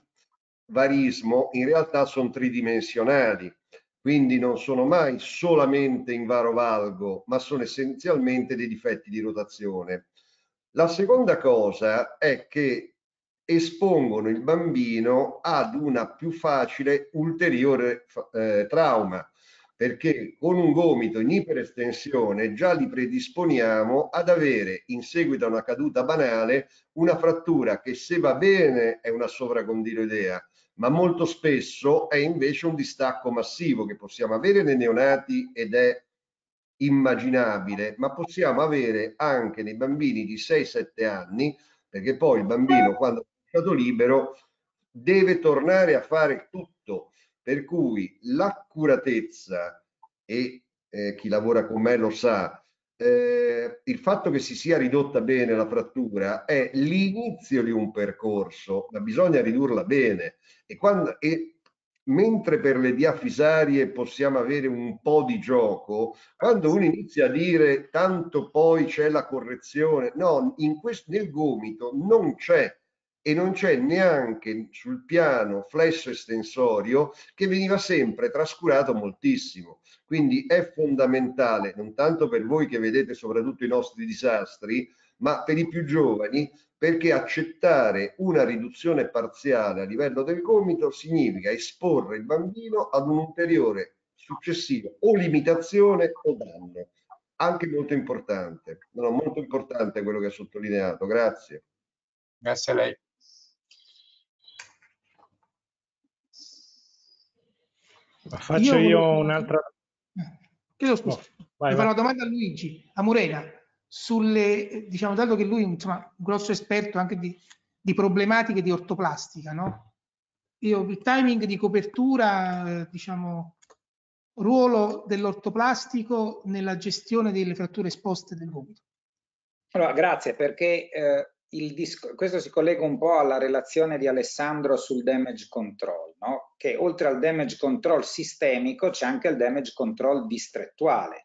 varismo in realtà sono tridimensionali, quindi non sono mai solamente in varovalgo, ma sono essenzialmente dei difetti di rotazione. La seconda cosa è che espongono il bambino ad una più facile ulteriore eh, trauma, perché con un gomito in iperestensione già li predisponiamo ad avere, in seguito a una caduta banale, una frattura che, se va bene, è una sovracondiloidea, ma molto spesso è invece un distacco massivo che possiamo avere nei neonati ed è immaginabile, ma possiamo avere anche nei bambini di sei sette anni, perché poi il bambino, quando è stato libero, deve tornare a fare tutto, per cui l'accuratezza, e eh, chi lavora con me lo sa, eh, il fatto che si sia ridotta bene la frattura è l'inizio di un percorso, ma bisogna ridurla bene. E, quando, e mentre per le diafisarie possiamo avere un po' di gioco, quando uno inizia a dire tanto poi c'è la correzione, no, in questo, nel gomito non c'è, e non c'è neanche sul piano flesso estensorio, che veniva sempre trascurato moltissimo. Quindi è fondamentale, non tanto per voi che vedete soprattutto i nostri disastri, ma per i più giovani, perché accettare una riduzione parziale a livello del gomito significa esporre il bambino ad un ulteriore successivo o limitazione o danno, anche molto importante. No, molto importante quello che ha sottolineato. Grazie. Grazie a lei. Faccio io, io un'altra... Chiedo scusa, oh, vai, devo fare una domanda a Luigi, a Murena, sulle, diciamo, dato che lui insomma un grosso esperto anche di, di problematiche di ortoplastica, no? Io il timing di copertura, diciamo, ruolo dell'ortoplastico nella gestione delle fratture esposte del gomito. Allora, grazie, perché eh, il questo si collega un po' alla relazione di Alessandro sul damage control, no? Che oltre al damage control sistemico c'è anche il damage control distrettuale.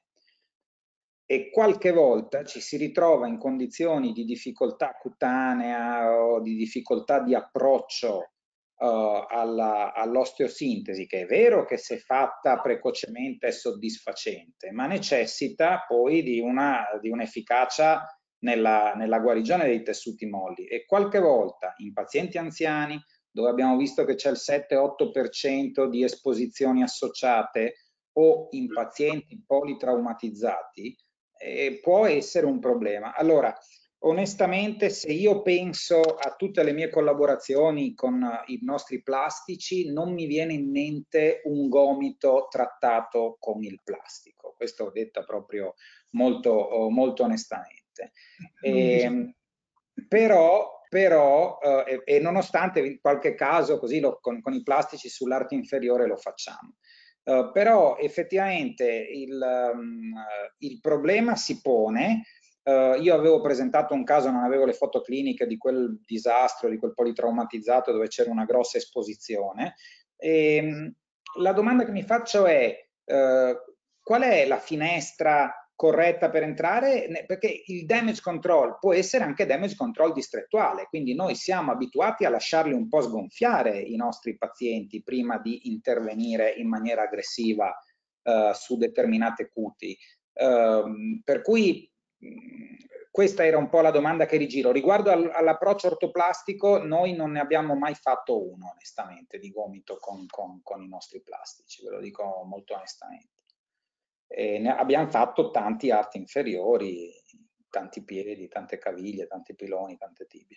E qualche volta ci si ritrova in condizioni di difficoltà cutanea o di difficoltà di approccio uh, all'osteosintesi, che è vero che se fatta precocemente è soddisfacente, ma necessita poi di una di un'efficacia nella, nella guarigione dei tessuti molli. E qualche volta in pazienti anziani, dove abbiamo visto che c'è il sette otto per cento di esposizioni associate, o in pazienti politraumatizzati, Eh, può essere un problema. Allora, onestamente, se io penso a tutte le mie collaborazioni con uh, i nostri plastici, non mi viene in mente un gomito trattato con il plastico. Questo ho detto proprio molto, oh, molto onestamente. E, però, però uh, e, e nonostante in qualche caso così lo, con, con i plastici sull'arto inferiore lo facciamo. Uh, però effettivamente il, um, il problema si pone. Uh, io avevo presentato un caso, non avevo le foto cliniche di quel disastro, di quel politraumatizzato dove c'era una grossa esposizione. E, um, la domanda che mi faccio è uh, qual è la finestra corretta per entrare? Perché il damage control può essere anche damage control distrettuale, quindi noi siamo abituati a lasciarli un po' sgonfiare i nostri pazienti prima di intervenire in maniera aggressiva uh, su determinate cuti. Uh, per cui mh, questa era un po' la domanda che rigiro. Riguardo al, all'approccio ortoplastico, noi non ne abbiamo mai fatto uno, onestamente, di gomito con, con, con i nostri plastici, ve lo dico molto onestamente. E ne abbiamo fatto tanti arti inferiori, tanti piedi, tante caviglie, tanti piloni, tante tibie.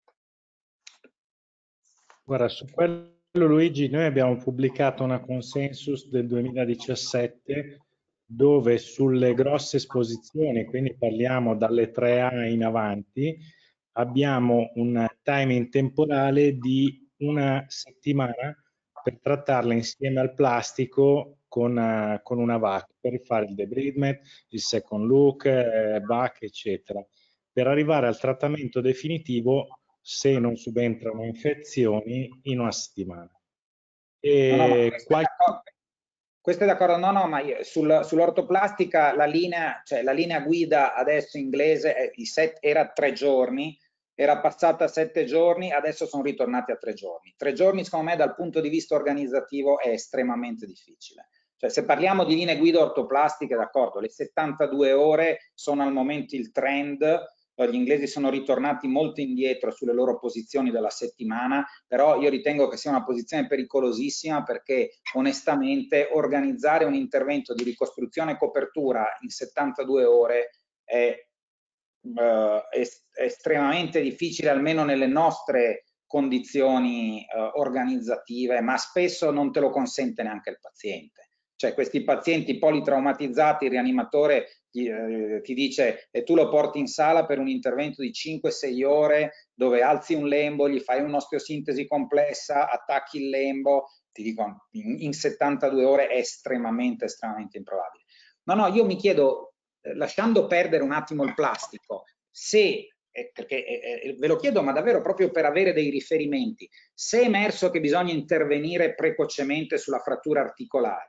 Guarda, su quello Luigi, noi abbiamo pubblicato una consensus del duemiladiciassette dove sulle grosse esposizioni, quindi parliamo dalle tre A in avanti, abbiamo un timing temporale di una settimana per trattarla insieme al plastico con, uh, con una V A C, per fare il debridement, il second look, eh, V A C, eccetera, per arrivare al trattamento definitivo se non subentrano infezioni in una settimana. E no, no, ma qualche... questo è d'accordo, no, no, ma sul, sull'ortoplastica la linea, cioè la linea guida adesso inglese è, i set, era tre giorni, era passata a sette giorni, adesso sono ritornati a tre giorni. Tre giorni secondo me dal punto di vista organizzativo è estremamente difficile. Cioè se parliamo di linee guida ortoplastiche, d'accordo, le settantadue ore sono al momento il trend. Gli inglesi sono ritornati molto indietro sulle loro posizioni della settimana, però io ritengo che sia una posizione pericolosissima perché onestamente organizzare un intervento di ricostruzione e copertura in settantadue ore è, uh, è, è estremamente difficile, almeno nelle nostre condizioni uh, organizzative, ma spesso non te lo consente neanche il paziente. Cioè questi pazienti politraumatizzati, il rianimatore ti, eh, ti dice e tu lo porti in sala per un intervento di cinque sei ore dove alzi un lembo, gli fai un'osteosintesi complessa, attacchi il lembo, ti dico in, in settantadue ore è estremamente, estremamente improbabile. No, no, io mi chiedo, eh, lasciando perdere un attimo il plastico, se, eh, perché eh, ve lo chiedo ma davvero proprio per avere dei riferimenti, se è emerso che bisogna intervenire precocemente sulla frattura articolare,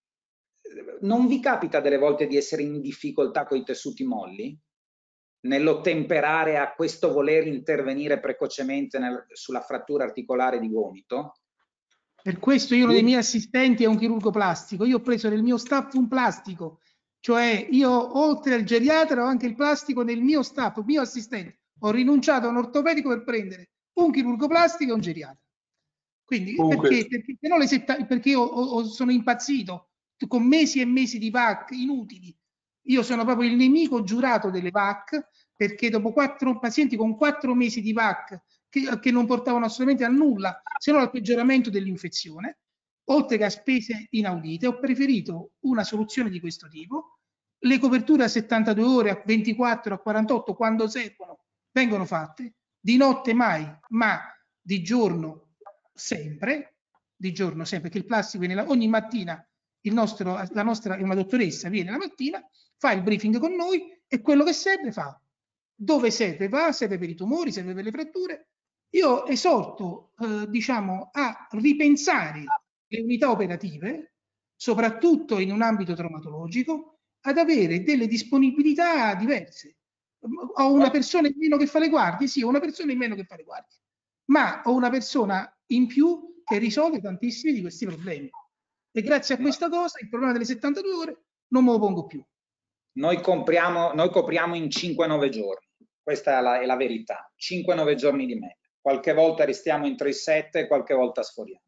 non vi capita delle volte di essere in difficoltà con i tessuti molli? Nell'ottemperare a questo voler intervenire precocemente nel, sulla frattura articolare di gomito? Per questo io uno dei miei assistenti è un chirurgo plastico. Io ho preso nel mio staff un plastico. Cioè io oltre al geriatra ho anche il plastico nel mio staff, il mio assistente. Ho rinunciato a un ortopedico per prendere un chirurgo plastico e un geriatra. Quindi Comunque... perché? Perché, perché, le setta, perché io ho, ho, sono impazzito con mesi e mesi di V A C inutili. Io sono proprio il nemico giurato delle V A C perché dopo quattro pazienti con quattro mesi di V A C che, che non portavano assolutamente a nulla se non al peggioramento dell'infezione, oltre che a spese inaudite, ho preferito una soluzione di questo tipo. Le coperture a settantadue ore, a ventiquattro, a quarantotto, quando servono, vengono fatte, di notte mai, ma di giorno sempre, di giorno sempre, che il plastico viene là, ogni mattina il nostro, la nostra, una dottoressa viene la mattina, fa il briefing con noi e quello che serve fa. Dove serve va, serve per i tumori, serve per le fratture. Io esorto, eh, diciamo, a ripensare le unità operative, soprattutto in un ambito traumatologico, ad avere delle disponibilità diverse. Ho una persona in meno che fa le guardie? Sì, ho una persona in meno che fa le guardie, ma ho una persona in più che risolve tantissimi di questi problemi. E grazie a questa cosa il problema delle settantadue ore non me lo pongo più. Noi, compriamo, noi copriamo in cinque nove giorni, questa è la, è la verità, cinque nove giorni di media. Qualche volta restiamo in tre sette, qualche volta sforiamo.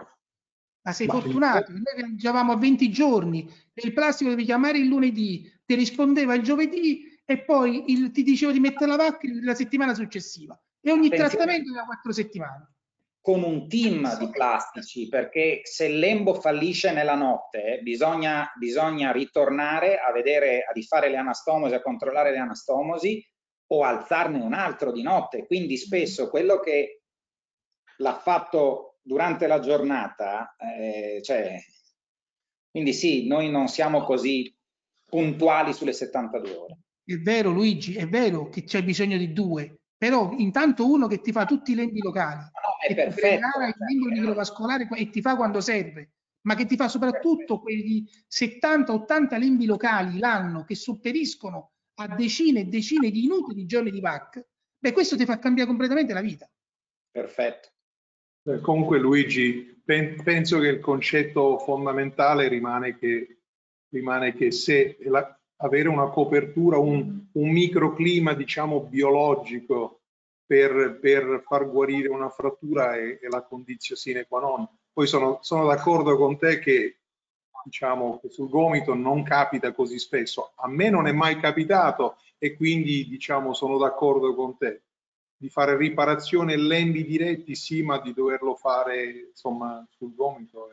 Ma sei Ma fortunato, noi viaggiavamo a venti giorni, il plastico devi chiamare il lunedì, ti rispondeva il giovedì e poi il, ti dicevo di mettere la vacca la settimana successiva e ogni Attenzione. trattamento da quattro settimane. Con un team di plastici, perché se l'embo fallisce nella notte bisogna, bisogna ritornare a vedere, a rifare le anastomosi, a controllare le anastomosi o alzarne un altro di notte. Quindi spesso quello che l'ha fatto durante la giornata, eh, cioè, quindi sì, noi non siamo così puntuali sulle settantadue ore. È vero Luigi, è vero che c'è bisogno di due, però intanto uno che ti fa tutti i lembi locali, no, è che perfetto, ti il lembo microvascolare e ti fa quando serve, ma che ti fa soprattutto quegli settanta ottanta lembi locali l'anno che sopperiscono a decine e decine di inutili giorni di V A C, beh, questo ti fa cambiare completamente la vita. Perfetto. Eh, comunque Luigi, pen, penso che il concetto fondamentale rimane che, rimane che se la, avere una copertura, un, un microclima diciamo biologico per, per far guarire una frattura è, è la condizione sine qua non. Poi sono, sono d'accordo con te che diciamo che sul gomito non capita così spesso. A me non è mai capitato e quindi diciamo sono d'accordo con te. Di fare riparazione lembi diretti sì, ma di doverlo fare insomma sul gomito è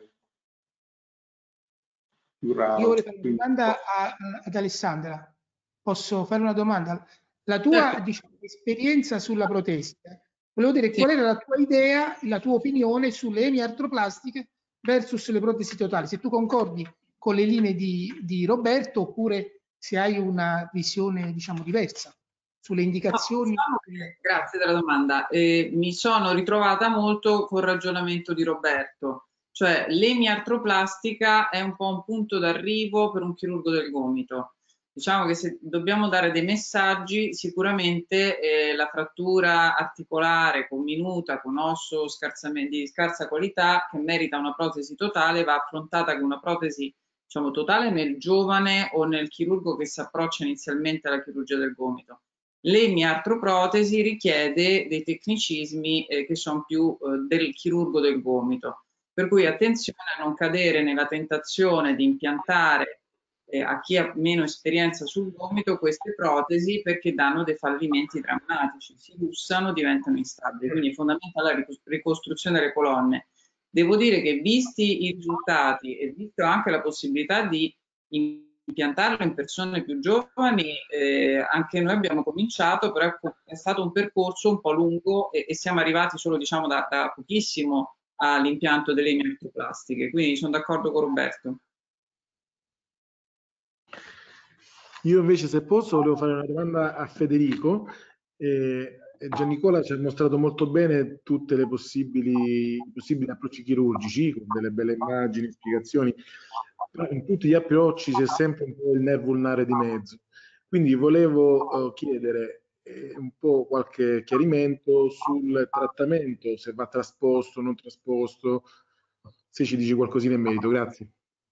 più raro. Io vorrei fare una domanda a, ad Alessandra. Posso fare una domanda? La tua certo. diciamo, esperienza sulla protesi, volevo dire sì. qual era la tua idea, la tua opinione sulle emiartroplastiche versus le protesi totali, se tu concordi con le linee di, di Roberto oppure se hai una visione diciamo diversa sulle indicazioni. No, grazie della domanda. Eh, mi sono ritrovata molto col ragionamento di Roberto, cioè l'emiartroplastica è un po' un punto d'arrivo per un chirurgo del gomito. Diciamo che se dobbiamo dare dei messaggi, sicuramente eh, la frattura articolare comminuta con osso di scarsa qualità che merita una protesi totale va affrontata con una protesi diciamo, totale nel giovane o nel chirurgo che si approccia inizialmente alla chirurgia del gomito. L'emiartroprotesi richiede dei tecnicismi eh, che sono più eh, del chirurgo del gomito, per cui attenzione a non cadere nella tentazione di impiantare eh, a chi ha meno esperienza sul gomito queste protesi perché danno dei fallimenti drammatici, si lussano, diventano instabili, quindi è fondamentale la ricostruzione delle colonne. Devo dire che visti i risultati e visto anche la possibilità di impiantarlo in persone più giovani, eh, anche noi abbiamo cominciato, però è stato un percorso un po' lungo e, e siamo arrivati solo diciamo da, da pochissimo all'impianto delle emiartroplastiche, quindi sono d'accordo con Roberto. Io invece se posso volevo fare una domanda a Federico. Eh, Giannicola ci ha mostrato molto bene tutte le possibili, possibili approcci chirurgici con delle belle immagini, spiegazioni. In tutti gli approcci c'è sempre un po' il nervo ulnare di mezzo, quindi volevo uh, chiedere eh, un po' qualche chiarimento sul trattamento, se va trasposto o non trasposto, se ci dici qualcosina in merito. Grazie.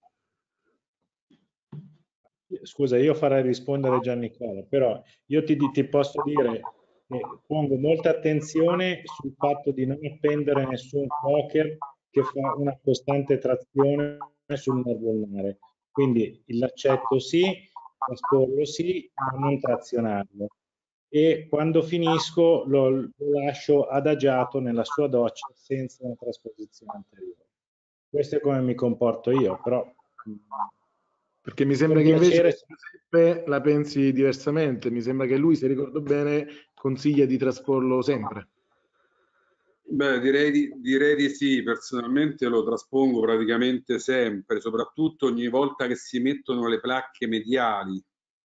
Scusa, io farei rispondere Giannicola, però io ti, ti posso dire che pongo molta attenzione sul fatto di non appendere nessun poker che fa una costante trazione sul nervo ulnare, quindi il laccetto sì, trasporlo sì, ma non trazionarlo, e quando finisco lo, lo lascio adagiato nella sua doccia senza una trasposizione anteriore. Questo è come mi comporto io, però perché mi sembra che invece Giuseppe la pensi diversamente, mi sembra che lui, se ricordo bene, consiglia di trasporlo sempre. Beh, direi di, direi di sì, personalmente lo traspongo praticamente sempre, soprattutto ogni volta che si mettono le placche mediali.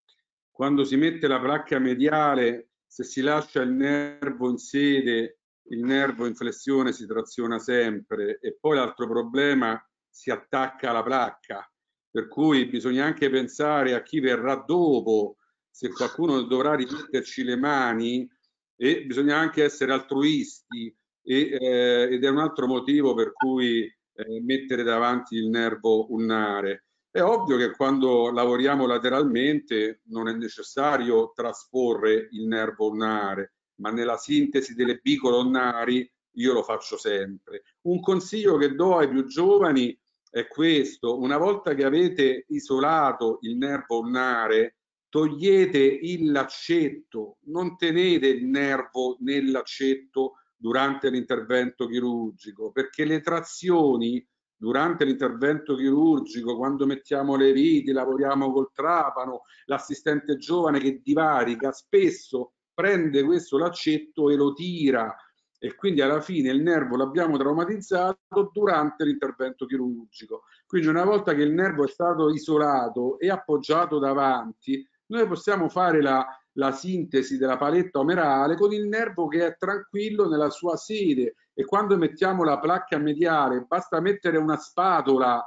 Quando si mette la placca mediale, se si lascia il nervo in sede, il nervo in flessione si traziona sempre, e poi l'altro problema, si attacca alla placca, per cui bisogna anche pensare a chi verrà dopo, se qualcuno dovrà rimetterci le mani, e bisogna anche essere altruisti. E, eh, ed è un altro motivo per cui eh, mettere davanti il nervo ulnare. È ovvio che quando lavoriamo lateralmente non è necessario trasporre il nervo ulnare, ma nella sintesi delle bicolonnari io lo faccio sempre. Un consiglio che do ai più giovani è questo: una volta che avete isolato il nervo ulnare, togliete il laccetto, non tenete il nervo nel laccetto durante l'intervento chirurgico, perché le trazioni durante l'intervento chirurgico, quando mettiamo le viti, lavoriamo col trapano, l'assistente giovane che divarica spesso prende questo laccetto e lo tira, e quindi alla fine il nervo l'abbiamo traumatizzato durante l'intervento chirurgico. Quindi una volta che il nervo è stato isolato e appoggiato davanti, noi possiamo fare la la sintesi della paletta omerale con il nervo che è tranquillo nella sua sede, e quando mettiamo la placca mediale basta mettere una spatola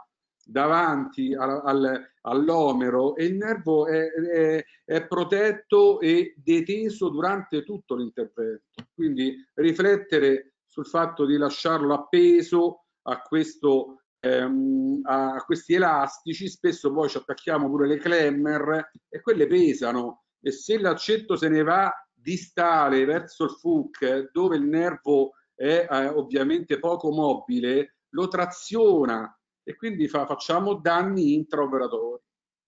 davanti al, al, all'omero e il nervo è, è, è protetto e deteso durante tutto l'intervento. Quindi riflettere sul fatto di lasciarlo appeso a questo ehm, a questi elastici. Spesso poi ci attacchiamo pure le clemmer e quelle pesano, e se l'accetto se ne va distale verso il F U C, dove il nervo è eh, ovviamente poco mobile, lo traziona e quindi fa, facciamo danni intraoperatori.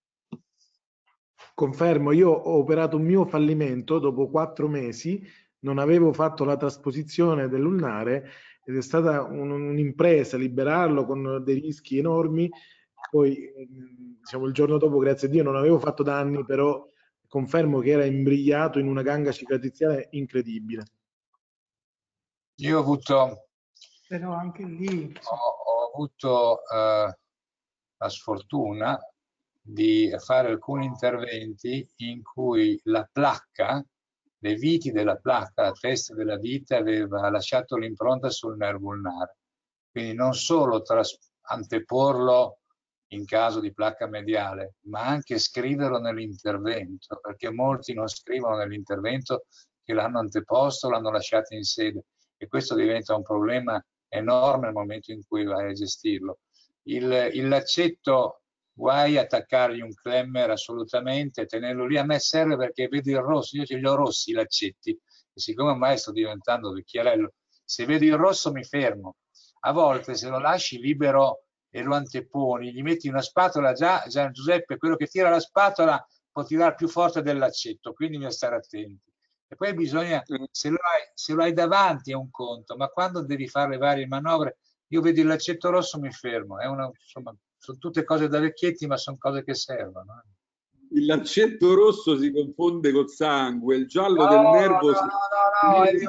Confermo, io ho operato un mio fallimento dopo quattro mesi, non avevo fatto la trasposizione dell'ulnare ed è stata un, un'impresa liberarlo con dei rischi enormi. Poi, diciamo, il giorno dopo, grazie a Dio, non avevo fatto danni, però confermo che era imbrigliato in una ganga cicatriziale incredibile. Io ho avuto, però anche lì ho, ho avuto eh, la sfortuna di fare alcuni interventi in cui la placca, le viti della placca, la testa della vite aveva lasciato l'impronta sul nervo ulnare. Quindi non solo anteporlo in caso di placca mediale, ma anche scriverlo nell'intervento, perché molti non scrivono nell'intervento che l'hanno anteposto, l'hanno lasciato in sede, e questo diventa un problema enorme nel momento in cui vai a gestirlo. Il, il laccetto, guai attaccargli un clemmer assolutamente, tenerlo lì. A me serve perché vedo il rosso, io ce li ho rossi i laccetti, e siccome ormai sto diventando vecchierello, se vedo il rosso mi fermo. A volte se lo lasci libero e lo anteponi, gli metti una spatola, già, già Giuseppe, quello che tira la spatola può tirare più forte del laccetto, quindi bisogna stare attenti. E poi bisogna, se lo hai, se lo hai davanti è un conto, ma quando devi fare le varie manovre, io vedo il laccetto rosso, mi fermo. È una, insomma, sono tutte cose da vecchietti, ma sono cose che servono. Il laccetto rosso si confonde col sangue, il giallo no, del nervo no, si... no, no, no, io...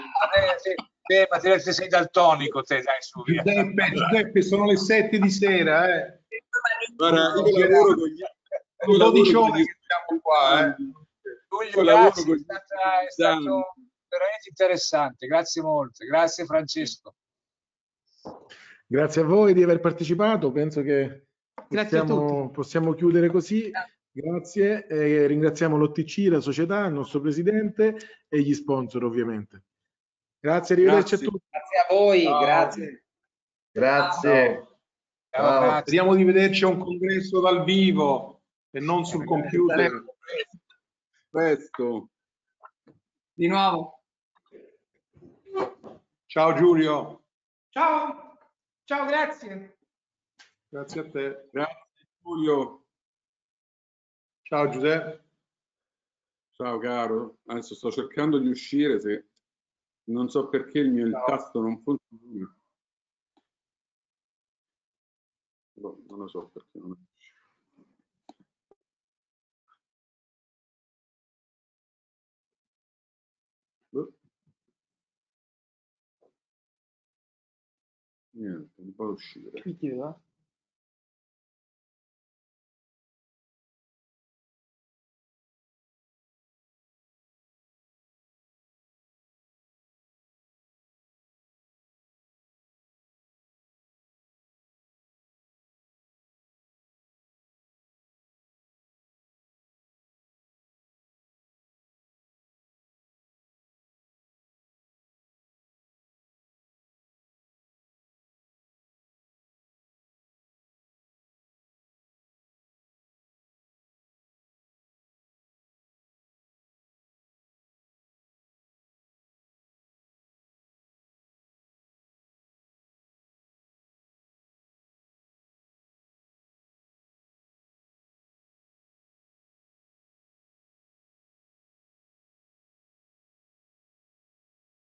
Eh, ma te, te sei daltonico, te, dai, su, via. Giuseppe, Giuseppe, sono le sette di sera, eh. Guarda, io lavoro con gli... Sono dodici ore che siamo qua, eh. Giulio, grazie, è, stata, è stato veramente interessante, grazie molte, grazie Francesco. Grazie a voi di aver partecipato, penso che possiamo, possiamo chiudere così. Grazie, e ringraziamo l'O T C, la società, il nostro presidente e gli sponsor ovviamente. Grazie, arrivederci a tutti. Grazie a voi, Ciao. grazie. Grazie. Ciao, Ciao. grazie. Speriamo di vederci a un congresso dal vivo e non sul computer. Presto. Di nuovo. Ciao Giulio. ciao, ciao, grazie. Grazie a te. Grazie Giulio. Ciao Giuseppe. Ciao caro. Adesso sto cercando di uscire, se non so perché il mio il tasto non funziona. No, non lo so perché non è. Niente, non può uscire. Chi chiede?